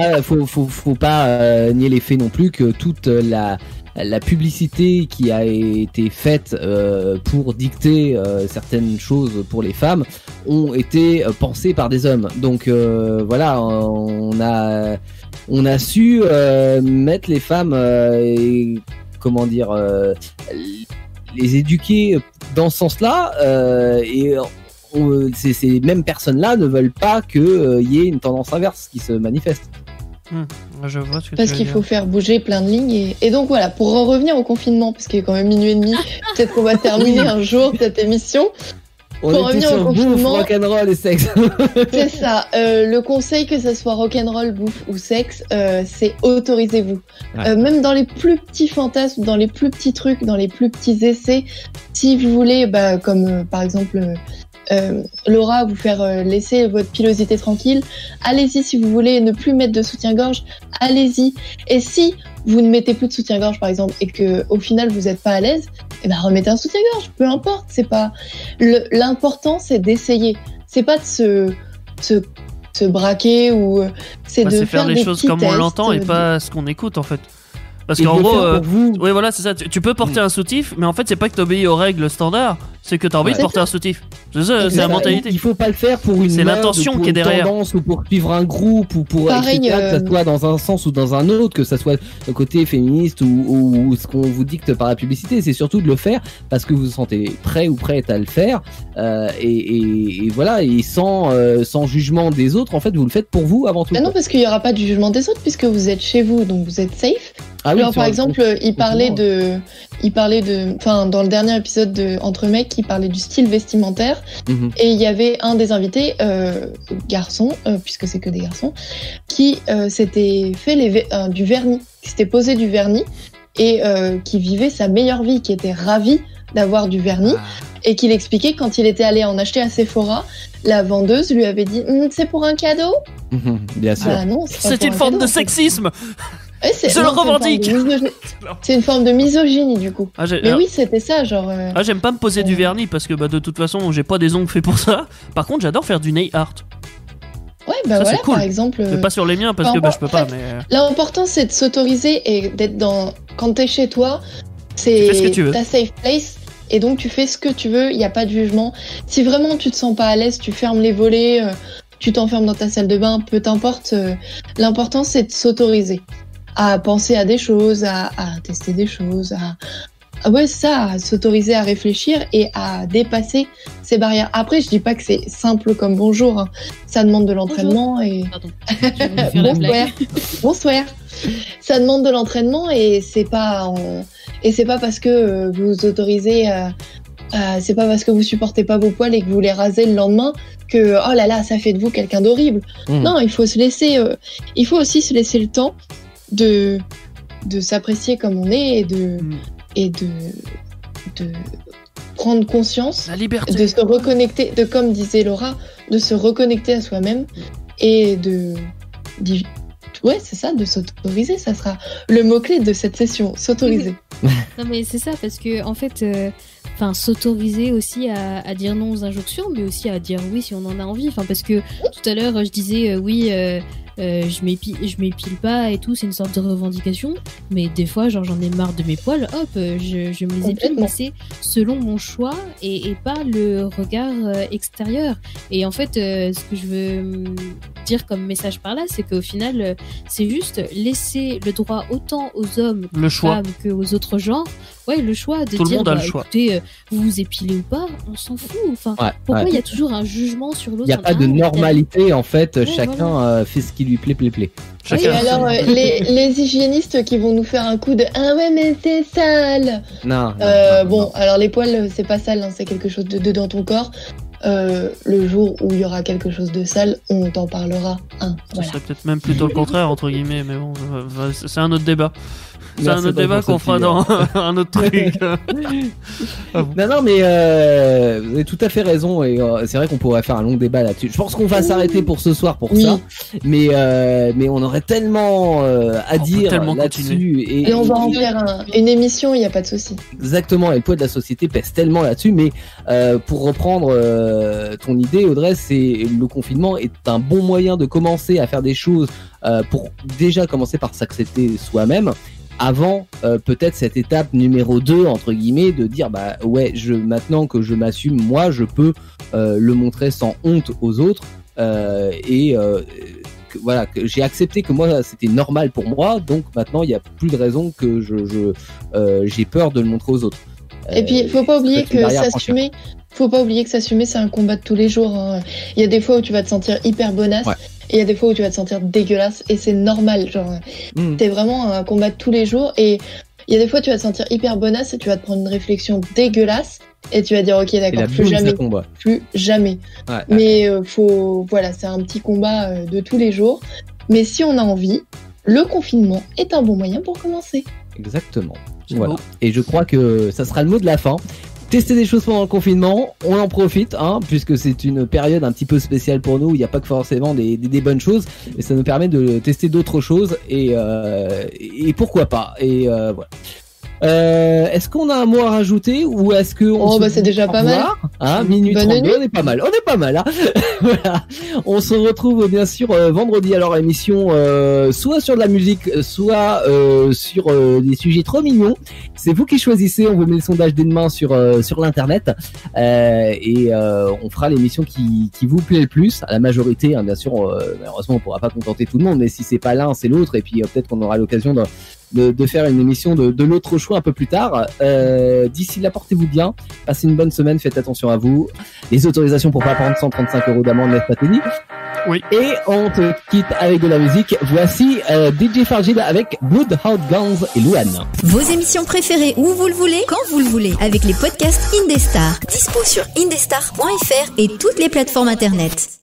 pas nier les faits non plus, que toute la publicité qui a été faite pour dicter certaines choses pour les femmes ont été pensées par des hommes. Donc voilà, on a su mettre les femmes les éduquer dans ce sens-là, et ces mêmes personnes-là ne veulent pas qu'il y ait une tendance inverse qui se manifeste. Je vois ce que parce qu'il faut faire bouger plein de lignes, et donc voilà, pour en revenir au confinement, parce qu'il est quand même 00:30, peut-être qu'on va terminer un jour cette émission. On Pour était revenir sur au bouffe, confinement- rock'n'roll et sexe. C'est ça. Le conseil, que ça soit rock'n'roll, bouffe ou sexe, c'est autorisez-vous. Ouais. Même dans les plus petits fantasmes, dans les plus petits trucs, dans les plus petits essais, si vous voulez, comme par exemple Laura, vous faire laisser votre pilosité tranquille, allez-y. Si vous voulez ne plus mettre de soutien-gorge, allez-y. Et si vous ne mettez plus de soutien-gorge, par exemple, et que au final vous n'êtes pas à l'aise, eh ben remettez un soutien-gorge, peu importe. C'est pas l'important, c'est d'essayer. C'est pas de se braquer ou c'est de c'est faire les des choses petits comme on tests, l'entend et pas ce qu'on écoute en fait. Parce Et qu'en de le gros, faire pour vous. oui voilà c'est ça. Tu peux porter un soutif, mais en fait c'est pas que t'obéis aux règles standards, c'est que t'as envie de Ouais. porter un soutif. C'est ça, c'est la Exact. mentalité. Il faut pas le faire pour une C'est mode, l'intention ou pour qui est une derrière. tendance, ou pour suivre un groupe, ou pour Pareil, etc., que ça soit dans un sens ou dans un autre, que ça soit le côté féministe ou ce qu'on vous dicte par la publicité. C'est surtout de le faire parce que vous vous sentez prêt ou prête à le faire, et voilà, et sans jugement des autres. En fait, vous le faites pour vous avant tout. Mais non, quoi. parce qu'il y aura pas de jugement des autres puisque vous êtes chez vous, donc vous êtes safe. Ah oui, Alors, sur par un exemple, il parlait dans le dernier épisode de Entre mecs, il parlait du style vestimentaire. Mhm. Et il y avait un des invités, garçon, puisque c'est que des garçons, qui s'était fait du vernis, qui s'était posé du vernis et qui vivait sa meilleure vie, qui était ravi d'avoir du vernis et qu'il expliquait quand il était allé en acheter à Sephora, la vendeuse lui avait dit c'est pour un cadeau. Bien sûr. Bah non, c'est pas C'est pour une un forme cadeau, de en fait. sexisme. Ouais, Je le revendique. C'est une forme de misogynie du coup. Ah, Mais oui, c'était ça, genre. j'aime pas me poser du vernis parce que de toute façon j'ai pas des ongles faits pour ça. Par contre j'adore faire du nail art. Ouais, Ça, voilà, c'est cool. par exemple. Mais pas sur les miens parce que je peux pas. Mais L'important, c'est de s'autoriser et d'être dans. Quand t'es chez toi, Tu fais ce que c'est tu veux. ta safe place. Et donc, tu fais ce que tu veux, il n'y a pas de jugement. Si vraiment tu te sens pas à l'aise, tu fermes les volets, tu t'enfermes dans ta salle de bain, peu importe. L'important, c'est de s'autoriser à penser à des choses, à tester des choses, à s'autoriser à réfléchir et à dépasser ces barrières. Après, je dis pas que c'est simple comme bonjour, hein. Ça demande de l'entraînement et Pardon. Je vais vous faire la blague. Bonsoir. Ça demande de l'entraînement et c'est pas parce que vous vous autorisez c'est pas parce que vous supportez pas vos poils et que vous les rasez le lendemain que oh là là, ça fait de vous quelqu'un d'horrible. Non, il faut aussi se laisser le temps de s'apprécier comme on est et de prendre conscience, la liberté. de se reconnecter, comme disait Laura, de se reconnecter à soi-même et c'est ça, de s'autoriser. Ça sera le mot-clé de cette session, s'autoriser. Non mais c'est ça parce que en fait, s'autoriser aussi à dire non aux injonctions, mais aussi à dire oui si on en a envie. Enfin parce que tout à l'heure je disais je m'épile pas et tout, c'est une sorte de revendication, mais des fois genre j'en ai marre de mes poils, hop, je me les épile, mais c'est selon mon choix et pas le regard extérieur. Et en fait ce que je veux dire comme message par là, c'est qu'au final c'est juste laisser le droit autant aux hommes, Le choix. femmes que aux autres genres, le choix de Tout le dire monde a le choix. écoutez, vous vous épilez ou pas, on s'en fout. Enfin, pourquoi il y a toujours un jugement sur l'autre? Il n'y a pas de normalité en fait, chacun fait ce qui lui plaît. Et alors les hygiénistes qui vont nous faire un coup de ah ouais mais c'est sale. Non. Alors les poils c'est pas sale, hein, c'est quelque chose de dans ton corps. Le jour où il y aura quelque chose de sale, on t'en parlera. Ce serait peut-être même plutôt le contraire entre guillemets, mais bon, c'est un autre débat. C'est un autre débat qu'on fera dans un autre truc. Non, mais vous avez tout à fait raison et c'est vrai qu'on pourrait faire un long débat là-dessus. Je pense qu'on va s'arrêter pour ce soir pour ça, mais on aurait tellement à dire là-dessus et on va en faire une émission, il n'y a pas de souci. Exactement, et le poids de la société pèse tellement là-dessus, mais pour reprendre ton idée, Audrey, c'est le confinement est un bon moyen de commencer à faire des choses pour déjà commencer par s'accepter soi-même. Avant peut-être cette étape numéro 2 entre guillemets de dire maintenant que je m'assume moi je peux le montrer sans honte aux autres que j'ai accepté que moi c'était normal pour moi, donc maintenant il n'y a plus de raison que j'ai peur de le montrer aux autres. Et puis faut pas oublier que s'assumer c'est un combat de tous les jours, hein. Il y a des fois où tu vas te sentir hyper bonasse. Et il y a des fois où tu vas te sentir dégueulasse et c'est normal, genre c'est vraiment un combat de tous les jours et Il y a des fois, tu vas te sentir hyper bonasse et tu vas te prendre une réflexion dégueulasse et tu vas dire ok, d'accord, plus jamais. Ouais, mais voilà, c'est un petit combat de tous les jours. Mais si on a envie, le confinement est un bon moyen pour commencer. Exactement. Voilà. Et je crois que ça sera le mot de la fin. Tester des choses pendant le confinement, on en profite, puisque c'est une période un petit peu spéciale pour nous, où il n'y a pas que forcément des bonnes choses, et ça nous permet de tester d'autres choses, et pourquoi pas. Et voilà. Est-ce qu'on a un mot à rajouter ou est-ce que c'est déjà pas mal. Minute 32, on est pas mal. Voilà. On se retrouve bien sûr vendredi. Alors émission soit sur de la musique, soit sur des sujets trop mignons. C'est vous qui choisissez. On vous met le sondage dès demain sur l'internet et on fera l'émission qui vous plaît le plus. À la majorité, bien sûr. Malheureusement, on pourra pas contenter tout le monde, mais si c'est pas l'un, c'est l'autre. Et puis peut-être qu'on aura l'occasion de faire une émission de l'autre choix un peu plus tard. D'ici là, portez-vous bien, passez une bonne semaine, faites attention à vous. Les autorisations pour pas prendre 135 € d'amende, n'est pas tenu. Oui. Et on te quitte avec de la musique. Voici DJ Fargil avec Bloodhound Guns et Louane. Vos émissions préférées où vous le voulez, quand vous le voulez, avec les podcasts Indestar. Dispo sur indestar.fr et toutes les plateformes internet.